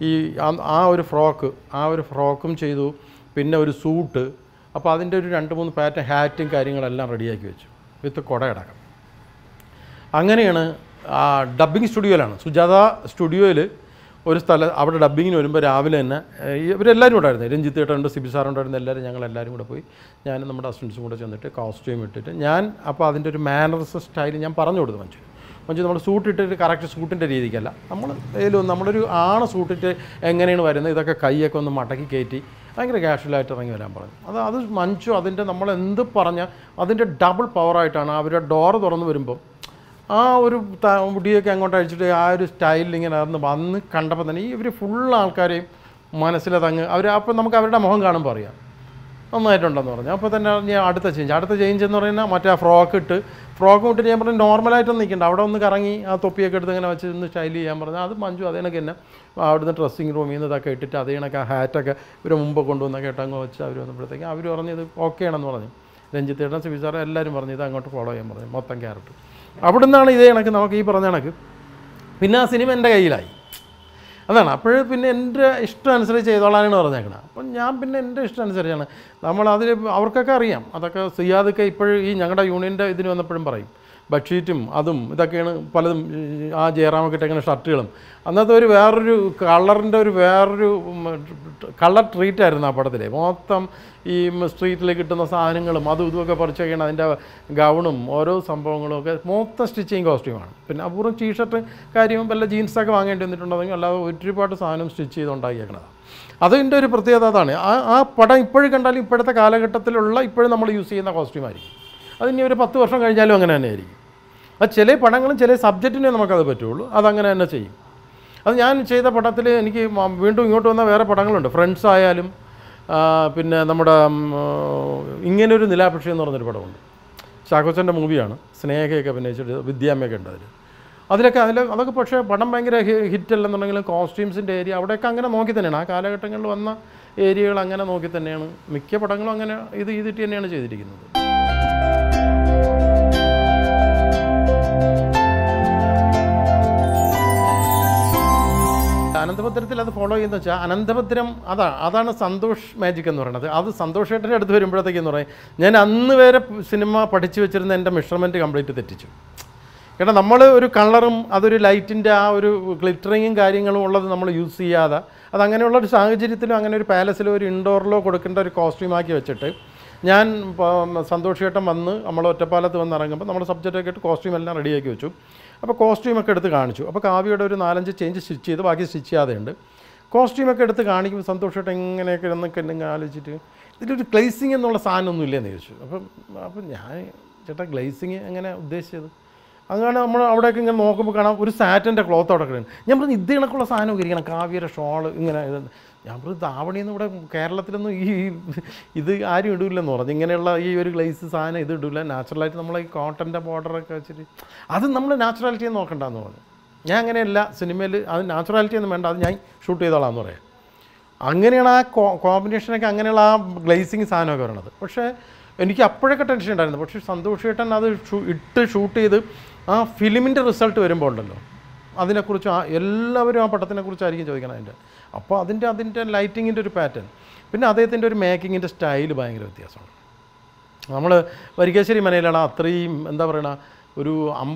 ആ ഒരു ഫ്രോക്കും ചെയ്തു, പിന്നെ ഒരു സൂട്ട്. അപ്പോൾ അതിൻ്റെ ഒരു 2-3 പാറ്റേൺ ഹാറ്റും കാര്യങ്ങളെല്ലാം റെഡിയാക്കി വെച്ചു, വിത്ത് കുടയടക്കം. അങ്ങനെയാണ് ഡബ്ബിങ് സ്റ്റുഡിയോയിലാണ്, സുജാത സ്റ്റുഡിയോയിൽ ഒരു സ്ഥലം. അവിടെ ഡബ്ബിങ്ങിന് വരുമ്പോൾ രാവിലെ തന്നെ ഇവരെല്ലാവരും ഉണ്ടായിരുന്നു, രഞ്ജിത്ത് ചേട്ടനുണ്ട്, സിബി സാറുണ്ടായിരുന്നു, ഞങ്ങളെല്ലാവരും കൂടെ പോയി, ഞാനും നമ്മുടെ അസിസ്റ്റൻസും കൂടെ ചെന്നിട്ട് കോസ്റ്റ്യൂം ഇട്ടിട്ട് അപ്പോൾ അതിൻ്റെ ഒരു മാനർസ് സ്റ്റൈൽ ഞാൻ പറഞ്ഞു കൊടുത്തു. മഞ്ജു നമ്മൾ സൂട്ടിട്ടിട്ട് കറക്റ്റ് സൂട്ടിൻ്റെ രീതിക്കല്ല, നമ്മളൊരു സൂട്ടിട്ട് എങ്ങനെയാണ് വരുന്നത്, ഇതൊക്കെ കൈയൊക്കെ ഒന്ന് മടക്കി കയറ്റി ഭയങ്കര കാഷ്വലായിട്ട് ഇറങ്ങി വരാൻ പറഞ്ഞു. അത് മഞ്ജു അതിൻ്റെ നമ്മളെന്ത് പറഞ്ഞാൽ അതിൻ്റെ ഡബിൾ പവറായിട്ടാണ്. അവരുടെ ഡോറ് തുറന്ന് വരുമ്പം ആ ഒരു മുടിയൊക്കെ അങ്ങോട്ട് അഴിച്ചിട്ട് ആ ഒരു സ്റ്റൈലിൽ ഇങ്ങനെ വന്ന് കണ്ടപ്പോൾ തന്നെ ഇവർ ഫുൾ ആൾക്കാരെയും മനസ്സിലതങ്ങ് അപ്പോൾ നമുക്ക് അവരുടെ മുഖം കാണുമ്പോൾ അറിയാം നന്നായിട്ടുണ്ടെന്ന് പറഞ്ഞു. അപ്പോൾ തന്നെ ഞാൻ അടുത്ത ചേഞ്ച് എന്ന് പറയുന്നത് മറ്റേ ആ ഫ്രോക്ക് ഇട്ടിട്ട് ഞാൻ പറഞ്ഞു നോർമലായിട്ടൊന്നും നിൽക്കണ്ട, അവിടെ ഒന്ന് കറങ്ങി ആ തൊപ്പിയൊക്കെ എടുത്ത് ഇങ്ങനെ വെച്ച് ഒന്ന് സ്റ്റൈൽ ചെയ്യാൻ പറഞ്ഞു. അത് മഞ്ജു അതേ കണക്ക് തന്നെ അവിടുന്ന് ഡ്രസ്സിങ് റൂമിൽ നിന്ന് ഇതൊക്കെ ഇട്ടിട്ട് അതേ കണക്ക് ആ ഹാറ്റൊക്കെ ഇവർ മുമ്പ് കൊണ്ടുവന്നൊക്കെ ഇട്ടങ്ങ് വെച്ച് അവർ വന്നപ്പോഴത്തേക്കും അവർ പറഞ്ഞു ഇത് ഓക്കെ ആണെന്ന് പറഞ്ഞു. രഞ്ജിത്ത് ചേട്ടൻ, സിബി സാറ് എല്ലാവരും പറഞ്ഞു ഇത് അങ്ങോട്ട് ഫോളോ ചെയ്യാൻ പറഞ്ഞു, മൊത്തം ക്യാരക്ടർ. അവിടെ നിന്നാണ് ഇതേ കണക്ക് നമുക്ക് ഈ പറഞ്ഞ കണക്ക് പിന്നെ ആ സിനിമ എൻ്റെ കയ്യിലായി. അതാണ് അപ്പോഴേ പിന്നെ എൻ്റെ ഇഷ്ടം അനുസരിച്ച് ചെയ്തോളാനാണ് പറഞ്ഞേക്കണം. അപ്പം ഞാൻ പിന്നെ എൻ്റെ ഇഷ്ടം അനുസരിച്ചാണ് നമ്മളതിൽ അവർക്കൊക്കെ അറിയാം. അതൊക്കെ സിയാദൊക്കെ ഇപ്പോഴും ഈ ഞങ്ങളുടെ യൂണിയൻ്റെ ഇതിന് വന്നപ്പോഴും പറയും ബെഡ്ഷീറ്റും അതും ഇതൊക്കെയാണ് പലതും ആ ജയറാമൊക്കെ ഇങ്ങനെ ഷർട്ടുകളും. അന്നത്തെ വേറൊരു കളർ ട്രീറ്റായിരുന്നു ആ പടത്തിൽ. മൊത്തം ഈ സ്ട്രീറ്റിൽ കിട്ടുന്ന സാധനങ്ങളും അതും ഇതുമൊക്കെ പറിച്ചൊക്കെയാണ് അതിൻ്റെ ഗൗണും ഓരോ സംഭവങ്ങളും ഒക്കെ മൊത്തം സ്റ്റിച്ചിങ് കോസ്റ്റ്യൂമാണ്. പിന്നെ അപൂർവം ടീഷർട്ട് കാര്യവും വല്ല ജീൻസൊക്കെ വാങ്ങേണ്ടി വന്നിട്ടുണ്ടെങ്കിൽ അല്ലാതെ ഒരുപാട് സാധനം സ്റ്റിച്ച് ചെയ്തുണ്ടാക്കിയേക്കണതാണ്. അതിൻ്റെ ഒരു പ്രത്യേകത അതാണ്. ആ പടം ഇപ്പോഴും കണ്ടാലും ഇപ്പോഴത്തെ കാലഘട്ടത്തിലുള്ള ഇപ്പോഴും നമ്മൾ യൂസ് ചെയ്യുന്ന കോസ്റ്റ്യൂമായിരിക്കും. അതിനി ഒരു 10 വർഷം കഴിഞ്ഞാലും അങ്ങനെ തന്നെയായിരിക്കും. അത് ചില പടങ്ങളും ചില സബ്ജക്റ്റിനെ നമുക്കത് പറ്റുള്ളൂ, അതങ്ങനെ തന്നെ ചെയ്യും. അത് ഞാൻ ചെയ്ത പടത്തിൽ എനിക്ക് വീണ്ടും ഇങ്ങോട്ട് വന്ന വേറെ പടങ്ങളുണ്ട്. ഫ്രണ്ട്സ് ആയാലും പിന്നെ നമ്മുടെ ഇങ്ങനൊരു നിലാപക്ഷി എന്ന് പറഞ്ഞൊരു പടമുണ്ട്. ചാക്കോച്ചൻ്റെ മൂവിയാണ്. സ്നേഹയൊക്കെ അഭിനയിച്ചിട്ട് വിദ്യാമ്മയൊക്കെ ഉണ്ട് അതിലൊക്കെ അതൊക്കെ പക്ഷേ പടം ഭയങ്കര ഹിറ്റല്ലെന്നുണ്ടെങ്കിലും കോസ്റ്റ്യൂംസിൻ്റെ ഏരിയ അവിടെയൊക്കെ അങ്ങനെ നോക്കി തന്നെയാണ്. ആ കാലഘട്ടങ്ങളിൽ വന്ന ഏരിയകൾ അങ്ങനെ നോക്കി തന്നെയാണ് മിക്ക പടങ്ങളും അങ്ങനെ ഇത് ചെയ്തിട്ട് തന്നെയാണ് ചെയ്തിരിക്കുന്നത്. അനന്തഭദ്രത്തിൽ അത് ഫോളോ ചെയ്യുന്നത് വെച്ചാൽ അനന്തഭദ്രം അതാണ് സന്തോഷ് മാജിക് എന്ന് പറയുന്നത്. അത് സന്തോഷേട്ടൻ്റെ അടുത്ത് വരുമ്പോഴത്തേക്കെന്ന് പറയും, ഞാൻ അന്ന് വരെ സിനിമ പഠിച്ചു വെച്ചിരുന്ന എൻ്റെ മെഷർമെൻറ്റ് കംപ്ലീറ്റ് തെറ്റിച്ചു. കാരണം നമ്മൾ ഒരു കളറും അതൊരു ലൈറ്റിൻ്റെ ആ ഒരു ഗ്ലിറ്ററിങ്ങും കാര്യങ്ങളും ഉള്ളത് നമ്മൾ യൂസ് ചെയ്യാതെ അതങ്ങനെയുള്ളൊരു സാഹചര്യത്തിലും അങ്ങനെ ഒരു പാലസിലോ ഒരു ഇൻഡോറിലോ കൊടുക്കേണ്ട ഒരു കോസ്റ്റ്യൂമാക്കി വെച്ചിട്ട് ഞാൻ സന്തോഷേട്ടൻ വന്ന് നമ്മൾ ഒറ്റപ്പാലത്ത് വന്ന് ഇറങ്ങുമ്പോൾ നമ്മുടെ സബ്ജക്റ്റൊക്കെ ഇട്ട് കോസ്റ്റ്യൂം എല്ലാം റെഡിയാക്കി വെച്ചു. അപ്പോൾ കോസ്റ്റ്യൂമൊക്കെ എടുത്ത് കാണിച്ചു. അപ്പോൾ കാവ്യയുടെ ഒരു 4-5 ചേഞ്ച് സ്റ്റിച്ച് ചെയ്ത് ബാക്കി സ്റ്റിച്ച് ചെയ്യാതെയുണ്ട്. കോസ്റ്റ്യൂമൊക്കെ എടുത്ത് കാണിക്കുമ്പോൾ സന്തോഷമായിട്ട് എങ്ങനെയൊക്കെ എന്നൊക്കെ എന്തെങ്കിലും ആലോചിച്ചിട്ട് ഇതിലൊരു ഗ്ലേസിങ് എന്നുള്ള സാധനമൊന്നും ഇല്ലെന്ന് ചോദിച്ചു. അപ്പം ഞാൻ ചേട്ടാ ഗ്ലേസിങ് എങ്ങനെ ഉദ്ദേശിച്ചത്? അങ്ങനെ നമ്മൾ അവിടെയൊക്കെ ഇങ്ങനെ നോക്കുമ്പോൾ കാണാം ഒരു സാറ്റിൻ്റെ ക്ലോത്ത് അവിടെ കിടക്കുന്നു. ഞാൻ പറഞ്ഞു ഇത് കണക്കുള്ള സാധനമൊക്കെ ഇരിക്കണം, കാവ്യയുടെ ഷോള് ഇങ്ങനെ. ഞാൻ പറഞ്ഞു ധാവണിയെന്ന് ഇവിടെ കേരളത്തിലൊന്നും ഇത് ആരും ഇടില്ലെന്ന് പറഞ്ഞു. ഇങ്ങനെയുള്ള ഈ ഒരു ഗ്ലേസ് സാധനം ഇത് ഇടില്ല. നാച്ചുറലായിട്ട് നമ്മൾ ഈ കോട്ടൻ്റെ ബോർഡറൊക്കെ വെച്ചിട്ട് അത് നമ്മൾ നാച്ചുറാലിറ്റി നോക്കണ്ടെന്ന് പറഞ്ഞു. ഞാൻ അങ്ങനെയല്ല, സിനിമയിൽ അത് നാച്ചുറാലിറ്റി ഒന്നും വേണ്ട, അത് ഞാൻ ഷൂട്ട് ചെയ്തോളാമെന്ന് പറയാം. അങ്ങനെയാണ് ആ കോമ്പിനേഷനൊക്കെ അങ്ങനെയുള്ള ആ ഗ്ലേസിങ് സാധനമൊക്കെ വരണത്. പക്ഷേ എനിക്ക് അപ്പോഴൊക്കെ ടെൻഷൻ ഉണ്ടായിരുന്നു. പക്ഷേ സന്തോഷേട്ടൻ അത് ഇട്ട് ഷൂട്ട് ചെയ്ത് ആ ഫിലിമിൻ്റെ റിസൾട്ട് വരുമ്പോൾ ഉണ്ടല്ലോ അതിനെക്കുറിച്ച് എല്ലാവരും ആ പടത്തിനെക്കുറിച്ചായിരിക്കും ചോദിക്കണം അതിൻ്റെ. അപ്പോൾ അതിൻ്റെ ലൈറ്റിങ്ങിൻ്റെ ഒരു പാറ്റേൺ, പിന്നെ അദ്ദേഹത്തിൻ്റെ ഒരു മേക്കിങ്ങിൻ്റെ സ്റ്റൈൽ ഭയങ്കര വ്യത്യാസമാണ്. നമ്മൾ വരിക്കാശ്ശേരി മനയിലാണ് അത്രയും എന്താ പറയുക ഒരു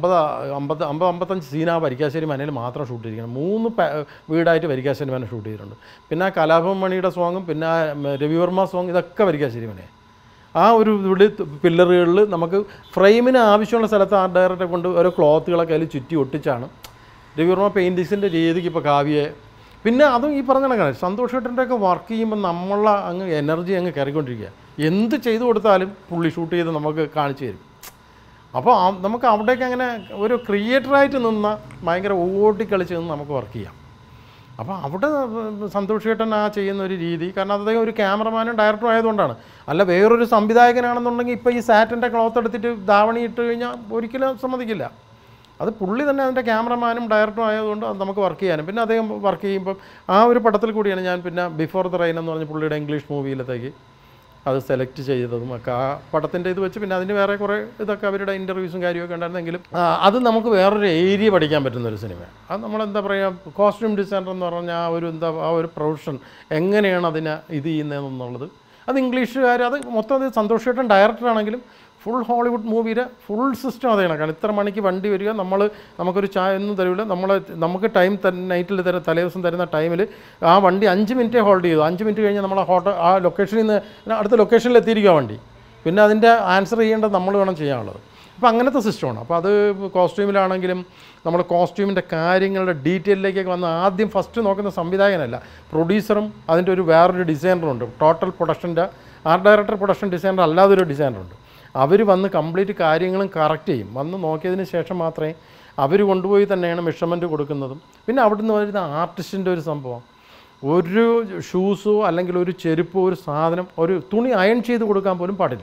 50-55 സീൻ ആ വരിക്കാശ്ശേരി മനയിൽ മാത്രം ഷൂട്ട് ചെയ്തിരിക്കണം. 3 വീടായിട്ട് വരിക്കാശ്ശേരി മന ഷൂട്ട് ചെയ്തിട്ടുണ്ട്. പിന്നെ ആ കലാഭവൻ മണിയുടെ സോങ്ങും പിന്നെ ആ രവിവർമ്മ സോങ് ഇതൊക്കെ വരിക്കാശ്ശേരി മനയാണ്. ആ ഒരു ഇവിടെ പില്ലറുകളിൽ നമുക്ക് ഫ്രെയിമിന് ആവശ്യമുള്ള സ്ഥലത്ത് ആ ഡയറക്ടറെ കൊണ്ട് ഓരോ ക്ലോത്തുകളൊക്കെ അതിൽ ചുറ്റി ഒട്ടിച്ചാണ് രവിവർമ്മ പെയിൻറ്റിങ്സിൻ്റെ രീതിക്ക് ഇപ്പോൾ കാവ്യയെ. പിന്നെ അതും ഈ പറഞ്ഞ കണക്കാണ് സന്തോഷേട്ടൻ്റെയൊക്കെ വർക്ക് ചെയ്യുമ്പോൾ നമ്മളെ അങ്ങ് എനർജി അങ്ങ് കയറിക്കൊണ്ടിരിക്കുക. എന്ത് ചെയ്തു കൊടുത്താലും പുള്ളി ഷൂട്ട് ചെയ്ത് നമുക്ക് കാണിച്ചു തരും. അപ്പോൾ നമുക്ക് അവിടേക്ക് അങ്ങനെ ഒരു ക്രിയേറ്ററായിട്ട് നിന്ന ഭയങ്കര ഓടിക്കളിച്ച് നിന്ന് നമുക്ക് വർക്ക് ചെയ്യാം. അപ്പോൾ അവിടെ സന്തോഷേട്ടൻ ആ ചെയ്യുന്ന ഒരു രീതി, കാരണം അദ്ദേഹം ഒരു ക്യാമറമാനും ഡയറക്ടറും ആയതുകൊണ്ടാണ്. അല്ല വേറൊരു സംവിധായകനാണെന്നുണ്ടെങ്കിൽ ഇപ്പോൾ ഈ സാറ്റിൻ്റെ ക്ലോത്ത് എടുത്തിട്ട് ധാവണി ഇട്ട് കഴിഞ്ഞാൽ ഒരിക്കലും സമ്മതിക്കില്ല. അത് പുള്ളി തന്നെ അതിൻ്റെ ക്യാമറമാനും ഡയറക്ടറും ആയതുകൊണ്ട് അത് നമുക്ക് വർക്ക് ചെയ്യാനും. പിന്നെ അദ്ദേഹം വർക്ക് ചെയ്യുമ്പം ആ ഒരു പടത്തിൽ കൂടിയാണ് ഞാൻ പിന്നെ ബിഫോർ ദ റെയിൻ എന്ന് പറഞ്ഞ പുള്ളിയുടെ ഇംഗ്ലീഷ് മൂവിയിലത്തേക്ക് അത് സെലക്ട് ചെയ്തതും ഒക്കെ ആ പടത്തിൻ്റെ ഇത് വെച്ച്. പിന്നെ അതിന് വേറെ കുറേ ഇതൊക്കെ അവരുടെ ഇൻ്റർവ്യൂസും കാര്യമൊക്കെ ഉണ്ടായിരുന്നെങ്കിലും അത് നമുക്ക് വേറൊരു ഏരിയ പഠിക്കാൻ പറ്റുന്നൊരു സിനിമയാണ്. അത് നമ്മളെന്താ പറയുക കോസ്റ്റ്യൂം ഡിസൈനർ എന്ന് പറഞ്ഞാൽ ആ ഒരു പ്രൊഫഷൻ എങ്ങനെയാണ് അതിനെ ഇത് ചെയ്യുന്നതെന്നുള്ളത് അത് ഇംഗ്ലീഷുകാർ അത് മൊത്തം അത് സന്തോഷേട്ടൻ ഡയറക്ടറാണെങ്കിലും ഫുൾ ഹോളിവുഡ് മൂവിയുടെ ഫുൾ സിസ്റ്റം അതേ കണക്കാണ്. ഇത്ര മണിക്ക് വണ്ടി വരിക, നമുക്കൊരു ചായ ഒന്നും തരില്ല, നമുക്ക് ടൈം നൈറ്റിൽ തലേ ദിവസം തരുന്ന ടൈമിൽ ആ വണ്ടി 5 മിനിറ്റേ ഹോൾഡ് ചെയ്തു. 5 മിനിറ്റ് കഴിഞ്ഞ് നമ്മൾ ആ ലൊക്കേഷനിൽ നിന്ന് അടുത്ത ലൊക്കേഷനിൽ എത്തിയിരിക്കുക വണ്ടി. പിന്നെ അതിൻ്റെ ആൻസർ ചെയ്യേണ്ടത് നമ്മൾ വേണം ചെയ്യാനുള്ളത്. അപ്പോൾ അങ്ങനത്തെ സിസ്റ്റമാണ്. അപ്പോൾ അത് കോസ്റ്റ്യൂമിലാണെങ്കിലും നമ്മൾ കോസ്റ്റ്യൂമിൻ്റെ കാര്യങ്ങളുടെ ഡീറ്റെയിലേക്ക് വന്ന് ആദ്യം ഫസ്റ്റ് നോക്കുന്ന സംവിധായകനല്ല, പ്രൊഡ്യൂസറും അതിൻ്റെ വേറൊരു ഡിസൈനറുണ്ട്. ടോട്ടൽ പ്രൊഡക്ഷൻ്റെ ആർട്ട് ഡയറക്ടർ, പ്രൊഡക്ഷൻ ഡിസൈനർ അല്ലാതൊരു ഡിസൈനറുണ്ട്. അവർ വന്ന് കംപ്ലീറ്റ് കാര്യങ്ങളും കറക്റ്റ് ചെയ്യും. വന്ന് നോക്കിയതിന് ശേഷം മാത്രമേ അവർ കൊണ്ടുപോയി തന്നെയാണ് മെഷർമെൻറ്റ് കൊടുക്കുന്നതും. പിന്നെ അവിടെ നിന്ന് വരുന്ന ആർട്ടിസ്റ്റിൻ്റെ ഒരു സംഭവം, ഒരു ഷൂസോ അല്ലെങ്കിൽ ഒരു ചെരുപ്പോ ഒരു സാധനം ഒരു തുണി അയൺ ചെയ്ത് കൊടുക്കാൻ പോലും പാടില്ല.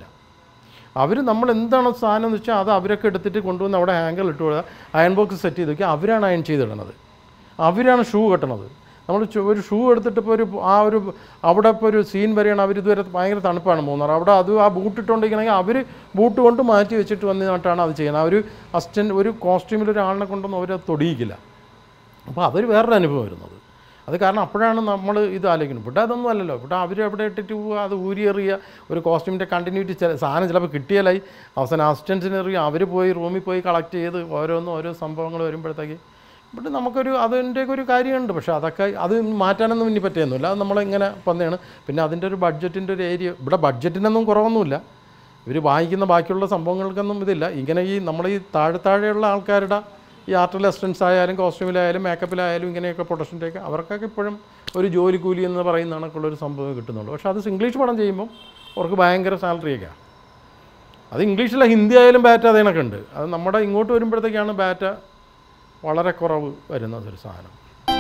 നമ്മൾ എന്താണ് സാധനം എന്ന് വെച്ചാൽ അത് അവരൊക്കെ എടുത്തിട്ട് കൊണ്ടുവന്ന് അവിടെ ഹാങ്കറിൽ ഇട്ട് കൊടുക്കുക, അയൺ ബോക്സ് സെറ്റ് ചെയ്ത് വയ്ക്കുക. അവരാണ് അയൺ ചെയ്തിടുന്നത്, അവരാണ് ഷൂ കെട്ടണത്. നമ്മൾ ഒരു ഷൂ എടുത്തിട്ട് ഇപ്പോൾ അവിടെ ഇപ്പോൾ ഒരു സീൻ വരെയാണ്. അവരിതുവരെ ഭയങ്കര തണുപ്പാണ് മൂന്നാർ, അവിടെ ആ ബൂട്ട് ഇട്ടുകൊണ്ടിരിക്കണമെങ്കിൽ അവർ ബൂട്ട് കൊണ്ട് മാറ്റി വെച്ചിട്ട് വന്നിട്ടാണ് അത് ചെയ്യുന്നത്. ഒരു കോസ്റ്റ്യൂമിൽ ഒരാളിനെ കൊണ്ടൊന്നും അവരത് തൊടിയിക്കില്ല. അപ്പോൾ അവർ വേറൊരു അനുഭവം വരുന്നത്. അത് കാരണം അപ്പോഴാണ് നമ്മൾ ഇത് ആലോചിക്കുന്നത്. ഇവിടെ അതൊന്നും അല്ലല്ലോ. ഇവിടെ അവർ എവിടെ ഇട്ടിട്ട് പോവുക, അത് ഊരിയെറിയുക, ഒരു കോസ്റ്റ്യൂമിൻ്റെ കണ്ടിന്യൂറ്റി സാധനം ചിലപ്പോൾ കിട്ടിയാലായി അവസാനം അസിസ്റ്റൻസിന് എറിയുക, അവർ പോയി റൂമിൽ പോയി കളക്ട് ചെയ്ത് ഓരോ സംഭവങ്ങൾ വരുമ്പോഴത്തേക്ക് ഇവിടെ നമുക്കൊരു അതിൻ്റെയൊക്കെ ഒരു കാര്യമുണ്ട്. പക്ഷേ അത് മാറ്റാനൊന്നും ഇനി പറ്റിയൊന്നുമില്ല. അത് നമ്മളിങ്ങനെ വന്നതാണ്. പിന്നെ അതിൻ്റെ ഒരു ബഡ്ജറ്റിൻ്റെ ഒരു ഏരിയ, ഇവിടെ ബഡ്ജറ്റിനൊന്നും കുറവൊന്നുമില്ല. ഇവർ വാങ്ങിക്കുന്ന ബാക്കിയുള്ള സംഭവങ്ങൾക്കൊന്നും ഇതില്ല. ഇങ്ങനെ നമ്മൾ ഈ താഴെയുള്ള ആൾക്കാരുടെ ഈ ആർട്ടിൽ അസിസ്റ്റൻസ് ആയാലും കോസ്റ്റ്യൂമിലായാലും മേക്കപ്പിലായാലും ഇങ്ങനെയൊക്കെ പ്രൊഡക്ഷൻ്റെയൊക്കെ അവർക്കൊക്കെ ഇപ്പോഴും ഒരു ജോലി കൂലി എന്ന് പറയുന്ന കണക്കുള്ളൊരു സംഭവം കിട്ടുന്നുള്ളൂ. പക്ഷേ അത് ഇംഗ്ലീഷ് പടം ചെയ്യുമ്പം അവർക്ക് ഭയങ്കര സാലറിയൊക്കെയാണ്. അത് ഇംഗ്ലീഷിലെ ഹിന്ദി ആയാലും ബാറ്റ അതേ കണക്കുണ്ട്. അത് നമ്മുടെ ഇങ്ങോട്ട് വരുമ്പോഴത്തേക്കാണ് ബാറ്റ വളരെ കുറവ് വരുന്നതൊരു സാധനം.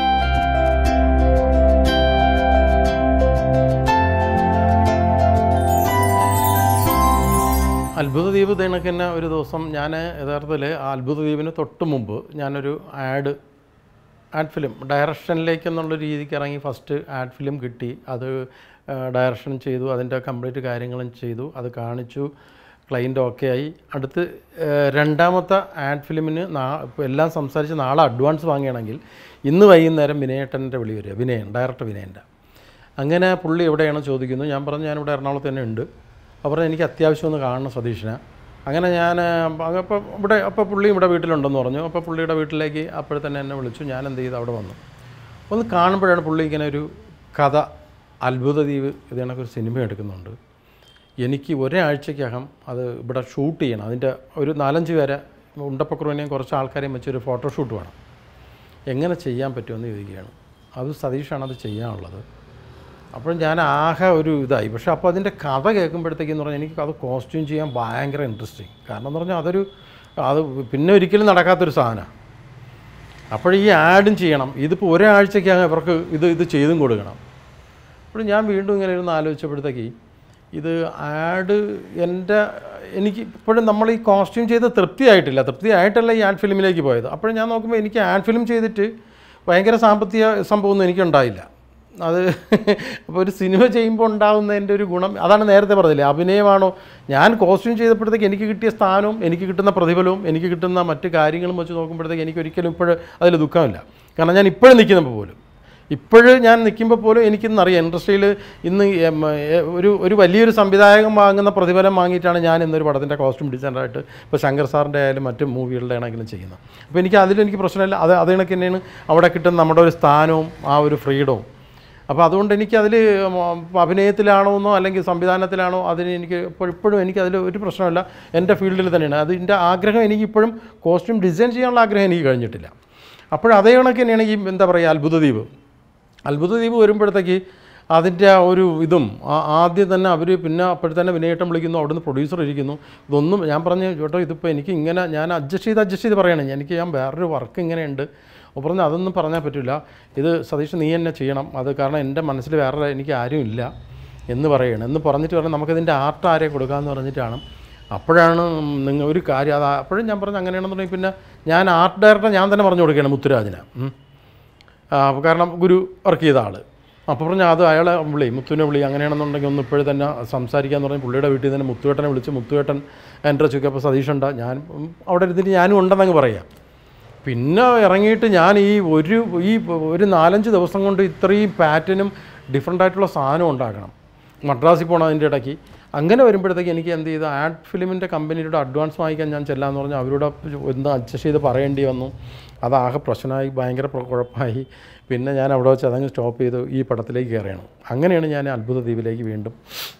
അത്ഭുത ദ്വീപ് കണക്ക് തന്നെ ഒരു ദിവസം ഞാൻ യഥാർത്ഥത്തിൽ അത്ഭുത ദ്വീപിന് തൊട്ട് മുമ്പ് ഞാനൊരു ആഡ് ഫിലിം ഡയറക്ഷനിലേക്ക് എന്നുള്ള രീതിക്ക് ഇറങ്ങി. ഫസ്റ്റ് ആഡ് ഫിലിം കിട്ടി, അത് ഡയറക്ഷൻ ചെയ്തു, അതിൻ്റെ കംപ്ലീറ്റ് കാര്യങ്ങളും ചെയ്തു, അത് കാണിച്ചു, ക്ലൈൻറ്റ് ഓക്കെ ആയി. അടുത്ത് രണ്ടാമത്തെ ആഡ് ഫിലിമിന് എല്ലാം സംസാരിച്ച് നാളെ അഡ്വാൻസ് വാങ്ങുകയാണെങ്കിൽ ഇന്ന് വൈകുന്നേരം വിനയേട്ടൻ്റെ വിളി വരിക, ഡയറക്ടർ വിനയൻ്റെ. അങ്ങനെ പുള്ളി എവിടെയാണ് ചോദിക്കുന്നു. ഞാൻ പറഞ്ഞു ഞാനിവിടെ എറണാകുളത്ത് തന്നെ ഉണ്ട്. അപ്പോൾ എനിക്ക് അത്യാവശ്യം ഒന്ന് കാണണം സതീഷിനെ. അങ്ങനെ ഞാൻ അപ്പോൾ പുള്ളി ഇവിടെ വീട്ടിലുണ്ടെന്ന് പറഞ്ഞു. അപ്പോൾ പുള്ളിയുടെ വീട്ടിലേക്ക് അപ്പോൾ തന്നെ എന്നെ വിളിച്ചു. ഞാൻ എന്ത് ചെയ്തു, അവിടെ വന്നു. ഒന്ന് കാണുമ്പോഴാണ് പുള്ളി ഇങ്ങനെ ഒരു കഥ, അത്ഭുത ദ്വീപ് ഇത് കണക്കൊരു സിനിമ എടുക്കുന്നുണ്ട്, എനിക്ക് ഒരാഴ്ചക്കകം അത് ഇവിടെ ഷൂട്ട് ചെയ്യണം, അതിൻ്റെ ഒരു 4-5 പേരെ ഉണ്ടപ്പക്കുറുവിനെയും കുറച്ച് ആൾക്കാരെയും വെച്ചൊരു ഫോട്ടോഷൂട്ട് വേണം, എങ്ങനെ ചെയ്യാൻ പറ്റുമെന്ന് ചോദിക്കുകയാണ്. അത് സതീഷാണ് അത് ചെയ്യാനുള്ളത്. അപ്പോൾ ഞാൻ ആകെ ഒരു ഇതായി. പക്ഷേ അപ്പോൾ അതിൻ്റെ കഥ കേൾക്കുമ്പോഴത്തേക്കെന്ന് പറഞ്ഞാൽ എനിക്ക് അത് കോസ്റ്റ്യൂം ചെയ്യാൻ ഭയങ്കര ഇൻട്രസ്റ്റിങ്. കാരണം എന്ന് പറഞ്ഞാൽ അത് പിന്നെ ഒരിക്കലും നടക്കാത്തൊരു സാധനമാണ്. അപ്പോൾ ഈ ആഡും ചെയ്യണം, ഇതിപ്പോൾ ഒരാഴ്ചക്കകം ഇവർക്ക് ഇത് ചെയ്തും കൊടുക്കണം. അപ്പോൾ ഞാൻ വീണ്ടും ഇങ്ങനെ ഇരുന്ന് ആലോചിച്ചപ്പോഴത്തേക്ക് ഇത് ആഡ് എനിക്ക് ഇപ്പോഴും നമ്മൾ ഈ കോസ്റ്റ്യൂം ചെയ്ത് തൃപ്തിയായിട്ടല്ല ഈ ആഡ് ഫിലിമിലേക്ക് പോയത്. അപ്പോൾ ഞാൻ നോക്കുമ്പോൾ എനിക്ക് ആഡ് ഫിലിം ചെയ്തിട്ട് ഭയങ്കര സാമ്പത്തിക സംഭവമൊന്നും എനിക്കുണ്ടായില്ല. അത് അപ്പോൾ ഒരു സിനിമ ചെയ്യുമ്പോൾ ഉണ്ടാകുന്നതിൻ്റെ ഒരു ഗുണം അതാണ്. നേരത്തെ പറഞ്ഞില്ലേ, അഭിനയമാണോ, ഞാൻ കോസ്റ്റ്യൂം ചെയ്തപ്പോഴത്തേക്ക് എനിക്ക് കിട്ടിയ സ്ഥാനവും എനിക്ക് കിട്ടുന്ന പ്രതിഫലവും എനിക്ക് കിട്ടുന്ന മറ്റ് കാര്യങ്ങളും വെച്ച് നോക്കുമ്പോഴത്തേക്ക് എനിക്കൊരിക്കലും ഇപ്പോഴും അതിൽ ദുഃഖമില്ല. കാരണം ഞാൻ ഇപ്പോഴും നിൽക്കുമ്പോൾ പോലും എനിക്കിന്നറിയാം ഇൻഡസ്ട്രിയിൽ ഇന്ന് ഒരു വലിയൊരു സംവിധായകൻ വാങ്ങുന്ന പ്രതിഫലം വാങ്ങിയിട്ടാണ് ഞാൻ ഇന്നൊരു പടത്തിൻ്റെ കോസ്റ്റ്യൂം ഡിസൈനറായിട്ട് ഇപ്പോൾ ശങ്കർ സാറിൻ്റെ ആയാലും മറ്റ് മൂവികളുടെ ആണെങ്കിലും ചെയ്യുന്നത്. അപ്പോൾ എനിക്ക് പ്രശ്നമില്ല. അത് കണക്ക് തന്നെയാണ് അവിടെ കിട്ടുന്ന നമ്മുടെ ഒരു സ്ഥാനവും ആ ഒരു ഫ്രീഡവും. അപ്പോൾ അതുകൊണ്ട് എനിക്കതിൽ അഭിനയത്തിലാണോ എന്നോ അല്ലെങ്കിൽ സംവിധാനത്തിലാണോ അതിന് എനിക്ക് ഇപ്പോഴും എനിക്കതിൽ ഒരു പ്രശ്നമില്ല. എൻ്റെ ഫീൽഡിൽ തന്നെയാണ് അതിൻ്റെ ആഗ്രഹം. എനിക്കിപ്പോഴും കോസ്റ്റ്യൂം ഡിസൈൻ ചെയ്യാനുള്ള ആഗ്രഹം എനിക്ക് കഴിഞ്ഞിട്ടില്ല. അതേ കണക്ക് തന്നെയാണ് ഈ എന്താ പറയുക അത്ഭുത ദ്വീപ് വരുമ്പോഴത്തേക്ക് അതിൻ്റെ ഒരു ഇതും ആദ്യം തന്നെ അവർ പിന്നെ അപ്പോഴത്തന്നെ വിനയേട്ടം വിളിക്കുന്നു, അവിടുന്ന് പ്രൊഡ്യൂസർ ഇരിക്കുന്നു. ഇതൊന്നും ഞാൻ പറഞ്ഞു ചേട്ടോ ഇതിപ്പോൾ എനിക്ക് ഇങ്ങനെ ഞാൻ അഡ്ജസ്റ്റ് ചെയ്ത് പറയണേ, ഞാൻ വേറൊരു വർക്ക് ഇങ്ങനെയുണ്ട്. അപ്പോൾ പറഞ്ഞു അതൊന്നും പറഞ്ഞാൽ പറ്റില്ല, ഇത് സതീഷ് നീ തന്നെ ചെയ്യണം, അത് കാരണം എൻ്റെ മനസ്സിൽ വേറെ എനിക്ക് ആരും ഇല്ല എന്ന് പറയണം എന്ന് പറഞ്ഞിട്ട് പറഞ്ഞു നമുക്കിതിൻ്റെ ആർട്ട് ആരെ കൊടുക്കാമെന്ന് പറഞ്ഞിട്ടാണ്. അപ്പോഴാണ് നിങ്ങൾ ഒരു കാര്യം അപ്പോഴും ഞാൻ പറഞ്ഞു അങ്ങനെയാണെന്നുണ്ടെങ്കിൽ പിന്നെ ഞാൻ ആർട്ട് ഡയറക്ടർ ഞാൻ തന്നെ പറഞ്ഞു കൊടുക്കുകയാണ് മുത്തുരാജിനെ. കാരണം ഗുരു വർക്ക് ചെയ്ത ആൾ. അപ്പോൾ പറഞ്ഞു അത് അയാളെ മുത്തുവിനെ വിളി, അങ്ങനെയാണെന്നുണ്ടെങ്കിൽ ഒന്ന് ഇപ്പോഴും തന്നെ സംസാരിക്കാമെന്ന് പറഞ്ഞ് പുള്ളിയുടെ വീട്ടിൽ തന്നെ മുത്തുവേട്ടനെ വിളിച്ച് മുത്തുവേട്ടൻ എൻ്റെ ചോദിക്കും. അപ്പോൾ സതീഷുണ്ട്, ഞാൻ അവിടെ ഇരുന്നിട്ട് ഞാനും ഉണ്ടെന്നങ്ങ് പറയാം. പിന്നെ ഇറങ്ങിയിട്ട് ഞാൻ ഈ ഒരു 4-5 ദിവസം കൊണ്ട് ഇത്രയും പാറ്റേണും ഡിഫറെൻ്റ് ആയിട്ടുള്ള സാധനം ഉണ്ടാക്കണം. മദ്രാസിൽ പോകണം അതിൻ്റെ ഇടയ്ക്ക്. അങ്ങനെ വരുമ്പോഴത്തേക്ക് എനിക്ക് എന്ത് ചെയ്തു, ആഡ് ഫിലിമിൻ്റെ കമ്പനിയുടെ അഡ്വാൻസ് വാങ്ങിക്കാൻ ഞാൻ ചെല്ലാമെന്ന് പറഞ്ഞാൽ അവരോട് ഒന്ന് അഡ്ജസ്റ്റ് ചെയ്ത് പറയേണ്ടി വന്നു. അതാകെ പ്രശ്നമായി, ഭയങ്കര കുഴപ്പമായി. പിന്നെ ഞാൻ അവിടെ വെച്ച് അതങ്ങ് സ്റ്റോപ്പ് ചെയ്തു, ഈ പടത്തിലേക്ക് കയറിയാണ്. അങ്ങനെയാണ് ഞാൻ അത്ഭുത ദ്വീപിലേക്ക് വീണ്ടും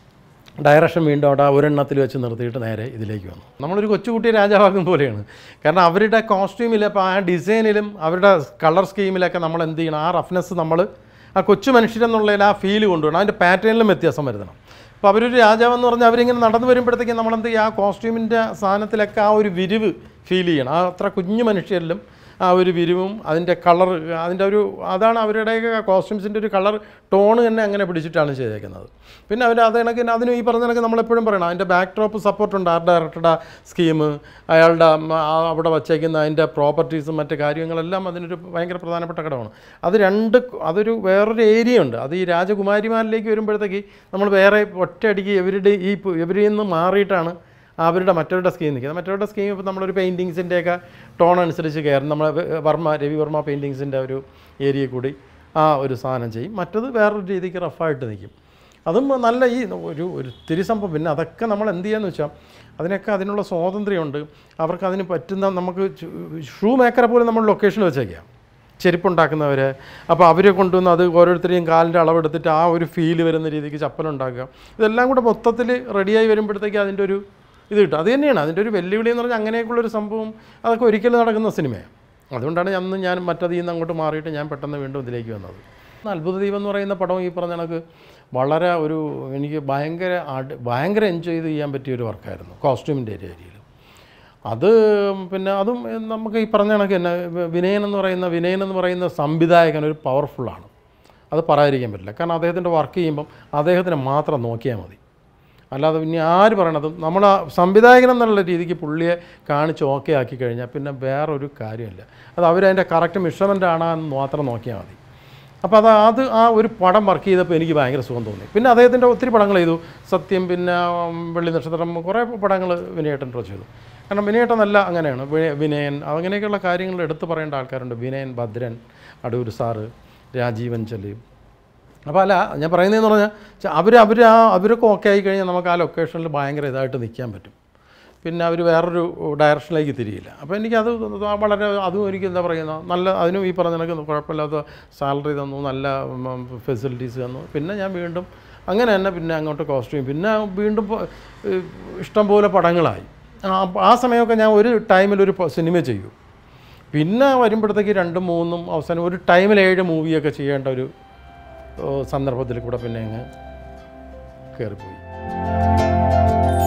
അവിടെ ഒരെണ്ണത്തിൽ വെച്ച് നിർത്തിയിട്ട് നേരെ ഇതിലേക്ക് വന്നു. നമ്മളൊരു കൊച്ചുകുട്ടിയെ രാജാവാക്കും പോലെയാണ്. കാരണം അവരുടെ കോസ്റ്റ്യൂമിലും അപ്പോൾ ആ ഡിസൈനിലും അവരുടെ കളർ സ്കീമിലൊക്കെ നമ്മൾ എന്ത് ചെയ്യണം, ആ റഫ്നെസ് നമ്മൾ ആ കൊച്ചു മനുഷ്യരെന്നുള്ളതിൽ ആ ഫീല് കൊണ്ടുപോകണം. അതിൻ്റെ പാറ്റേണിലും വ്യത്യാസം വരുത്തണം. അപ്പോൾ അവരൊരു രാജാവെന്ന് പറഞ്ഞാൽ അവരിങ്ങനെ നടന്നു വരുമ്പോഴത്തേക്കും നമ്മളെന്ത് ചെയ്യുക, ആ കോസ്റ്റ്യൂമിൻ്റെ സാധനത്തിലൊക്കെ ആ ഒരു വിരിവ് ഫീൽ ചെയ്യണം. ആ അത്ര കുഞ്ഞു മനുഷ്യരിലും ആ ഒരു വിരിവും അതിൻ്റെ കളർ അതാണ് അവരുടെയൊക്കെ കോസ്റ്റ്യൂംസിൻ്റെ ഒരു കളർ ടോണ് തന്നെ അങ്ങനെ പിടിച്ചിട്ടാണ് ചെയ്തേക്കുന്നത്. പിന്നെ അവർ അത് കണക്ക് അതിനും ഈ പറഞ്ഞ കണക്ക് നമ്മളെപ്പോഴും പറയണം അതിൻ്റെ ബാക്ക് ഡ്രോപ്പ് സപ്പോർട്ടുണ്ട്. ആർട്ട് ഡയറക്ടറുടെ സ്കീം, അയാളുടെ അവിടെ വച്ചേക്കുന്ന അതിൻ്റെ പ്രോപ്പർട്ടീസും മറ്റ് കാര്യങ്ങളെല്ലാം അതിനൊരു ഭയങ്കര പ്രധാനപ്പെട്ട ഘടകമാണ്. അതൊരു വേറൊരു ഏരിയ ഉണ്ട്. അത് ഈ രാജകുമാരിമാരിലേക്ക് വരുമ്പോഴത്തേക്ക് നമ്മൾ വേറെ ഒറ്റയടിക്ക് ഇവരിൽ നിന്ന് മാറിയിട്ടാണ് അവരുടെ മറ്റവരുടെ സ്കീം നിൽക്കുന്നത്. മറ്റവരുടെ സ്കീം ഇപ്പോൾ നമ്മളൊരു പെയിൻറ്റിങ്സിൻ്റെയൊക്കെ ടോൺ അനുസരിച്ച് കയറും. നമ്മൾ രവിവർമ്മ പെയിൻറ്റിങ്സിൻ്റെ ഒരു ഏരിയയിൽ കൂടി ആ ഒരു സാധനം ചെയ്യും. മറ്റത് വേറൊരു രീതിക്ക് റഫായിട്ട് നിൽക്കും. അതും നല്ല ഒത്തിരി സംഭവം. പിന്നെ അതൊക്കെ നമ്മൾ എന്ത് ചെയ്യാന്ന് വെച്ചാൽ അതിനുള്ള സ്വാതന്ത്ര്യമുണ്ട്. അവർക്ക് അതിന് പറ്റുന്ന നമുക്ക് ഷൂ മേക്കറെ പോലും നമ്മൾ ലൊക്കേഷൻ വെച്ചേക്കാം, ചെരുപ്പുണ്ടാക്കുന്നവർ. അപ്പോൾ അവരെ കൊണ്ടുവന്ന് അത് ഓരോരുത്തരെയും കാലിൻ്റെ അളവെടുത്തിട്ട് ആ ഒരു ഫീല് വരുന്ന രീതിക്ക് ചപ്പലുണ്ടാക്കുക. ഇതെല്ലാം കൂടെ മൊത്തത്തിൽ റെഡിയായി വരുമ്പോഴത്തേക്ക് അതിൻ്റെ ഒരു ഇത് കിട്ടും. അത് തന്നെയാണ് അതിൻ്റെ ഒരു വെല്ലുവിളി എന്ന് പറഞ്ഞാൽ. അങ്ങനെയൊക്കെയുള്ളൊരു സംഭവം അതൊക്കെ ഒരിക്കലും നടക്കുന്ന സിനിമയാണ്. അതുകൊണ്ടാണ് ഞാൻ മറ്റതിൽ നിന്ന് അങ്ങോട്ട് മാറിയിട്ട് ഞാൻ പെട്ടെന്ന് വീണ്ടും ഇതിലേക്ക് വന്നത്. അത്ഭുത ദ്വീപ് എന്ന് പറയുന്ന പടം ഈ പറഞ്ഞ കണക്ക് വളരെ എനിക്ക് ഭയങ്കര എൻജോയ് ചെയ്യാൻ പറ്റിയൊരു വർക്കായിരുന്നു കോസ്റ്റ്യൂമിൻ്റെ ഏരിയയിൽ. അത് പിന്നെ അതും നമുക്ക് ഈ പറഞ്ഞ കണക്ക് തന്നെ വിനയൻ എന്ന് പറയുന്ന സംവിധായകൻ ഒരു പവർഫുള്ളാണ്, അത് പറയാതിരിക്കാൻ പറ്റില്ല. കാരണം അദ്ദേഹത്തിൻ്റെ വർക്ക് ചെയ്യുമ്പം അദ്ദേഹത്തിനെ മാത്രം നോക്കിയാൽ മതി, അല്ലാതെ ഇനി ആര് പറയണതും നമ്മൾ സംവിധായകൻ എന്നുള്ള രീതിക്ക് പുള്ളിയെ കാണിച്ച് ഓക്കെ ആക്കി കഴിഞ്ഞാൽ പിന്നെ വേറൊരു കാര്യമില്ല. അത് അവരതിൻ്റെ കറക്റ്റ് മെഷർമെൻ്റ് ആണെന്ന് മാത്രം നോക്കിയാൽ മതി. അപ്പോൾ അത് ആ ഒരു പടം വർക്ക് ചെയ്തപ്പോൾ എനിക്ക് ഭയങ്കര സുഖം തോന്നി. പിന്നെ അദ്ദേഹത്തിൻ്റെ ഒത്തിരി പടങ്ങൾ ചെയ്തു, സത്യം, പിന്നെ വെള്ളി നക്ഷത്രം, കുറേ പടങ്ങൾ വിനയേട്ടൻ ചെയ്തു. കാരണം വിനയേട്ടൻ നല്ല അങ്ങനെയാണ്, വിനയൻ, അങ്ങനെയൊക്കെയുള്ള കാര്യങ്ങൾ എടുത്തു പറയേണ്ട ആൾക്കാരുണ്ട്. വിനയൻ, ഭദ്രൻ, അടൂർ സാറ്, രാജീവഞ്ചൽ. അപ്പോൾ അല്ല ഞാൻ പറയുന്നതെന്ന് പറഞ്ഞാൽ അവരൊക്കെ ഓക്കെ ആയി കഴിഞ്ഞാൽ നമുക്ക് ആ ലൊക്കേഷനിൽ ഭയങ്കര ഇതായിട്ട് നിൽക്കാൻ പറ്റും. പിന്നെ അവർ വേറൊരു ഡയറക്ഷനിലേക്ക് തിരിയില്ല. അപ്പോൾ എനിക്കത് വളരെ അതും എനിക്ക് എന്താ പറയുക നല്ല, അതിനും ഈ പറഞ്ഞ കണക്ക് കുഴപ്പമില്ലാത്ത സാലറി തന്നു, നല്ല ഫെസിലിറ്റീസ് തന്നു. പിന്നെ ഞാൻ വീണ്ടും അങ്ങനെ തന്നെ പിന്നെ അങ്ങോട്ട് കോസ്റ്റ്യൂം, പിന്നെ വീണ്ടും ഇഷ്ടംപോലെ പടങ്ങളായി. ആ സമയമൊക്കെ ഞാൻ ഒരു ടൈമിൽ ഒരു സിനിമ ചെയ്യും, പിന്നെ വരുമ്പോഴത്തേക്ക് 2, 3 അവസാനം ഒരു ടൈമിൽ 7 മൂവിയൊക്കെ ചെയ്യേണ്ട ഒരു സന്ദർഭത്തിൽ കൂടെ പിന്നെ അങ്ങ് കയറിപ്പോയി.